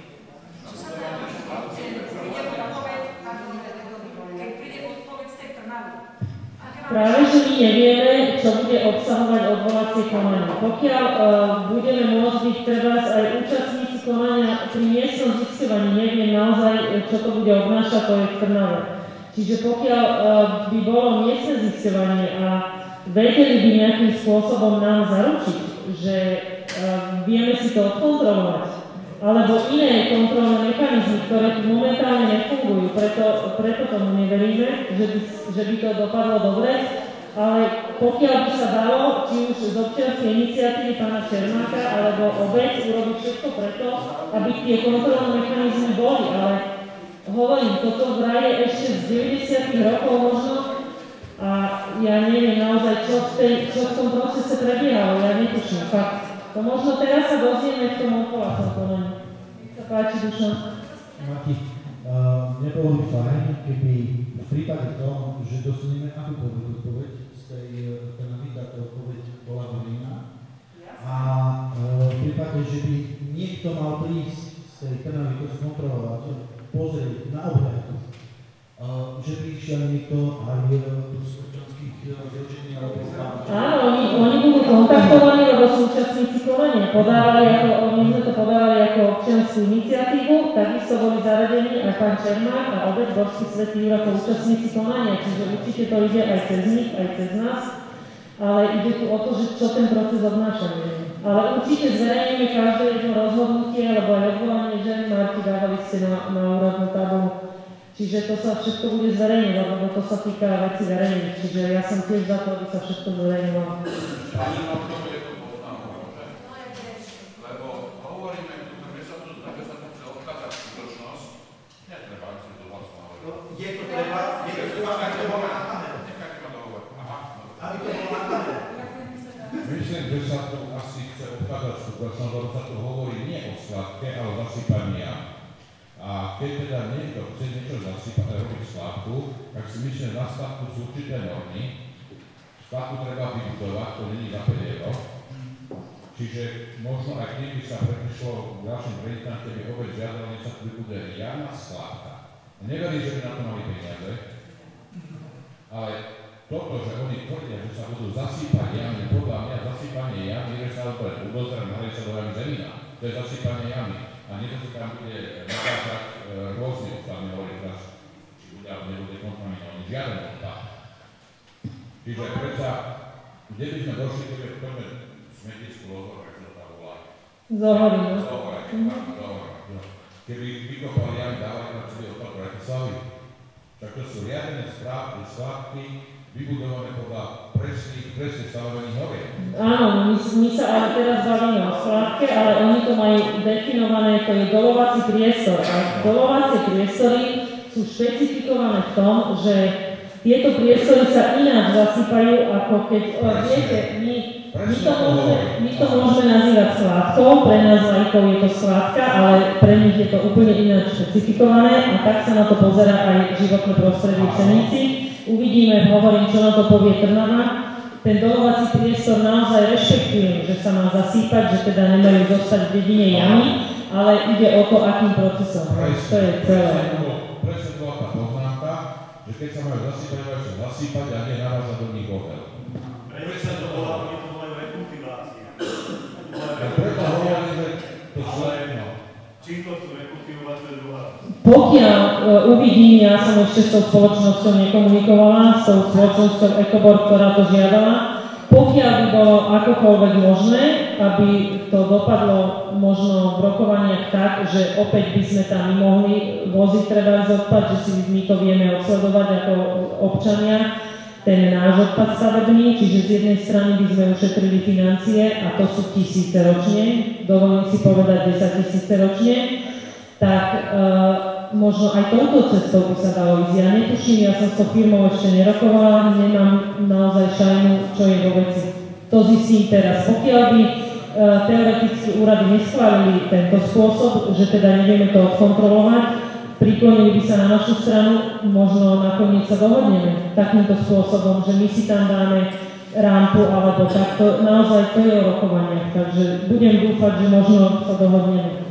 Práve, že my nevieme, čo bude obsahovať odvolacie konanie. Pokiaľ uh, budeme môcť byť trebárs aj účastníci konania pri miestnom zisťovaní, neviem naozaj, čo to bude obnášať, to je v Trnave. Čiže pokiaľ uh, by bolo miestne zisťovanie a vedeli by nejakým spôsobom nám zaručiť, že uh, vieme si to odkontrolovať, alebo iné kontrolné mechanizmy, ktoré tu momentálne nefungujú, preto, preto tomu neveríme, že by, že by to dopadlo dobre, ale pokiaľ by sa dalo, či už z občianskej iniciatívy pána Čermáka, alebo obec urobiť všetko preto, aby tie kontrolné mechanizmy boli, ale hovorím, toto vraj je ešte z deväťdesiatych rokov možno a ja neviem naozaj, čo v, tej, čo v tom procese prebiehalo, ja netuším, fakt. To možno teraz sa dozvieme v tom odvolacom konaní. Nech sa páči, Dušan. Mati, uh, nebolo by fajn, keby v prípade toho, že dostaneme akúkoľvek odpoveď z tej Trnavy, táto odpoveď bola verejná. A uh, v prípade, že by niekto mal prísť z tej Trnavy to skontrolovať, pozrieť na obhľad, uh, že by išiel niekto aj z občanských zložení alebo áno, oni, oni budú kontaktovaní, lebo sú účastníci konania. Podávali ako, my sme to podávali ako občiansku iniciatívu, takisto boli zaradení aj pán Čermák a obec Borský Svätý Jur ako účastníci konania, čiže určite to ide aj cez nich, aj cez nás, ale ide tu o to, že čo ten proces obnáša. Ale určite zverejníme každé jedno rozhodnutie, alebo aj odvolanie ženy, Marky, dávali ste na, na úradnú tabuľu. Čiže to sa všetko bude zverejňovať, lebo to sa týka veci verejných. Čiže ja som tiež za to, aby sa všetko zverejňovalo. Pani, no to bude to poznámka, že? Lebo hovoríme, že sa tu chce odkázať skutočnosť, netreba si to vlastne hovoriť. Je to treba, je to treba, aby to bolo na kameru. Nechajte ma dohovoriť. Aha. Aby to bolo na kameru. Myslím, že sa tu asi chce odkázať skutočnosť, lebo sa tu hovorí nie o skladke, ale o zasypania. A keď teda niekto chce niečo zasypať a robiť skladku, tak si myslím, že na skladku sú určité normy. Skladku treba vybudovať, to není za päť eur. Čiže možno aj keby sa preprišlo v ďalšom kreditante, by obec žiadala, nech sa tu vybuduje riadna skladka. Neverím, že by na to mali peniaze, ale toto, že oni tvrdia, že sa budú zasýpať jamy, podľa mňa zasýpanie jamy, že sa dobre budozer, narie sa do jamy zemina. To je zasýpanie jamy. A nie to, že tam bude natáčať e, rôzne, tam nehovorí teraz, či bude alebo nebude kontaminovaný, žiaden odpad. Čiže predsa, kde by sme došli, keby poďme smetiskú Lozor, ak sa to tam volá. Zohory, no. Zohory, Zohory. Keby vykopali jamy, dávali na celý odpad Bratislavy. Tak to sú riadené správky, skladky, vybudované podľa presných, presne stanovených noriem. Áno, my, my sa ale teraz bavíme o skladke, ale oni to majú definované, to je dolovací priestor. A dolovacie priestory sú špecifikované v tom, že tieto priestory sa ináč zasypajú, ako keď, o, viete, my, my, to môžeme, my to môžeme nazývať skládkou, pre nás laikov je to skládka, ale pre nich je to úplne ináč špecifikované a tak sa na to pozerá aj životné prostredie v Senici. Uvidíme, hovorím, čo na to povie Trnava. Ten dolovací priestor naozaj rešpektujem, že sa má zasýpať, že teda nemajú zostať v dedine jamy, ale ide o to, akým procesom. To je celé. Presne bola tá poznámka, že keď sa majú zasýpať, majú sa zasýpať a nie narazať do nich hotel. Prečo sa to volá, oni to volajú rekultivácie. Preto hovorím, že to zle, no. Čím to sú rekultivovacie druhá? Pokiaľ uh, uvidím, ja som ešte s tou spoločnosťou nekomunikovala, s tou spoločnosťou Ecobor, ktorá to žiadala, pokiaľ by bolo akokoľvek možné, aby to dopadlo možno v rokovaniach tak, že opäť by sme tam mohli voziť treba z odpad, že si my to vieme odsledovať ako občania, ten náš odpad stavebný, čiže z jednej strany by sme ušetrili financie, a to sú tisíce ročne, dovolím si povedať desať tisíce ročne, tak e, možno aj touto cestou by sa dalo ísť. Ja netuším, ja som s tou firmou ešte nerokovala, nemám naozaj šajnu, čo je vo veci. To zistím teraz. Pokiaľ by e, teoreticky úrady neschválili tento spôsob, že teda nevieme to odkontrolovať, priklonili by sa na našu stranu, možno nakoniec sa dohodneme takýmto spôsobom, že my si tam dáme rámpu alebo takto. Naozaj to je o rokovaniach, takže budem dúfať, že možno sa dohodneme.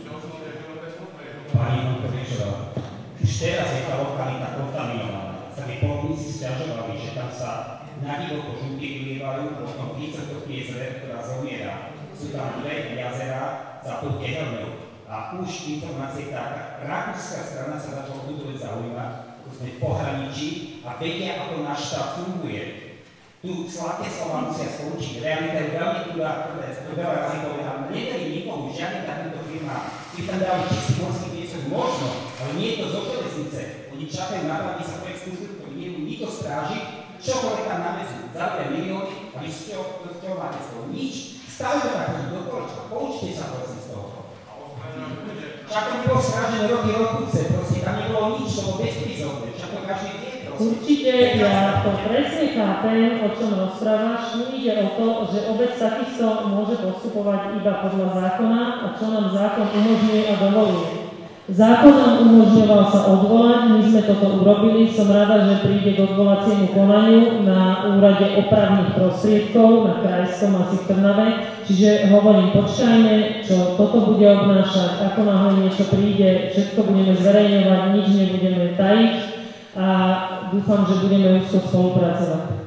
Pani Montovečová, už teraz je tá lokalita kontaminovaná. Sa mi polovníci sťažovali, že tam sa na divoko žlty vylievajú možno tridsať jezera, ktorá zomiera. Sú tam dve jazera za pol tehelnou. A už informácia je taká, rakúska strana sa začala túto vec zaujímať, ako sme v pohraničí a vedia, ako náš štát funguje. Tu sladké slova musia skončiť. Realita je veľmi chudá, to veľa razy povedám, neverím nikomu, žiadnym takýmto firmám. Keď tam dali čistý morský piesok, možno, ale nie je to zo železnice. Oni čakajú na to, aby sa projekt spustil, ktorý nie bude nikto strážiť, čokoľvek tam navezú, zarobia milióny a vy z toho máte z toho nič. Stále to tak chodí do kolečka, poučte sa prosím z toho. Však to bolo strážené roky rokuce, proste tam nebolo nič, to bolo bezprízovné, však to každý vie proste. Určite, ja to presne chápem, o čom rozprávaš. Tu ide o to, že obec takisto môže postupovať iba podľa zákona a čo nám zákon umožňuje a dovoluje. Zákon nám umožňoval sa odvolať, my sme toto urobili, som rada, že príde k odvolaciemu konaniu na úrade opravných prostriedkov, na krajskom asi v Trnave, čiže hovorím, počkajme, čo toto bude obnášať, ako náhle niečo príde, všetko budeme zverejňovať, nič nebudeme tajiť a dúfam, že budeme úzko spolupracovať.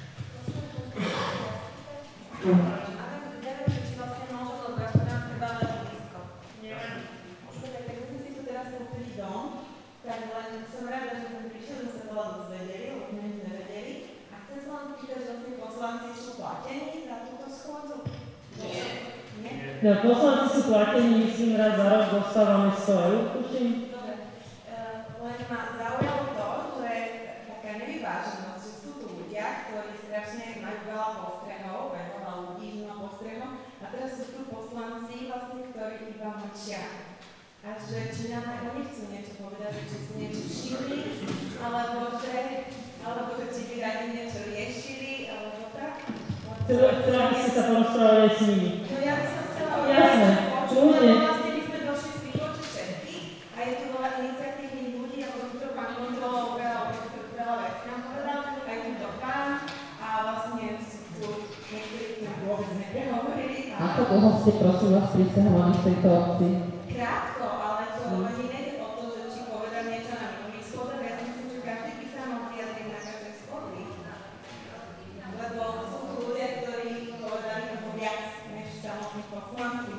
No, poslanci sú platení, myslím, raz za rok dostávame sto eur, tuším. Len ma zaujalo to, že taká nevyváženosť, že sú tu ľudia, ktorí strašne majú veľa postrehov, aj veľa ľudí, že má postrehov, a teraz sú tu poslanci, vlastne, ktorí iba mlčia. A že či nám aj oni chcú niečo povedať, či si niečo všimli, alebo že, alebo že či by radi niečo riešili, alebo tak. Chcela by ste sa porozprávať aj s nimi. No ja by som chcela Jasné, ľudia. Vlastne my sme došli z vypočuť všetky a je tu veľa iniciatívnych ľudí, ako to pán kontrolov, veľa vec nám povedal, aj túto pán a vlastne sú tu niektorí, ktorí vôbec neprehovorili. Ako dlho ste prosím vás prisťahovali v tejto obci? Krátko, ale to ani nejde o to, že či povedať niečo na minulých schodách, ja si myslím, že každý by sa mal vyjadriť na každej schodli. Lebo sú tu ľudia, ktorí povedali mnoho viac než samotní poslanci.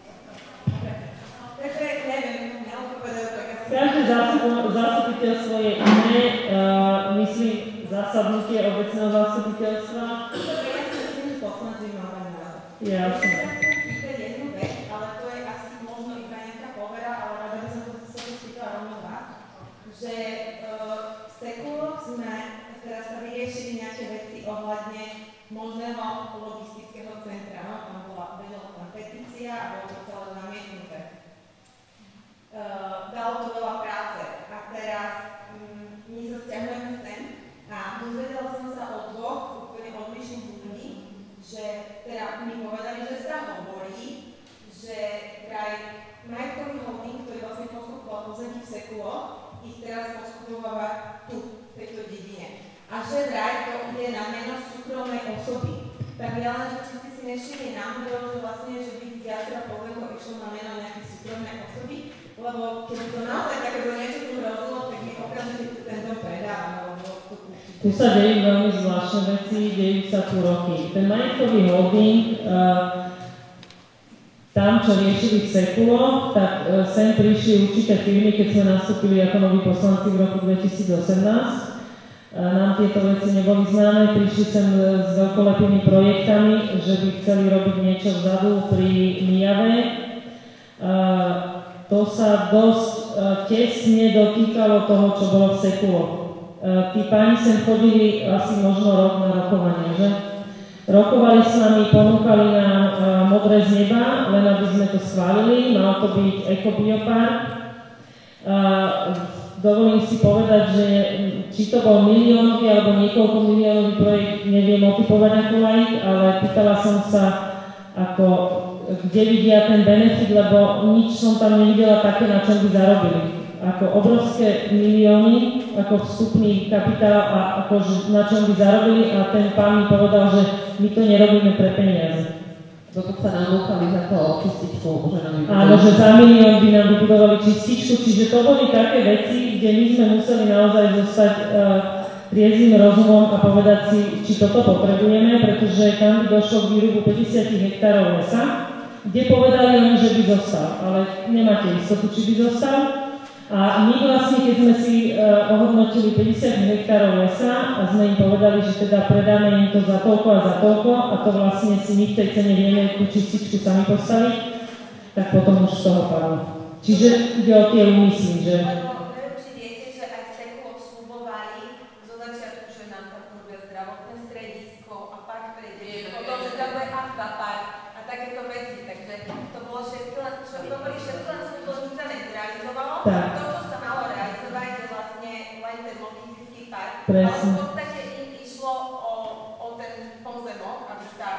Takže neviem, neodpovedajú tak asi. Každé zastupiteľstvo je iné, uh, myslím, zasadnutie obecného zastupiteľstva. Ja si myslím, že poslanci mám tam názor. Jasne. Ja chcem spýtať jednu vec, ale to je asi možno iba nejaká povera, ale rada by som to spýtala rovno vás, že uh, v Sekulu sme teraz sa vyriešili nejaké veci ohľadne možného logistického centra. No, tam bola, vedela tam petícia a bolo to celé zamietnuté. Uh, dalo to veľa práce a teraz um, my sa stiahujeme sem náhodou, že vlastne, že by viacero pozemkov išlo na meno nejakej súkromnej osoby, lebo keď to naozaj takéto niečo tu hrozilo, tak my okamžite ten dom predávame, lebo to Tu sa dejú veľmi zvláštne veci, dejú sa tu roky. Ten majetkový holding, uh, tam, čo riešili v Sekulo, tak uh, sem prišli určité firmy, keď sme nastúpili ako noví poslanci v roku dvetisícosemnásť. Nám tieto veci neboli známe, prišli sem s veľkolepými projektami, že by chceli robiť niečo vzadu pri Mijave. To sa dosť tesne dotýkalo toho, čo bolo v Sekulo. Tí páni sem chodili asi možno rok na rokovanie, že? Rokovali s nami, ponúkali nám modré z neba, len aby sme to schválili, mal to byť ekobiopark. Dovolím si povedať, že či to bol miliónový alebo niekoľko miliónový projekt, neviem otypovať ako laik, ale pýtala som sa, ako, kde vidia ten benefit, lebo nič som tam nevidela také, na čom by zarobili. Ako obrovské milióny, ako vstupný kapitál a ako, na čom by zarobili a ten pán mi povedal, že my to nerobíme pre peniaze. Dokonca nám núkali za to čističku, že nám vybudovali. Áno, že za milión by nám vybudovali čističku, čiže to boli také veci, kde my sme museli naozaj zostať uh, triezvým rozumom a povedať si, či toto potrebujeme, pretože tam by došlo k výrubu päťdesiat hektárov lesa, kde povedali oni, že by zostal, ale nemáte istotu, či by zostal. A my vlastne, keď sme si uh, ohodnotili päťdesiat hektárov lesa a sme im povedali, že teda predáme im to za toľko a za toľko a to vlastne si my v tej cene vieme tú čističku sami postaviť, tak potom už z toho padlo. Čiže ide o tie úmysly, že... Či viete, že aj v Sekulo slúbovali zo začiatku, že nám tam robia zdravotné stredisko a park pre deti, potom, že tam bude akvapark a takéto veci, takže to bolo všetko len, čo to boli všetko len súdlovnica nezrealizovalo. To, čo sa malo realizovať, je vlastne len ten logistický park. Presne. Ale v podstate im išlo o, o ten pozemok, aby sa...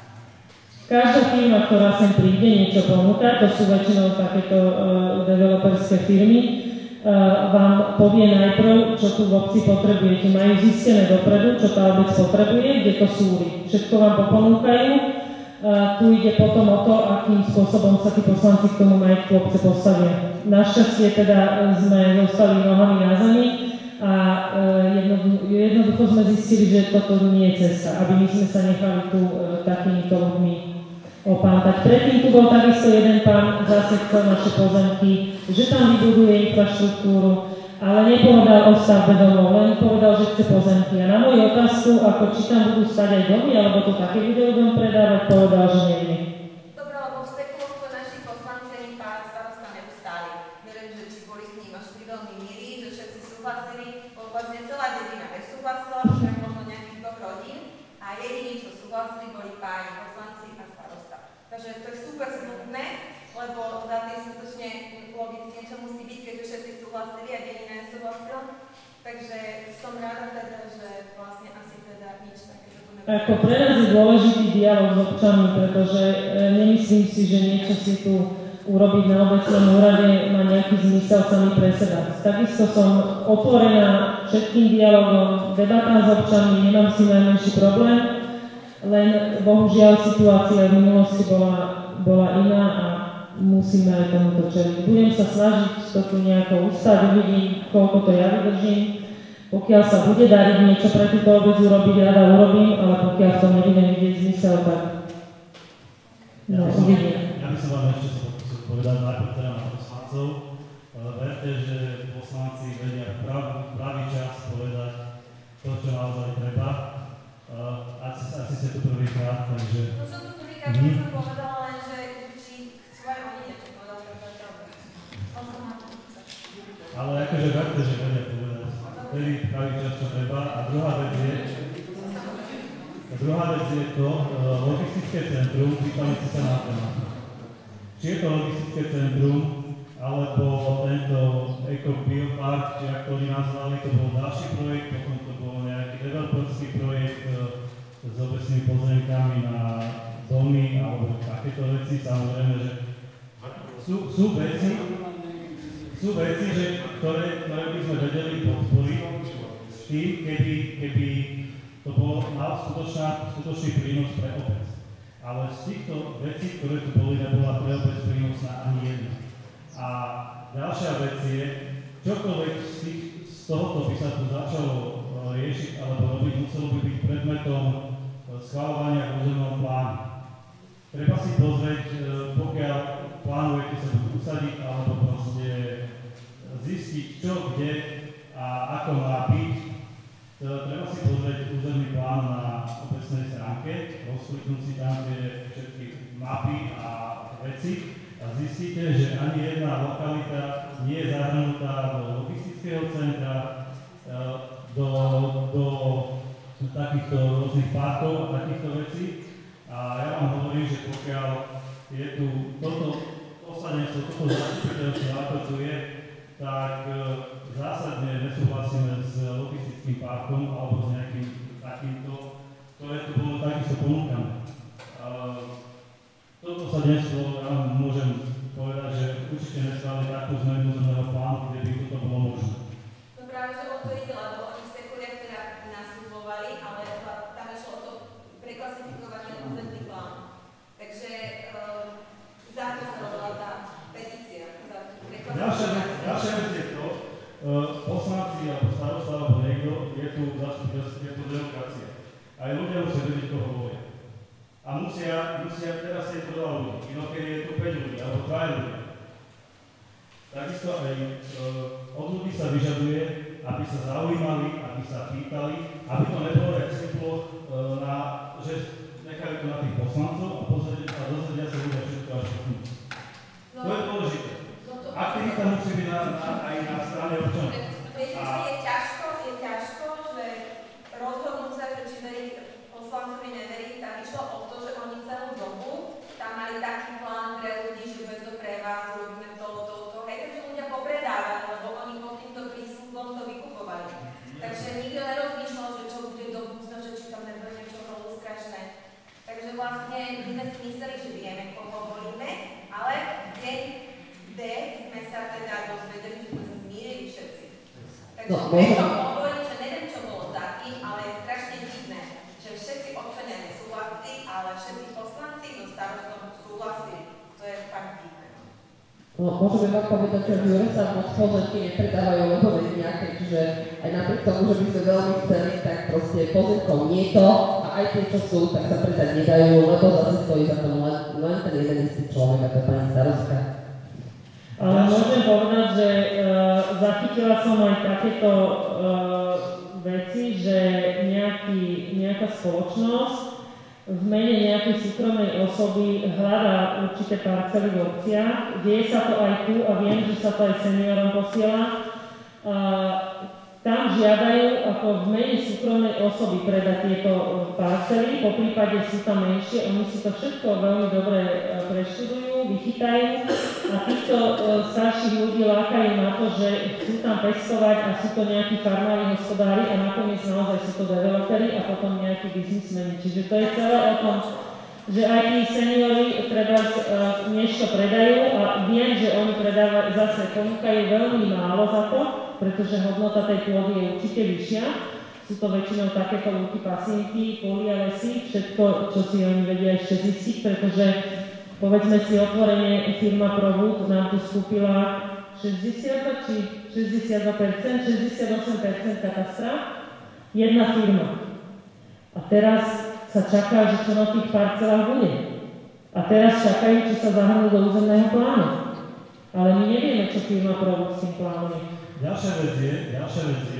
Každá firma, ktorá sem príde niečo ponúkať, to sú väčšinou takéto uh, developerské firmy, uh, vám povie najprv, čo tu v obci potrebujete. Majú zistené dopredu, čo tá obec potrebuje, kde to súri. Všetko vám poponúkajú. Uh, tu ide potom o to, akým spôsobom sa tí poslanci k tomu majetku obce postavia. Našťastie teda sme zostali nohami na zemi a uh, jednoducho, jednoducho sme zistili, že toto nie je cesta, aby my sme sa nechali tu uh, takýmito ľuďmi opántať. Predtým tu bol takisto jeden pán, zase chcel naše pozemky, že tam vybuduje infraštruktúru, ale nepovedal o stavbe domov, len povedal, že chce pozemky. A na moju otázku, ako či tam budú stať aj domy, alebo to také bude ľuďom predávať, povedal, že nevie. Dobre, lebo v Sekulovku naši poslanci ani pán starosta neustáli. Neviem, že či boli s ním až pri veľmi milí, že všetci súhlasili, lebo vlastne celá dedina nesúhlasila, okrem možno nejakých dvoch rodín a jediní, čo súhlasili, boli páni, poslanci a starosta. Takže to je super smutné, lebo za tým skutočne logicky niečo musí byť, keďže všetci súhlasili a dedina nesúhlasila. Takže som ráda teda, že vlastne asi teda nič takéto tu nebude. Ako pre nás je dôležitý dialog s občanmi, pretože e, nemyslím si, že niečo si tu urobiť na obecnom úrade má nejaký zmysel sami pre seba. Takisto som otvorená všetkým dialogom, debatám s občanmi, nemám si najmenší problém, len bohužiaľ situácia v minulosti bola, bola iná a musíme aj tomuto čeliť. Budem sa snažiť to tu nejako ustať, uvidím, koľko to ja vydržím. Pokiaľ sa bude dariť niečo pre túto obec urobiť, rada urobím, ale pokiaľ v tom nebudem vidieť zmysel, tak no, uvidím. Ja by som vám ešte sa pokusil povedať najprv teda na poslancov. Verte, že poslanci vedia pravý čas povedať to, čo naozaj treba. Asi, asi ste tu prvýkrát, takže... No som tu prvýkrát, mm. som povedala len, že či chcú aj oni niečo povedať, to je pravda. Ale akože verte, že vedia povedať, vtedy pravý čas, čo treba. A druhá vec je, a druhá vec je to, logistické centrum, pýtali ste sa na téma. Či je to logistické centrum, alebo tento ekobiopark, či ako to oni nazvali, to bol ďalší projekt, potom to bol nejaký developerský projekt s obecnými pozemkami na domy alebo takéto veci. Samozrejme, že sú, sú veci, sú veci, že, ktoré, ktoré by sme vedeli podporiť s tým, keby, keby to bol mal skutočný prínos pre obec. ale z týchto vecí, ktoré tu boli, nebola pre obec prínosná ani jedna. A ďalšia vec je, čokoľvek z, tých, z tohoto by sa tu začalo riešiť alebo robiť, muselo by byť predmetom schvaľovania v územnom plánu. Treba si pozrieť, pokiaľ plánujete sa tu usadiť alebo proste zistiť, čo, kde a ako má byť. Treba si pozrieť územný plán na obecnej stránke, rozkliknúť si tam tie všetky mapy a veci a zistíte, že ani jedna lokalita nie je zahrnutá do logistického centra, do, do takýchto rôznych parkov a takýchto vecí. A ja vám hovorím, že pokiaľ je tu toto osadenstvo, toto zastupiteľstvo, ako tu je, tak zásadne nesúhlasíme s logistickým parkom alebo s nejakým takýmto, ktoré tu bolo takisto ponúkané. Toto sa dnes ja môžem povedať, že určite nestali takú zmenu územného plánu, kde by toto bolo možné. No práve, že o to ide, lebo oni v sekuliach teda nás slúbovali, ale tam išlo o to preklasifikovať ten územný plán. Takže uh, za to sa robila tá petícia. Ďalšia vec je to, poslanci alebo starosta alebo niekto, je tu zastupiteľstvo, je tu demokracia. Aj ľudia musia vedieť, koho volia. A musia, musia teraz je to veľa ľudí, inokedy je tu päť ľudí alebo dva ľudia. Takisto aj e, od ľudí sa vyžaduje, aby sa zaujímali, aby sa pýtali, aby to nebolo jak simplo, e, na, že nechali to na tých poslancov a pozrieť a dozvedia sa ľudia všetko až potom. No, to je dôležité. Aktivita musí byť na, na, aj na strane občanov. Viete, že je ťažko, je ťažko, že rozhodnúť sa, že či veriť poslancovi neveriť, tam išlo o to, že oni celú dobu tam mali taký plán pre ľudí, že bude to pre vás, robíme to, to, to, hej, takže ľudia popredávali, lebo oni pod týmto prísľubom to vykupovali. Takže nikto nerozmýšľal, že čo bude do budúcna, že či tam nebude niečo veľmi strašné. Takže vlastne my sme si mysleli, že vieme, koho volíme, ale deň D sme sa teda dozvedeli, že sme sa zmierili všetci. Takže no, preto hovorím, že neviem, čo bolo za tým, ale je strašne divné, že všetci občania nesúhlasili, ale všetci poslanci so starostom súhlasili. To je fakt divné. No, môžeme vám povedať, že v Jure sa moc pozemky nepredávajú, lebo veď nejaké, čiže aj napriek tomu, že by sme veľmi chceli, tak proste pozemkov nie to a aj tie, čo sú, tak sa predať nedajú, lebo zase stojí za tom len, len ten jeden istý človek, ako pani starostka. Ale môžem povedať, že uh, zachytila som aj takéto uh, veci, že nejaký, nejaká spoločnosť v mene nejakej súkromnej osoby hľadá určité parcely v obciach. Deje sa to aj tu a viem, že sa to aj seniorom posiela. Uh, tam žiadajú ako v mene súkromnej osoby predať tieto parcely, po prípade sú tam menšie, oni si to všetko veľmi dobre preštudujú, vychytajú a týchto starších ľudí lákajú na to, že chcú tam pestovať a sú to nejakí farmári, hospodári a nakoniec naozaj sú to developeri a potom nejakí biznismeni. Čiže to je celé o tom, že aj tí seniori treba niečo predajú a viem, že oni predávajú, zase ponúkajú veľmi málo za to, pretože hodnota tej pôdy je určite vyššia. Sú to väčšinou takéto lúky, pasienky, polia, lesy, všetko, čo si oni vedia ešte zistiť, pretože povedzme si otvorene, firma Prowood nám tu skúpila šesťdesiat či šesťdesiatdva percent, šesťdesiatosem percent katastra, jedna firma. A teraz sa čaká, že čo na tých parcelách bude. A teraz čakajú, či sa zahrnú do územného plánu. Ale my nevieme, čo firma Prowood s tým plánuje. Ďalšia vec je, ďalšia vec je,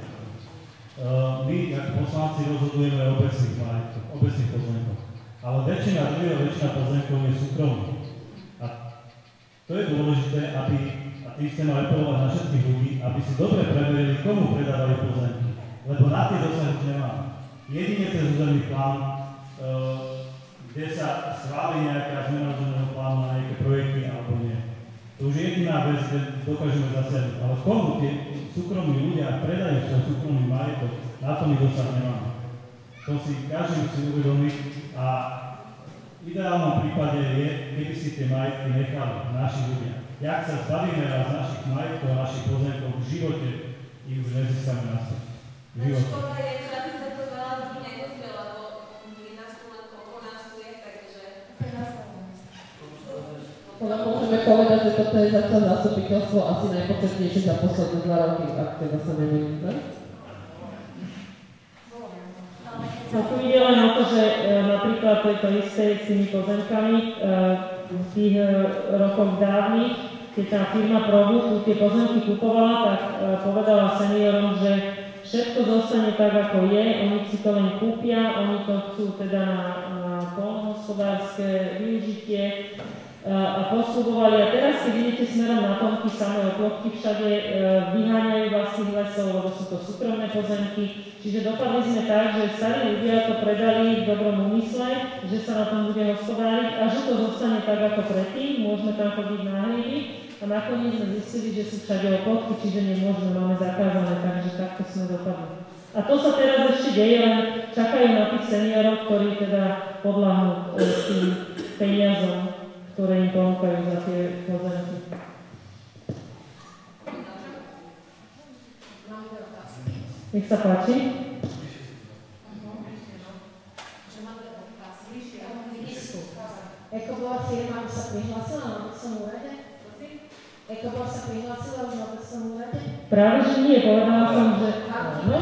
uh, my ako poslanci rozhodujeme o obecných majetkoch, obecných pozemkoch. Ale väčšina, druhá väčšina pozemkov je súkromných. A to je dôležité, aby, a tým chcem apelovať na všetkých ľudí, aby si dobre preverili, komu predávajú pozemky. Lebo na tie dosah nemáme. Jedine cez územný plán, uh, kde sa schváli nejaká zmena územného plánu na nejaké projekty alebo nie. To už je jediná vec, kde dokážeme zasiahnuť. Ale komu tie súkromní ľudia predajú svoj súkromný majetok, na to my dosah nemáme. To si každý musí uvedomiť a v ideálnom prípade je, keby si tie majetky nechali naši ľudia. Jak sa zbavíme raz našich majetkov a našich pozemkov v živote, ich už nezískame naspäť. V živote. Škoda je, že asi sa to veľa ľudí nedozvie, lebo nás tu len koľko nás tu je, takže môžeme povedať, že toto je zatiaľ zastupiteľstvo asi najpočetnejšie za posledné dva roky, ak teda sa nemýlim, tak? No tu ide len o to, že e, napríklad tejto isté s tými pozemkami e, v tých e, rokoch dávnych, keď tá firma Probu tu tie pozemky kupovala, tak e, povedala seniorom, že všetko zostane tak, ako je, oni si to len kúpia, oni to chcú teda na, na poľnohospodárske využitie a posľubovali. A teraz, keď idete smerom na Tomky, samé oplotky všade vyháňajú vlastných lesov, lebo sú to súkromné pozemky. Čiže dopadli sme tak, že starí ľudia to predali v dobrom úmysle, že sa na tom bude hospodáriť a že to zostane tak, ako predtým, môžeme tam chodiť na hryby. A nakoniec sme zistili, že sú všade oplotky, čiže nemôžeme, máme zakázané, takže takto sme dopadli. A to sa teraz ešte deje, len čakajú na tých seniorov, ktorí teda podľahnú tým peniazom, ktoré im ponúkajú za tie pozemky. Nech sa páči. Ekobor firma už sa prihlásila na obecnom úrade? Ekobor sa prihlásila už na obecnom úrade? Práve, že nie, povedala som, že áno.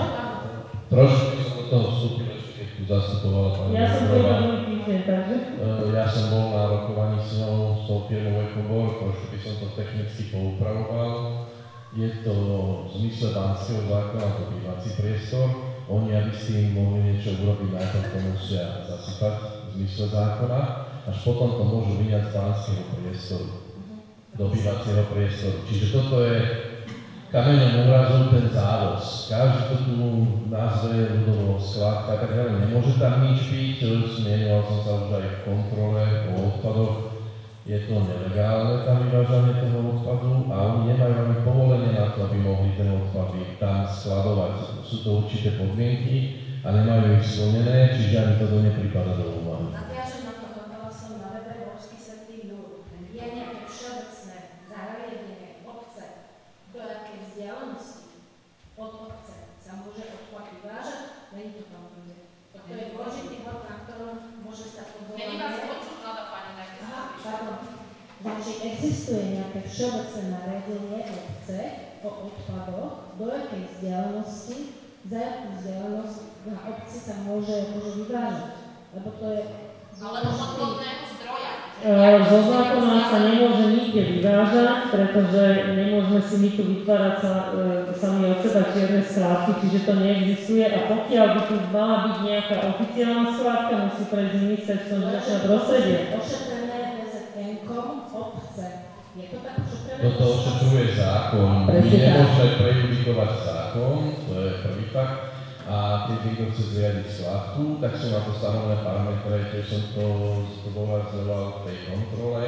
Trošku by som do toho vstúpil, ešte keď tu zastupovala pani Ja som to iba druhý týždeň, takže? Ja som bol na rokovaní s ňou, s tou firmou Ekobor, trošku by som to technicky poupravoval. Je to v zmysle banského zákona dobývací priestor. Oni, aby s tým mohli niečo urobiť, najprv to musia zasypať v zmysle zákona, až potom to môžu vyňať z banského priestoru, dobývacieho priestoru. Čiže toto je kameňom úrazom ten závoz. Každý to tu nazve ľudovo skladka, tak ďalej nemôže tam nič byť. Zmienoval som sa už aj v kontrole o odpadoch. Je to nelegálne tam vyvážanie toho odpadu a oni nemajú ani povolenie na to, aby mohli ten odpad tam skladovať. Sú to určité podmienky a nemajú ich splnené, čiže ani toto nepripada do úvahy. Nadviažem na to, hľadala som na webe Horský Sertík nula. Je nejaké všeobecné zariadenie obce, do akej vzdialenosti od obce sa môže odpad vyvážať? Není to tam bude. To je dôležitý bod, na ktorom môže stať odvolanie. Není vás počuť, mladá pani, najmä sa Pardon. Takže existuje nejaké všeobecné nariadenie obce o odpadoch, do akej vzdialenosti, za akú vzdialenosť na obci sa môže, môže vyvážať. Lebo to je... Alebo od vodného zdroja. Zo zákona sa nemôže nikde vyvážať, pretože nemôžeme si my tu vytvárať sa, e, sami od seba čierne skládky, čiže to neexistuje. A pokiaľ by tu mala byť nejaká oficiálna skládka, musí prejsť ministerstvo životného prostredia. Ošetrené bé zet en-kom obce. Je to tak ošetrené? Toto ošetruje zákon. My nemôžeme prejudikovať zákon, to je prvý fakt. A keď niekto chce zriadiť skládku, tak sú na to stanovené parametre, tiež som to zdôrazňoval v tej kontrole,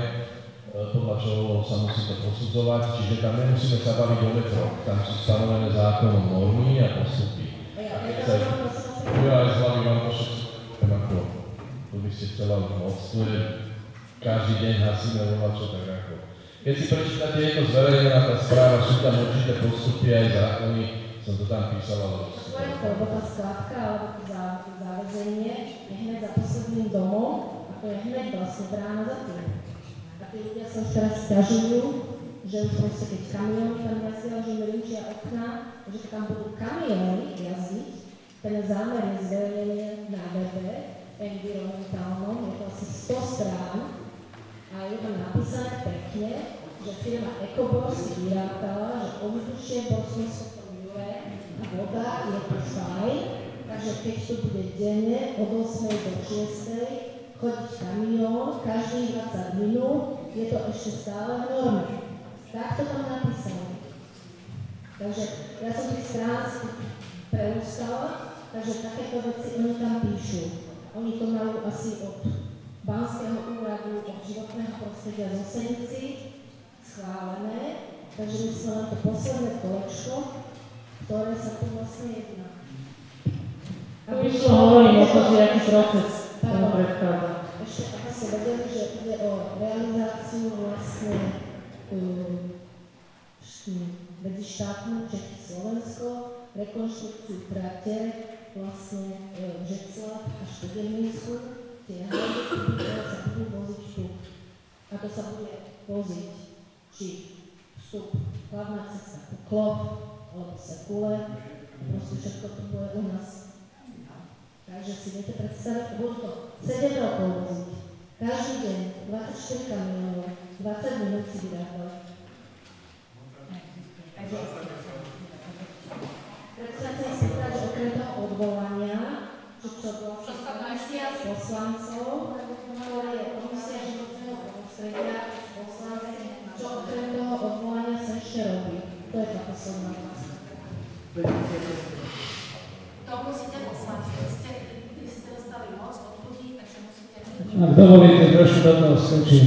podľa čoho sa musí to posudzovať, čiže tam nemusíme sa baviť o metroch, tam sú stanovené zákonom normy a postupy. A keď sa ja aj z hlavy vám to všetko, ako to by ste chcela už moc, to je každý deň hasíme voľačo, tak ako. Keď si prečítate, je to zverejnená tá správa, sú tam určité postupy aj zákony, som to tam písala, ale lebo tá skládka alebo to záväzenie je hneď za posledným domom a to je hneď vlastne brána za tým. A tí ľudia sa už teraz sťažujú, že už proste keď kamióny tam jazdia, že merinčia okná, že tam budú kamióny jazdiť, ten zámer je zverejnený na webe environmentálnom, je to asi sto strán a je tam napísané pekne, že firma Ekobor si vyrátala, že ovzdušie v Borskom Jure a voda je tu fajn, takže keď tu bude denne od ôsmej do šiestej chodiť kamión každých dvadsať minút, je to ešte stále v norme. Tak to tam napísané. Takže ja som tých strán preústala, takže takéto veci oni tam píšu. Oni to majú asi od Banského úradu, od životného prostredia zo Senici schválené, takže my sme len to posledné kolečko, ktoré sa tu vlastne jedná. Tu išlo hovorím o to, že aký proces tomu predchádza. Ešte aby ste vedeli, že ide o realizáciu vlastne um, medzištátnu Čechy Slovensko, rekonštrukciu trate vlastne um, Žeclav až do Demínsku, tie hlavy, ktoré sa budú voziť tu. A A to sa bude voziť, či vstup, hlavná cesta, Poklov, alebo Sekule, proste všetko to bude u nás. Takže si viete predstaviť, bude to sedem rokov voziť. Každý deň, dvadsaťštyri kamionov, dvadsať minút si vyrábali. Preto sa chcem spýtať, že okrem toho odvolania, čo čo bola komisia z poslancov, ktorá je komisia životného prostredia z poslanci, čo okrem toho odvolania sa ešte robí. To je tá posledná otázka. To musíte poslanci, vy ste dostali moc od ľudí, takže musíte... Ak dovolíte, trošku do toho skočím.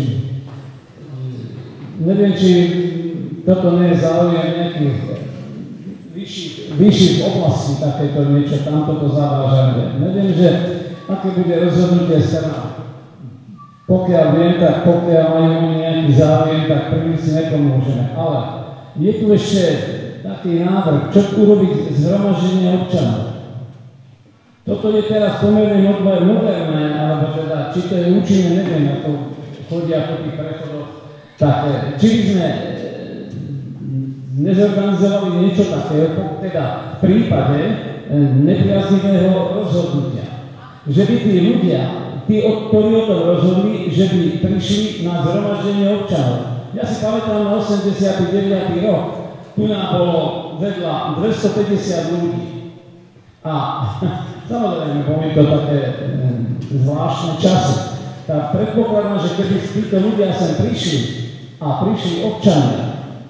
Neviem, či toto nie je záujem nejakých vyšších, vyšších oblastí takéto niečo, tamto to zavážanie. Neviem, že aké bude rozhodnutie strana. Pokiaľ viem, tak pokiaľ majú nejaký záujem, tak prvý si nepomôžeme. Ale je tu ešte taký návrh, čo urobiť zhromaždenie občanov. Toto je teraz pomerne moderné, alebo teda, či to je účinné, neviem, ako chodia po tých prechodoch. Tak, či by sme nezorganizovali niečo takého, teda v prípade nepriaznivého rozhodnutia. Že by tí ľudia, tí, ktorí o tom rozhodli, že by prišli na zhromaždenie občanov. Ja si pamätám na osemdesiaty deviaty rok, tu nám bolo vedľa dvestopäťdesiat ľudí. A samozrejme, boli to také zvláštne časy. Tak predpokladám, že keby títo ľudia sem prišli a prišli občania,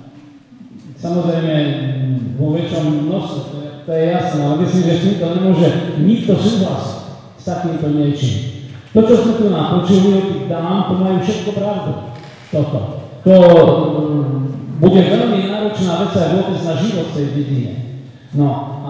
samozrejme vo väčšom množstve, to, to je jasné, ale myslím, že s týmto nemôže nikto súhlasiť s takýmto niečím. To, čo sme tu napočuli od tých dám, to majú všetko pravdu. Toto. To um, bude veľmi náročná vec aj vôbec na život v tej dedine. No a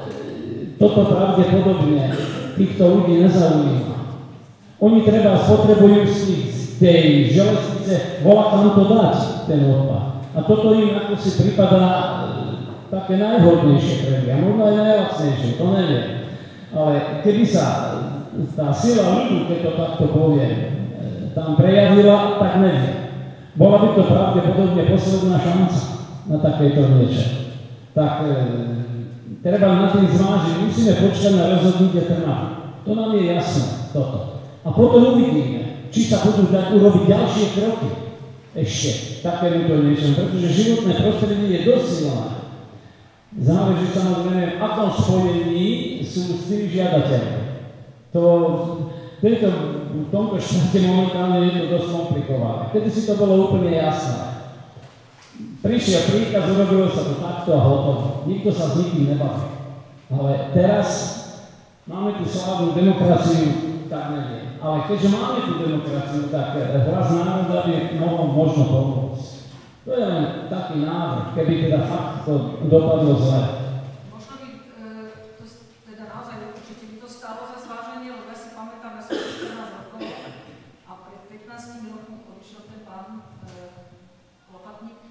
toto pravdepodobne týchto ľudí nezaujíma. Oni treba spotrebujú z tej železnice, volá tam to dať, ten odpad. A toto im ako si pripadá e, také najvhodnejšie pre mňa, možno aj najlacnejšie, to neviem. Ale keby sa tá sila ľudu, keď to takto poviem, e, tam prejavila, tak neviem. Bola by to pravdepodobne posledná šanca na takéto niečo. Tak e, treba na tým zvážiť, musíme počkať na rozhodnutie Trnavy. To nám je jasné, toto. A potom uvidíme, či sa budú dať urobiť ďalšie kroky ešte takémuto niečom, pretože životné prostredie je dosť silné. Záleží samozrejme, v akom spojení sú s tými žiadateľmi. To tejto, v tomto štáte momentálne je to dosť komplikované. Kedy si to bolo úplne jasné. Prišiel príkaz, urobilo sa to takto a hotovo. Nikto sa s nikým nebaví. Ale teraz máme tu slávnu demokraciu, tak neviem. Ale keďže máme tú demokraciu, tak hlas národa by mohol možno pomôcť. To je len taký návrh, keby teda fakt to dopadlo zle. Možno by to teda naozaj určite by to stalo za zváženie, lebo ja si pamätám, ja som štrnásť rokov a pred pätnástimi rokmi odišiel ten pán Lopatník,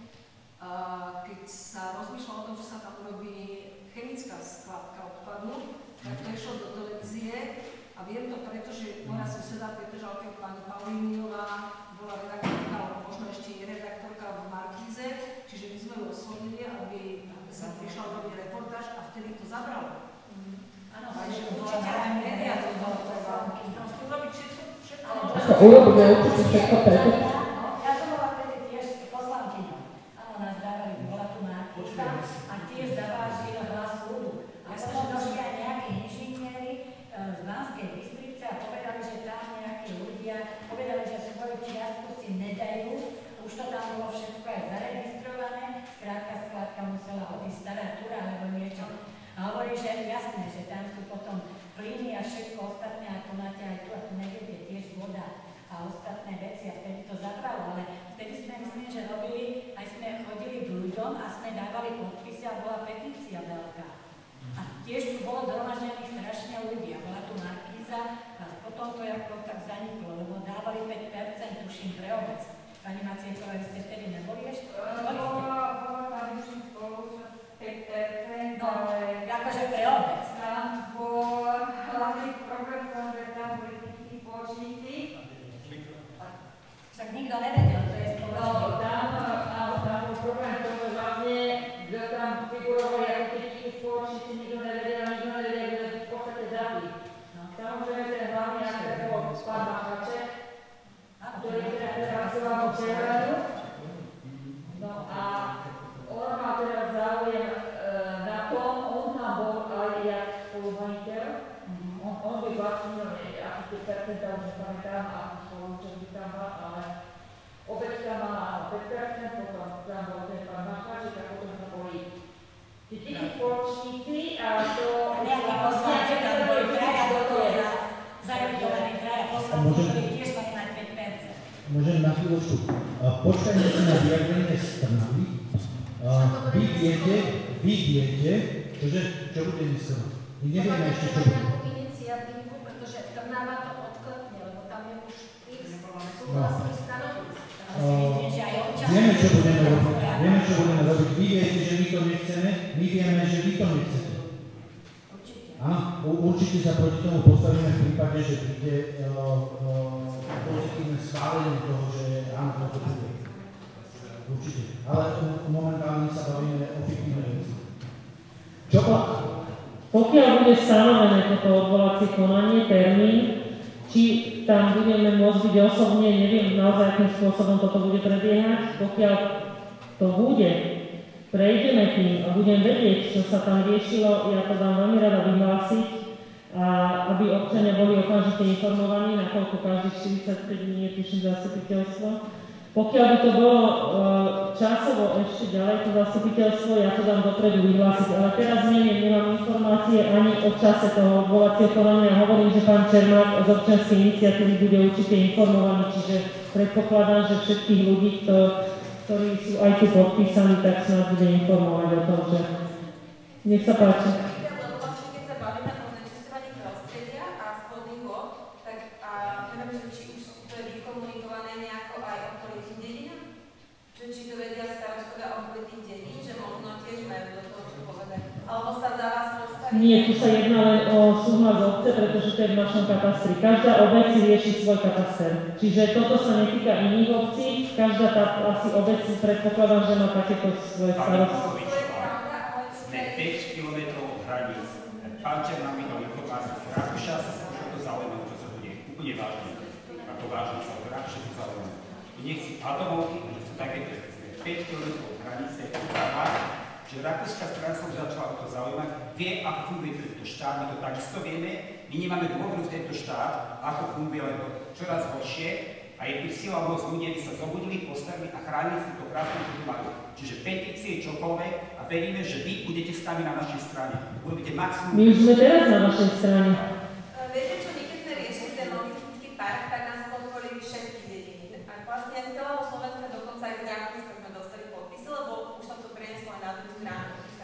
keď sa rozmýšľalo o tom, že sa tam urobí chemická skladka odpadu, tak to išlo do televízie. A viem to preto, že moja suseda Petržalke, pani Paulíniová, bola redaktorka, alebo možno ešte je redaktorka v Markíze, čiže my sme ju oslovili, aby sa prišla urobiť reportáž a vtedy to zabralo. Áno, takže určite aj médiá to bolo treba. Proste urobiť všetko, všetko. Urobíme určite všetko preto. Ja som bola vtedy tiež poslankyňou. Áno, nás dávali, bola tu Markíza a tiež zavážil hlas ľudu. A potom došli aj nejakí inžinieri z Banskej Bystrice a povedali, že tam nejakí ľudia povedali, že svoju čiastku si nedajú, už to tam bolo všetko aj zaregistrované, skrátka skladka musela odísť stará túra alebo niečo. A hovorí, že jasné, že tam sú potom plyny a všetko ostatné, ako máte aj tu, a tu nebude tiež voda a ostatné veci a vtedy to zabralo, ale vtedy sme myslím, že robili, aj sme chodili k ľuďom a sme dávali podpisy a bola petícia veľká. A tiež tu bolo zhromaždených strašne ľudí a bola tu Markíza a potom to ako tak zaniklo, lebo dávali päť percent, tuším, pre obec. Pani Maciejková, vy ste vtedy neboli ešte? Bola, bola tam myslím spolu päť percent, ale... Akože pre obec. Tam bol hlavný problém, že tam boli tí spoločníci. Však nikto nevie, percent už nepamätám a čo by tam mal, ale obec tam mala päť percent, potom tam bol ten pán Macháček a potom tam boli tí títi spoločníci a to... Nejakí poslanci tam boli traja do toho zarevidovaní traja poslanci, ktorí tiež mali mať päť percent. Môžem na chvíľočku. Počkajme si na vyjadrenie z Trnavy. Vy viete, vy viete, čože, čo bude dneska? My nevieme ešte, čo bude. Iniciatívu, pretože Trnava to odklepne, lebo tam je už x súhlasných stanovisk. Vieme, čo budeme robiť. Vieme, čo budeme robiť. Vy viete, že my to nechceme, my vieme, že vy to nechcete. Áno, určite sa proti tomu postavíme v prípade, že príde pozitívne schválenie toho, že áno, to bude. Určite. Ale momentálne sa bavíme o fiktívnej veci. Čo pak? Pokiaľ bude stanovené toto odvolacie konanie, termín, či tam budeme môcť byť osobne, neviem naozaj, akým spôsobom toto bude prebiehať. Pokiaľ to bude, prejdeme tým a budem vedieť, čo sa tam riešilo, ja to dám veľmi rada vyhlásiť, a aby občania boli okamžite informovaní, nakoľko každých štyridsaťpäť dní je tuším zastupiteľstvo. Pokiaľ by to bolo e, časovo ešte ďalej, to zastupiteľstvo, ja to dám dopredu vyhlásiť, ale teraz neviem, nemám informácie ani o čase toho odvolacieho konania. Hovorím, že pán Čermák z občianskej iniciatívy bude určite informovaný, čiže predpokladám, že všetkých ľudí, kto, ktorí sú aj tu podpísaní, tak snad bude informovať o tom, že nech sa páči. Keď sa bavíme o znečisťovaní prostredia a spodných vôd, tak a neviem, či už to je vykomunikované nejako aj okolitým dedinám? Či to vedia starostovia okolitých dedín, že možno tiež majú do toho čo povedať? Alebo sa za vás postaví? Nie, tu sa jedná len o súhlas obce, pretože to je v našom katastri. Každá obec si rieši svoj kataster. Čiže toto sa netýka iných obcí, každá tá asi obec si predpokladám, že má takéto svoje starosti. Sme päť kilometrov od hraníc. Pán Čermák mi dal informáciu, že Rakúša sa skúša to zaujímavé, čo sa bude. Úplne vážne. Ako vážne sa, Rakúša to zaujímavé. Nechci atomovky, že sú takéto päť kilometrov od hranice, že rakúska strana sa už začala o to zaujímať, vie, ako funguje tento štát, my to takisto vieme, my nemáme dôveru v tento štát, ako funguje, lebo čoraz horšie a je tu sila moc ľudí, aby sa zobudili, postavili a chránili túto krásnu, čo tu majú. Čiže petície, čokoľvek a veríme, že vy budete s nami na našej strane. Urobíte maximum. My už sme teraz na našej strane. Viete čo, my keď sme riešili ten logistický park, tak nás podporili všetky dediny. A vlastne z celého Slovenska, dokonca aj z Rakúska sme dostali podpisy, lebo už som to preniesla na druhú stranu.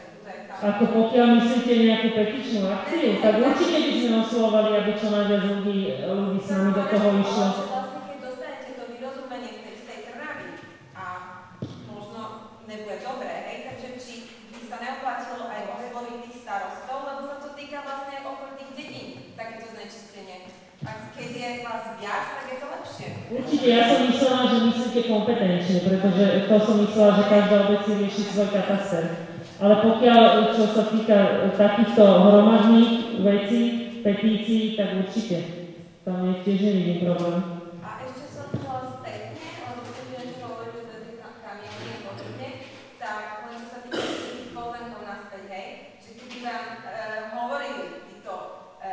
Ako pokiaľ myslíte nejakú petičnú akciu, tak určite by sme oslovali, aby čo najviac ľudí, ľudí s nami do toho išlo. Vlastne keď dostanete to vyrozumenie z tej, tej Trnavy a možno nebude dobré, hej, takže či by sa neoplatilo aj osloviť tých starostov, lebo sa to týka vlastne aj okolitých dedín, takéto znečistenie. A keď je vás viac, tak je to lepšie. Určite, ja som myslela, že myslíte kompetenčne, pretože to som myslela, že každá obec si rieši svoj kataster. Ale pokiaľ, čo sa týka takýchto hromadných vecí, petícií, tak určite. Tam je tiež nevidím problém. A ešte som chcela spätne, lebo som niečo hovoril, že tie kamiony je podobne, tak len čo sa týka tých pozemkov naspäť, hej, že keby vám e, hovorili títo e,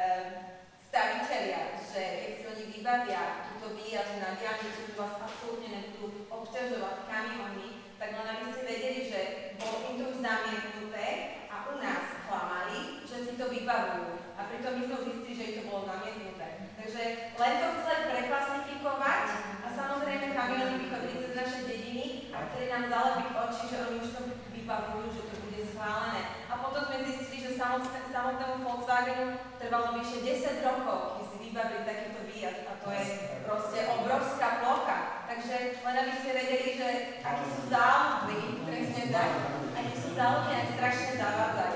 stavitelia, že keď si oni vybavia túto výjazd na diaľnicu, že vás absolútne nebudú obťažovať kamiony, tak len aby ste vedeli, že bolo im to už zamietnuté a u nás klamali, že si to vybavujú. A pritom my sme zistili, že ich to bolo zamietnuté. Takže len to chceli preklasifikovať a samozrejme kamiony vychodili cez naše dediny a chceli nám zalepiť oči, že oni už to vybavujú, že to bude schválené. A potom sme zistili, že samotnému Volkswagenu trvalo vyše desať rokov, kým si vybavili takýto výjazd a to je proste obrovská plocha. Takže len aby ste vedeli, že akí sú záľudní, presne tak, akí sú záľudní, ak strašne zavádzajú.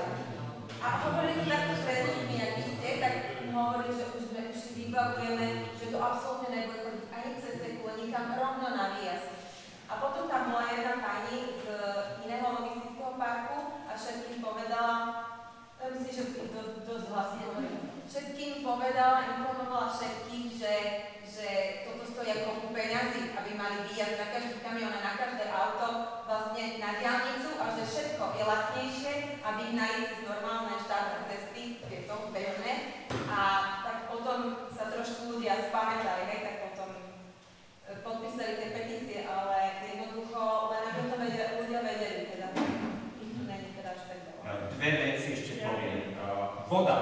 A hovorili takto pred ľuďmi, ak vy ste, tak hovorili, že už, že už si vybavujeme, že to absolútne nebude chodiť ani cez sekule, nikam rovno na výjazd. A potom tam bola jedna pani z iného logistického parku a všetkým povedala, myslím, že do, dosť hlasne hovorím, všetkým povedala, informovala všetkých, že, že toto stojí ako kopu peňazí, aby mali výjazd na každý kamión a na každé auto vlastne na diaľnicu a že všetko je lacnejšie, aby hnali cez normálne štátne cesty, tieto bežné. A tak potom sa trošku ľudia spamätali podpísali tie petície, ale jednoducho len aby to vedia, ľudia vedeli, teda není teda až tak veľa. Dve veci ešte poviem. Voda.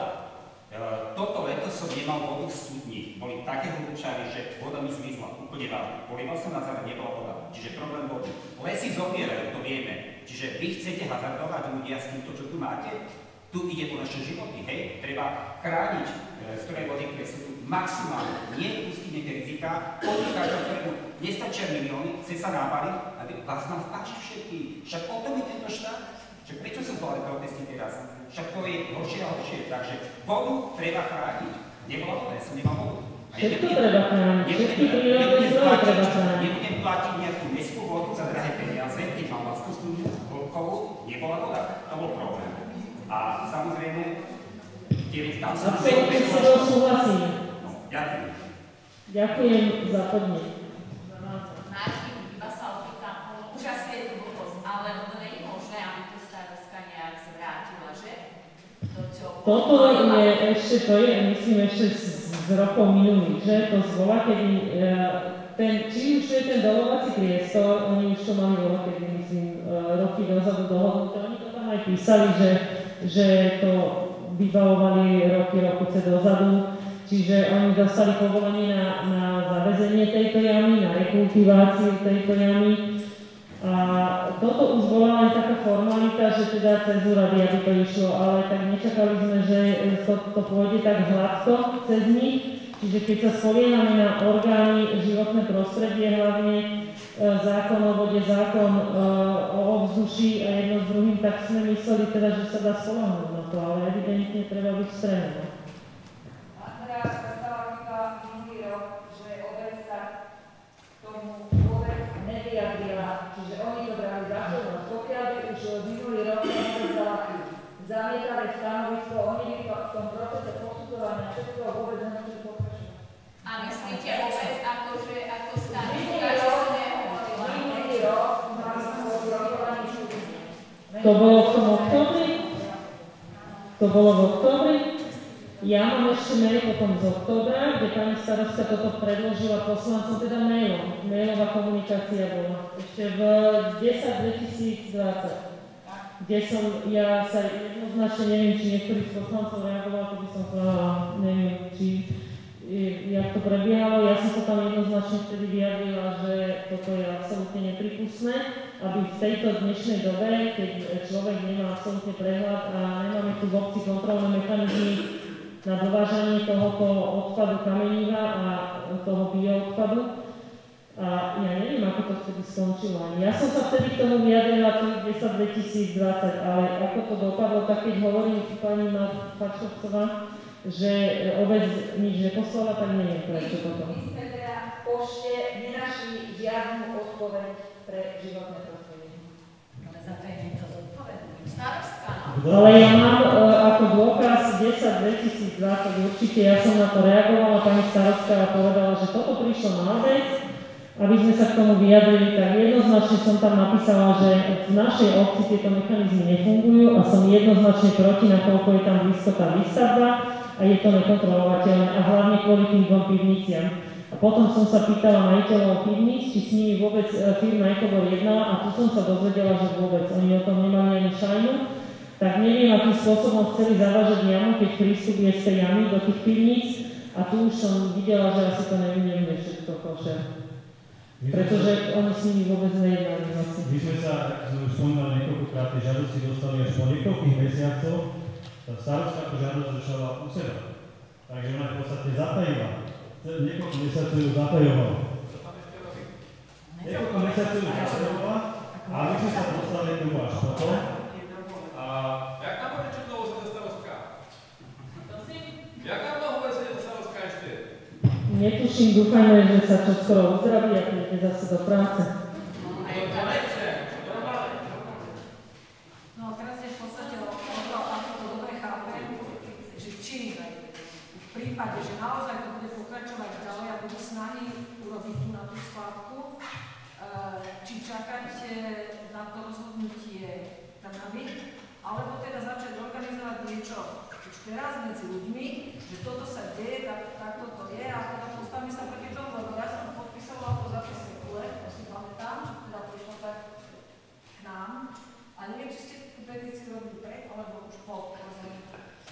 Toto leto som nemal vodu v studni. Boli také hlučary, že voda mi zmizla úplne vážne. Polival som na záver, nebola voda. Čiže problém vody. Lesy zomierajú, to vieme. Čiže vy chcete hazardovať ľudia s týmto, čo tu máte? Tu ide po naše životy, hej? Treba chrániť zdroje vody, ktoré sú tu maximálne. Nie pustiť nejaké rizika, podnikať, ktorému nestačia milióny, chce sa nábaliť, aby vás nám páči všetkým. Však o tom je tento štát. Však prečo sú to ale protesty teraz? Však to je horšie a horšie, takže vodu treba chrániť. Nebola voda, ja som nemal vodu. Všetko treba chrániť, všetky prírodné zdroje treba chrániť. Nebudem platiť nejakú mestskú vodu za drahé peniaze, keď mám vlastnú studňu Volkovú, nebola voda. To bol problém. A samozrejme, keď tam sa... Absolutne s tebou súhlasím. No, ďakujem. Ďakujem za podnet. Martin, iba sa opýtam, úžasne je to blbosť, ale ono nie je možné, aby to starostka nejak zvrátila, že? To, čo... Toto je ešte, to je, myslím, ešte z, z rokov minulých, že? To zvola, kedy ten, či už je ten dolovací priestor, oni už to mali voľa, kedy, myslím, roky dozadu dohodnuté, oni to tam aj písali, že, že to vybavovali roky, rokuce dozadu, čiže oni dostali povolenie na, na zavezenie tejto jamy, na rekultiváciu tejto jamy. A toto už bola len taká formalita, že teda cez úrady, aby to išlo, ale tak nečakali sme, že to, to pôjde tak hladko cez nich. Čiže keď sa spoliehame na orgány, životné prostredie, hlavne e, zákon o vode, zákon e, o ovzduší a jedno s druhým, tak sme mysleli teda, že sa dá spoľahnúť na to, ale evidentne treba byť stremný. A teraz sa stala chyba minulý rok, že obec sa tomu vôbec nevyjadrila, čiže oni to brali za plnosť. Pokiaľ by už minulý rok nezdala zamietali stanovisko, oni by v tom procese posudzovania všetko vôbec nemohli pokračovať. A myslíte vôbec, akože, ako stane? Minulý rok mali sme rokovaní štúdií. To bolo v tom októbri? To bolo v októbri? Ja mám ešte mail potom z októbra, kde pani starostka toto predložila poslancom, teda mailom. Mailová komunikácia bola. Ešte v desať dvetisícdvadsať. Kde som, ja sa jednoznačne neviem, či niektorý z poslancov reagoval, to by som povedala, neviem, či jak to prebiehalo. Ja som sa tam jednoznačne vtedy vyjadrila, že toto je absolútne nepripustné, aby v tejto dnešnej dobe, keď človek nemá absolútne prehľad a nemáme tu v obci kontrolné mechanizmy na dovážanie tohoto odpadu kameniva a toho bioodpadu. A ja neviem, ako to vtedy skončilo. Ja som sa vtedy k tomu vyjadrila tu desať dvetisícdvadsať, ale ako to dopadlo, tak keď hovorí pani Fačovcová, že obec nič neposlala, tak neviem, prečo toto. My sme teda pošte nenašli žiadnu odpoveď pre životné prostredie. Ale za to je niečo zodpovedné. Starostka, no? Ale ja mám uh, ako dôkaz desať dvetisícdvadsať určite, ja som na to reagovala, pani starostka a povedala, že toto prišlo na obec, aby sme sa k tomu vyjadrili, tak jednoznačne som tam napísala, že v našej obci tieto mechanizmy nefungujú a som jednoznačne proti, nakoľko je tam blízko tá výstavba a je to nekontrolovateľné a hlavne kvôli tým dvom pivniciam. A potom som sa pýtala majiteľov pivníc, či s nimi vôbec firma Ekobor jednala a tu som sa dozvedela, že vôbec oni o tom nemali ani šajnu. Tak neviem, akým spôsobom chceli zavážať jamu, keď prístup je z tej jamy do tých pivníc a tu už som videla, že asi to nebude všetko košer. Pretože oni s nimi vôbec nejednali vlastne. My sme sa, ako sme už spomínali niekoľkokrát, tie žiadosti dostali až po niekoľkých mesiacoch. Tá starostka tú žiadosť začala u seba. Takže ona v podstate zatajila. Niekoľko mesiacov ju zatajovala. Niekoľko mesiacov ju zatajovala, ale my sme sa dostali k tomu až potom. A jak nám bude čo dlouho sa to starostka? Jak nám dlouho bude sa to starostka ešte? Netuším, dúfajme, že sa čo skoro uzdraví a príde zase do práce. No a teraz je v podstate o to, ako to dobre chápem, že čím v prípade, že naozaj to bude pokračovať ďalej a budú snahy urobiť tu na tú skladku, či čakáte na to rozhodnutie Trnavy, alebo teda začať organizovať niečo už teraz medzi ľuďmi, že toto sa deje, tak, takto to je a teda postavíme sa proti tomu, lebo ja som podpisovala to zapisníku po rozhodnutí?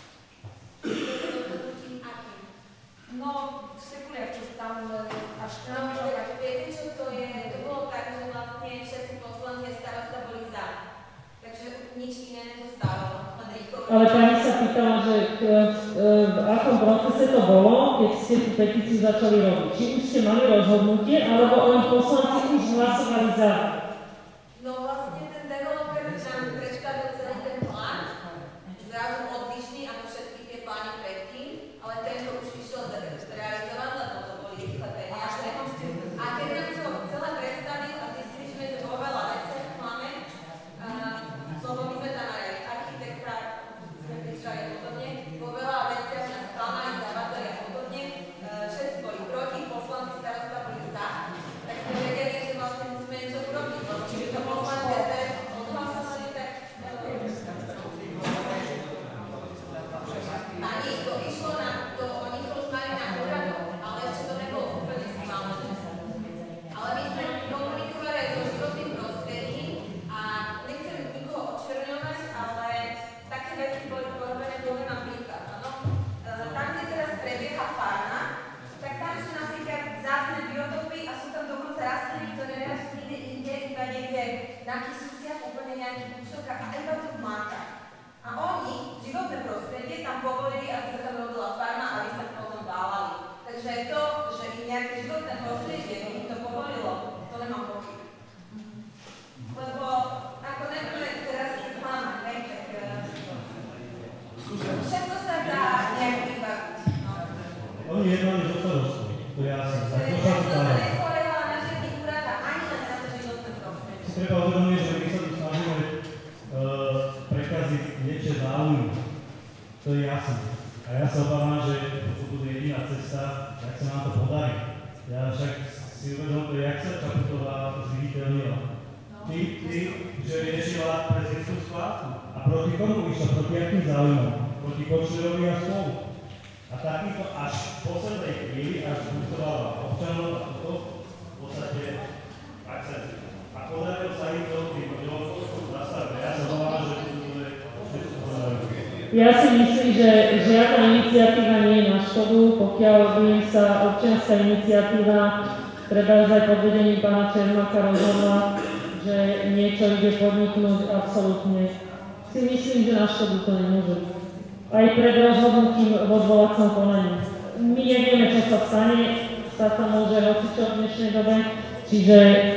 Akým? No, sekuliar, čo tam až No, viete, čo to je? To bolo tak, že vlastne všetci poslanci a starosta boli za. Takže nič iné nezostávalo. Ale pani sa pýtala, že v akom procese to bolo, keď ste tú petíciu začali robiť. Či už ste mali rozhodnutie, alebo len poslanci už hlasovali za? No vlastne ten developer nám predstavil celý ten plán, zrazu odlišný ako všetky tie plány predtým, ale tento už išiel realizovať, lebo to boli rýchle peniaze. A keď nám to celé predstavil a zistili sme, že vo veľa veciach máme, lebo my sme tam aj architekta, aj podobne, vo veľa veciach nás klamali, zavadzali a podobne, všetci boli proti, poslanci starosta boli za, tak sme vedeli, že vlastne musíme niečo urobiť, lebo čiže to poslanci es dé es odhlasovali, tak ani to išlo na to, oni to už mali na úradu, ale ešte to nebolo úplne schválené. Ale my sme komunikovali aj so životným prostredím a nechcem nikoho odčerňovať, ale také veci boli porobené, poviem vám príklad, áno. Tam, kde teraz prebieha farma, tak tam sú napríklad vzácne biotopy a sú tam dokonca rastliny, ktoré nerastú nikde inde, iba niekde na Kysúciach, úplne nejaký kúsok a iba tu v Márkach. A oni, životné prostredie, tam povolili, aby sa tam robila farma, aby sa potom dávali. Takže to, že im nejaké životné prostredie im to povolilo, to nemám pochyb. Lebo ako nebudeme teraz klamať, hej, tak všetko sa dá nejak vybaviť. Oni jednali zo starostov, to je jasné. Tak to sa Ja som stále. sa nespoliehala na žiadny úrad a ani len na to životné prostredie. Si treba uvedomiť, že my sa tu snažíme uh, prekaziť niečo záujmu. To je jasné. A ja sa obávam, že to bude jediná cesta, jak sa nám to podarí. Ja však si uvedomujem, jak sa Čaputová zviditeľnila. Ty, ty, že riešila prezidentskú skládku. A proti komu išla? Proti akým záujmom? Proti Kočnerovi a spolu. A takýto až v poslednej chvíli, až zbustovala občanov a toto v podstate akceptujú. A podarilo sa im to tým ľudom nastaviť. Ja sa obávam, že to bude všetko podarí. Ja si myslím, že žiadna iniciatíva nie je na škodu, pokiaľ by sa občianská iniciatíva, treba aj pod vedením pána Čermáka rozhodla, že niečo ide podniknúť, absolútne. Si myslím, že na škodu to nemôže. Aj pred rozhodnutím v odvolacom konaní. My nevieme, čo sa stane, stať sa môže hocičo v dnešnej dobe, čiže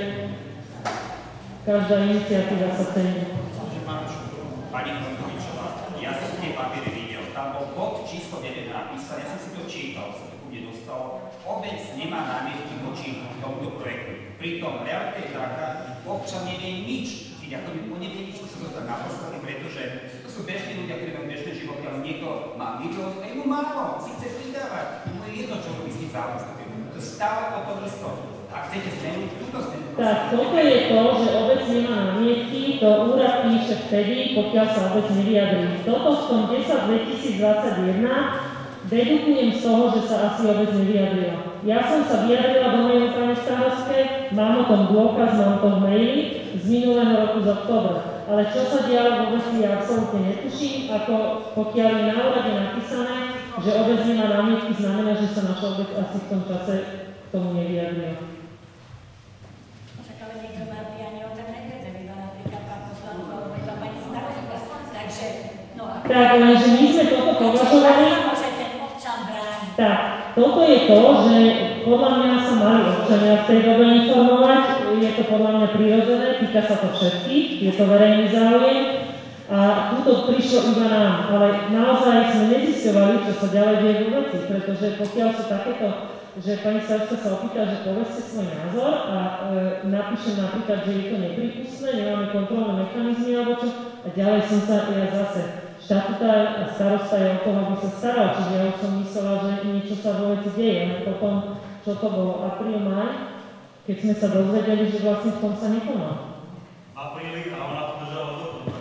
každá iniciatíva sa cení. Pani Konkovičová, ja som tie papiere videl, tam bol bod číslo deväť napísané, ja som si to čítal, som to ku mne dostal, obec nemá námietky voči tomuto projektu. Pritom realita je taká, občan nevie nič, ako on nevie nič, čo sa to tam naposlali, pretože to sú bežní ľudia, ktorí majú bežné životy, ale niekto má milión, a je mu málo, si chce pridávať, mu je jedno, čo robí s tým záležitým. To stále o to isto. Ak chcete zmeniť, túto zmeniť. Tak, toto je to, že obec nemá námietky, to úrad píše vtedy, pokiaľ sa obec nevyjadrí. Toto v tom desať dvetisícdvadsaťjeden dedukujem z toho, že sa asi obec nevyjadrila. Ja som sa vyjadrila do mailu pani starostke, mám o tom dôkaz, mám to v maili z minulého roku z októbra. Ale čo sa dialo v obeci, ja absolútne netuším, ako pokiaľ je na úrade napísané, že obec nemá námietky, znamená, že sa naša obec asi v tom čase k tomu nevyjadrila. Však ale niekto má ani o tom nevedel, iba napríklad pán poslanec alebo iba pani starostka. Takže, no a... Tak, lenže my sme toto považovali... Tak, toto je to, že podľa mňa sa mali občania v tej dobe informovať, je to podľa mňa prirodzené, týka sa to všetkých, je to verejný záujem a tuto prišlo iba nám, ale naozaj sme nezisťovali, čo sa ďalej deje vo veci, pretože pokiaľ sú takéto, že pani starostka sa opýta, že povedzte svoj názor a e, napíšem napríklad, že je to nepripustné, nemáme kontrolné mechanizmy alebo čo, a ďalej som sa ja zase štatutár a starosta je o tom, aby sa staral, čiže ja už som myslela, že niečo sa vo veci deje, ale potom, čo to bolo, apríl, maj, keď sme sa dozvedeli, že vlastne v tom sa nekoná. Apríli a ona to držala do toho.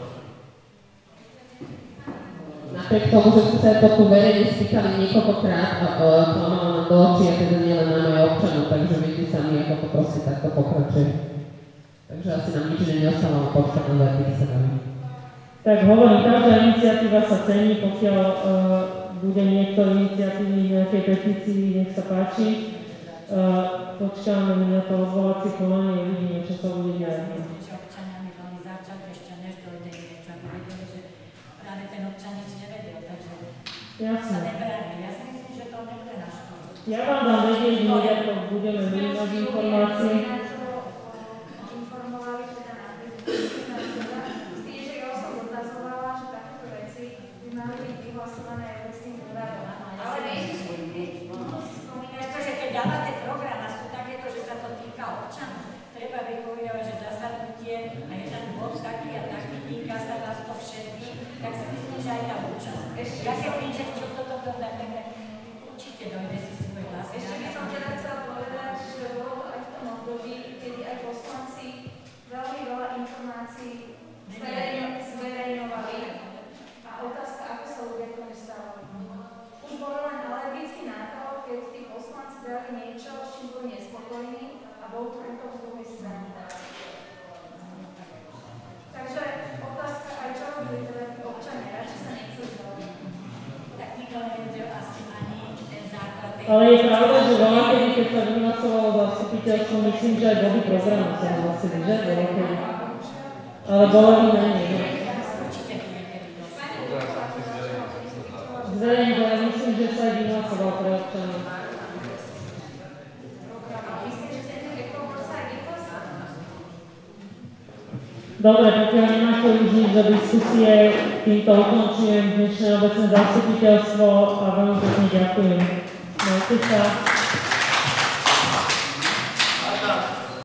Napriek tomu, že sme sa to tu verejne spýtali niekoľkokrát a klamala nám do očí, a teda nielen nám aj občanov, takže vidíte sami, ako to proste takto pokračuje. Takže asi nám nič neostávalo počkať na základy sa dali. Tak hovorím, každá iniciatíva sa cení, pokiaľ uh, bude niekto iniciatívny v nejakej petícii, nech sa páči. Uh, počkáme na to odvolacie konanie, uvidíme, čo sa bude diať. Občania mi mali začať ešte než dojde niečo, aby vedeli, že práve ten občan nič nevedel, takže sa nebráni. Ja si myslím, že to nebude na škodu. Ja vám dám vedieť, že ako budeme minimať informácie. Informovali teda na s tým, že ja som dotazovala, že takéto veci by mali byť vyhlasované Európskym úradom. Ale pretože keď dávate program a sú takéto, že sa to týka občanov, treba vypovedať, že zasadnutie a je tam bod taký a taký, týka sa vás to všetkých, tak si myslím, že aj tá účasť. Ja keď prídem, čo toto dodať, tak určite dojde si svoj hlas. Ešte by som teda chcela povedať, že bolo to aj v tom období, kedy aj poslanci veľmi veľa informácií zverejňovali a otázka, ako sa ľudia k tomu stávali. Už boli len alergickí na to, keď tí poslanci dali niečo, s čím boli nespokojní a bol to útok z druhej strany. Takže otázka aj čo robili teda tí občania, radšej sa nechceli zvoliť. Tak nikto nevedel asi ani ten základ. Ale je pravda, že veľa kedy, keď sa vyhlasovalo zastupiteľstvo, myslím, že aj boli programy sa hlasili, že? Veľa kedy. Ale bolo by menej. Zverejniť, ale myslím, že sa aj vyhlasoval pre občanov. Dobre, pokiaľ nemáte už nič do diskusie, týmto ukončujem dnešné obecné zastupiteľstvo a veľmi pekne ďakujem. Majte sa.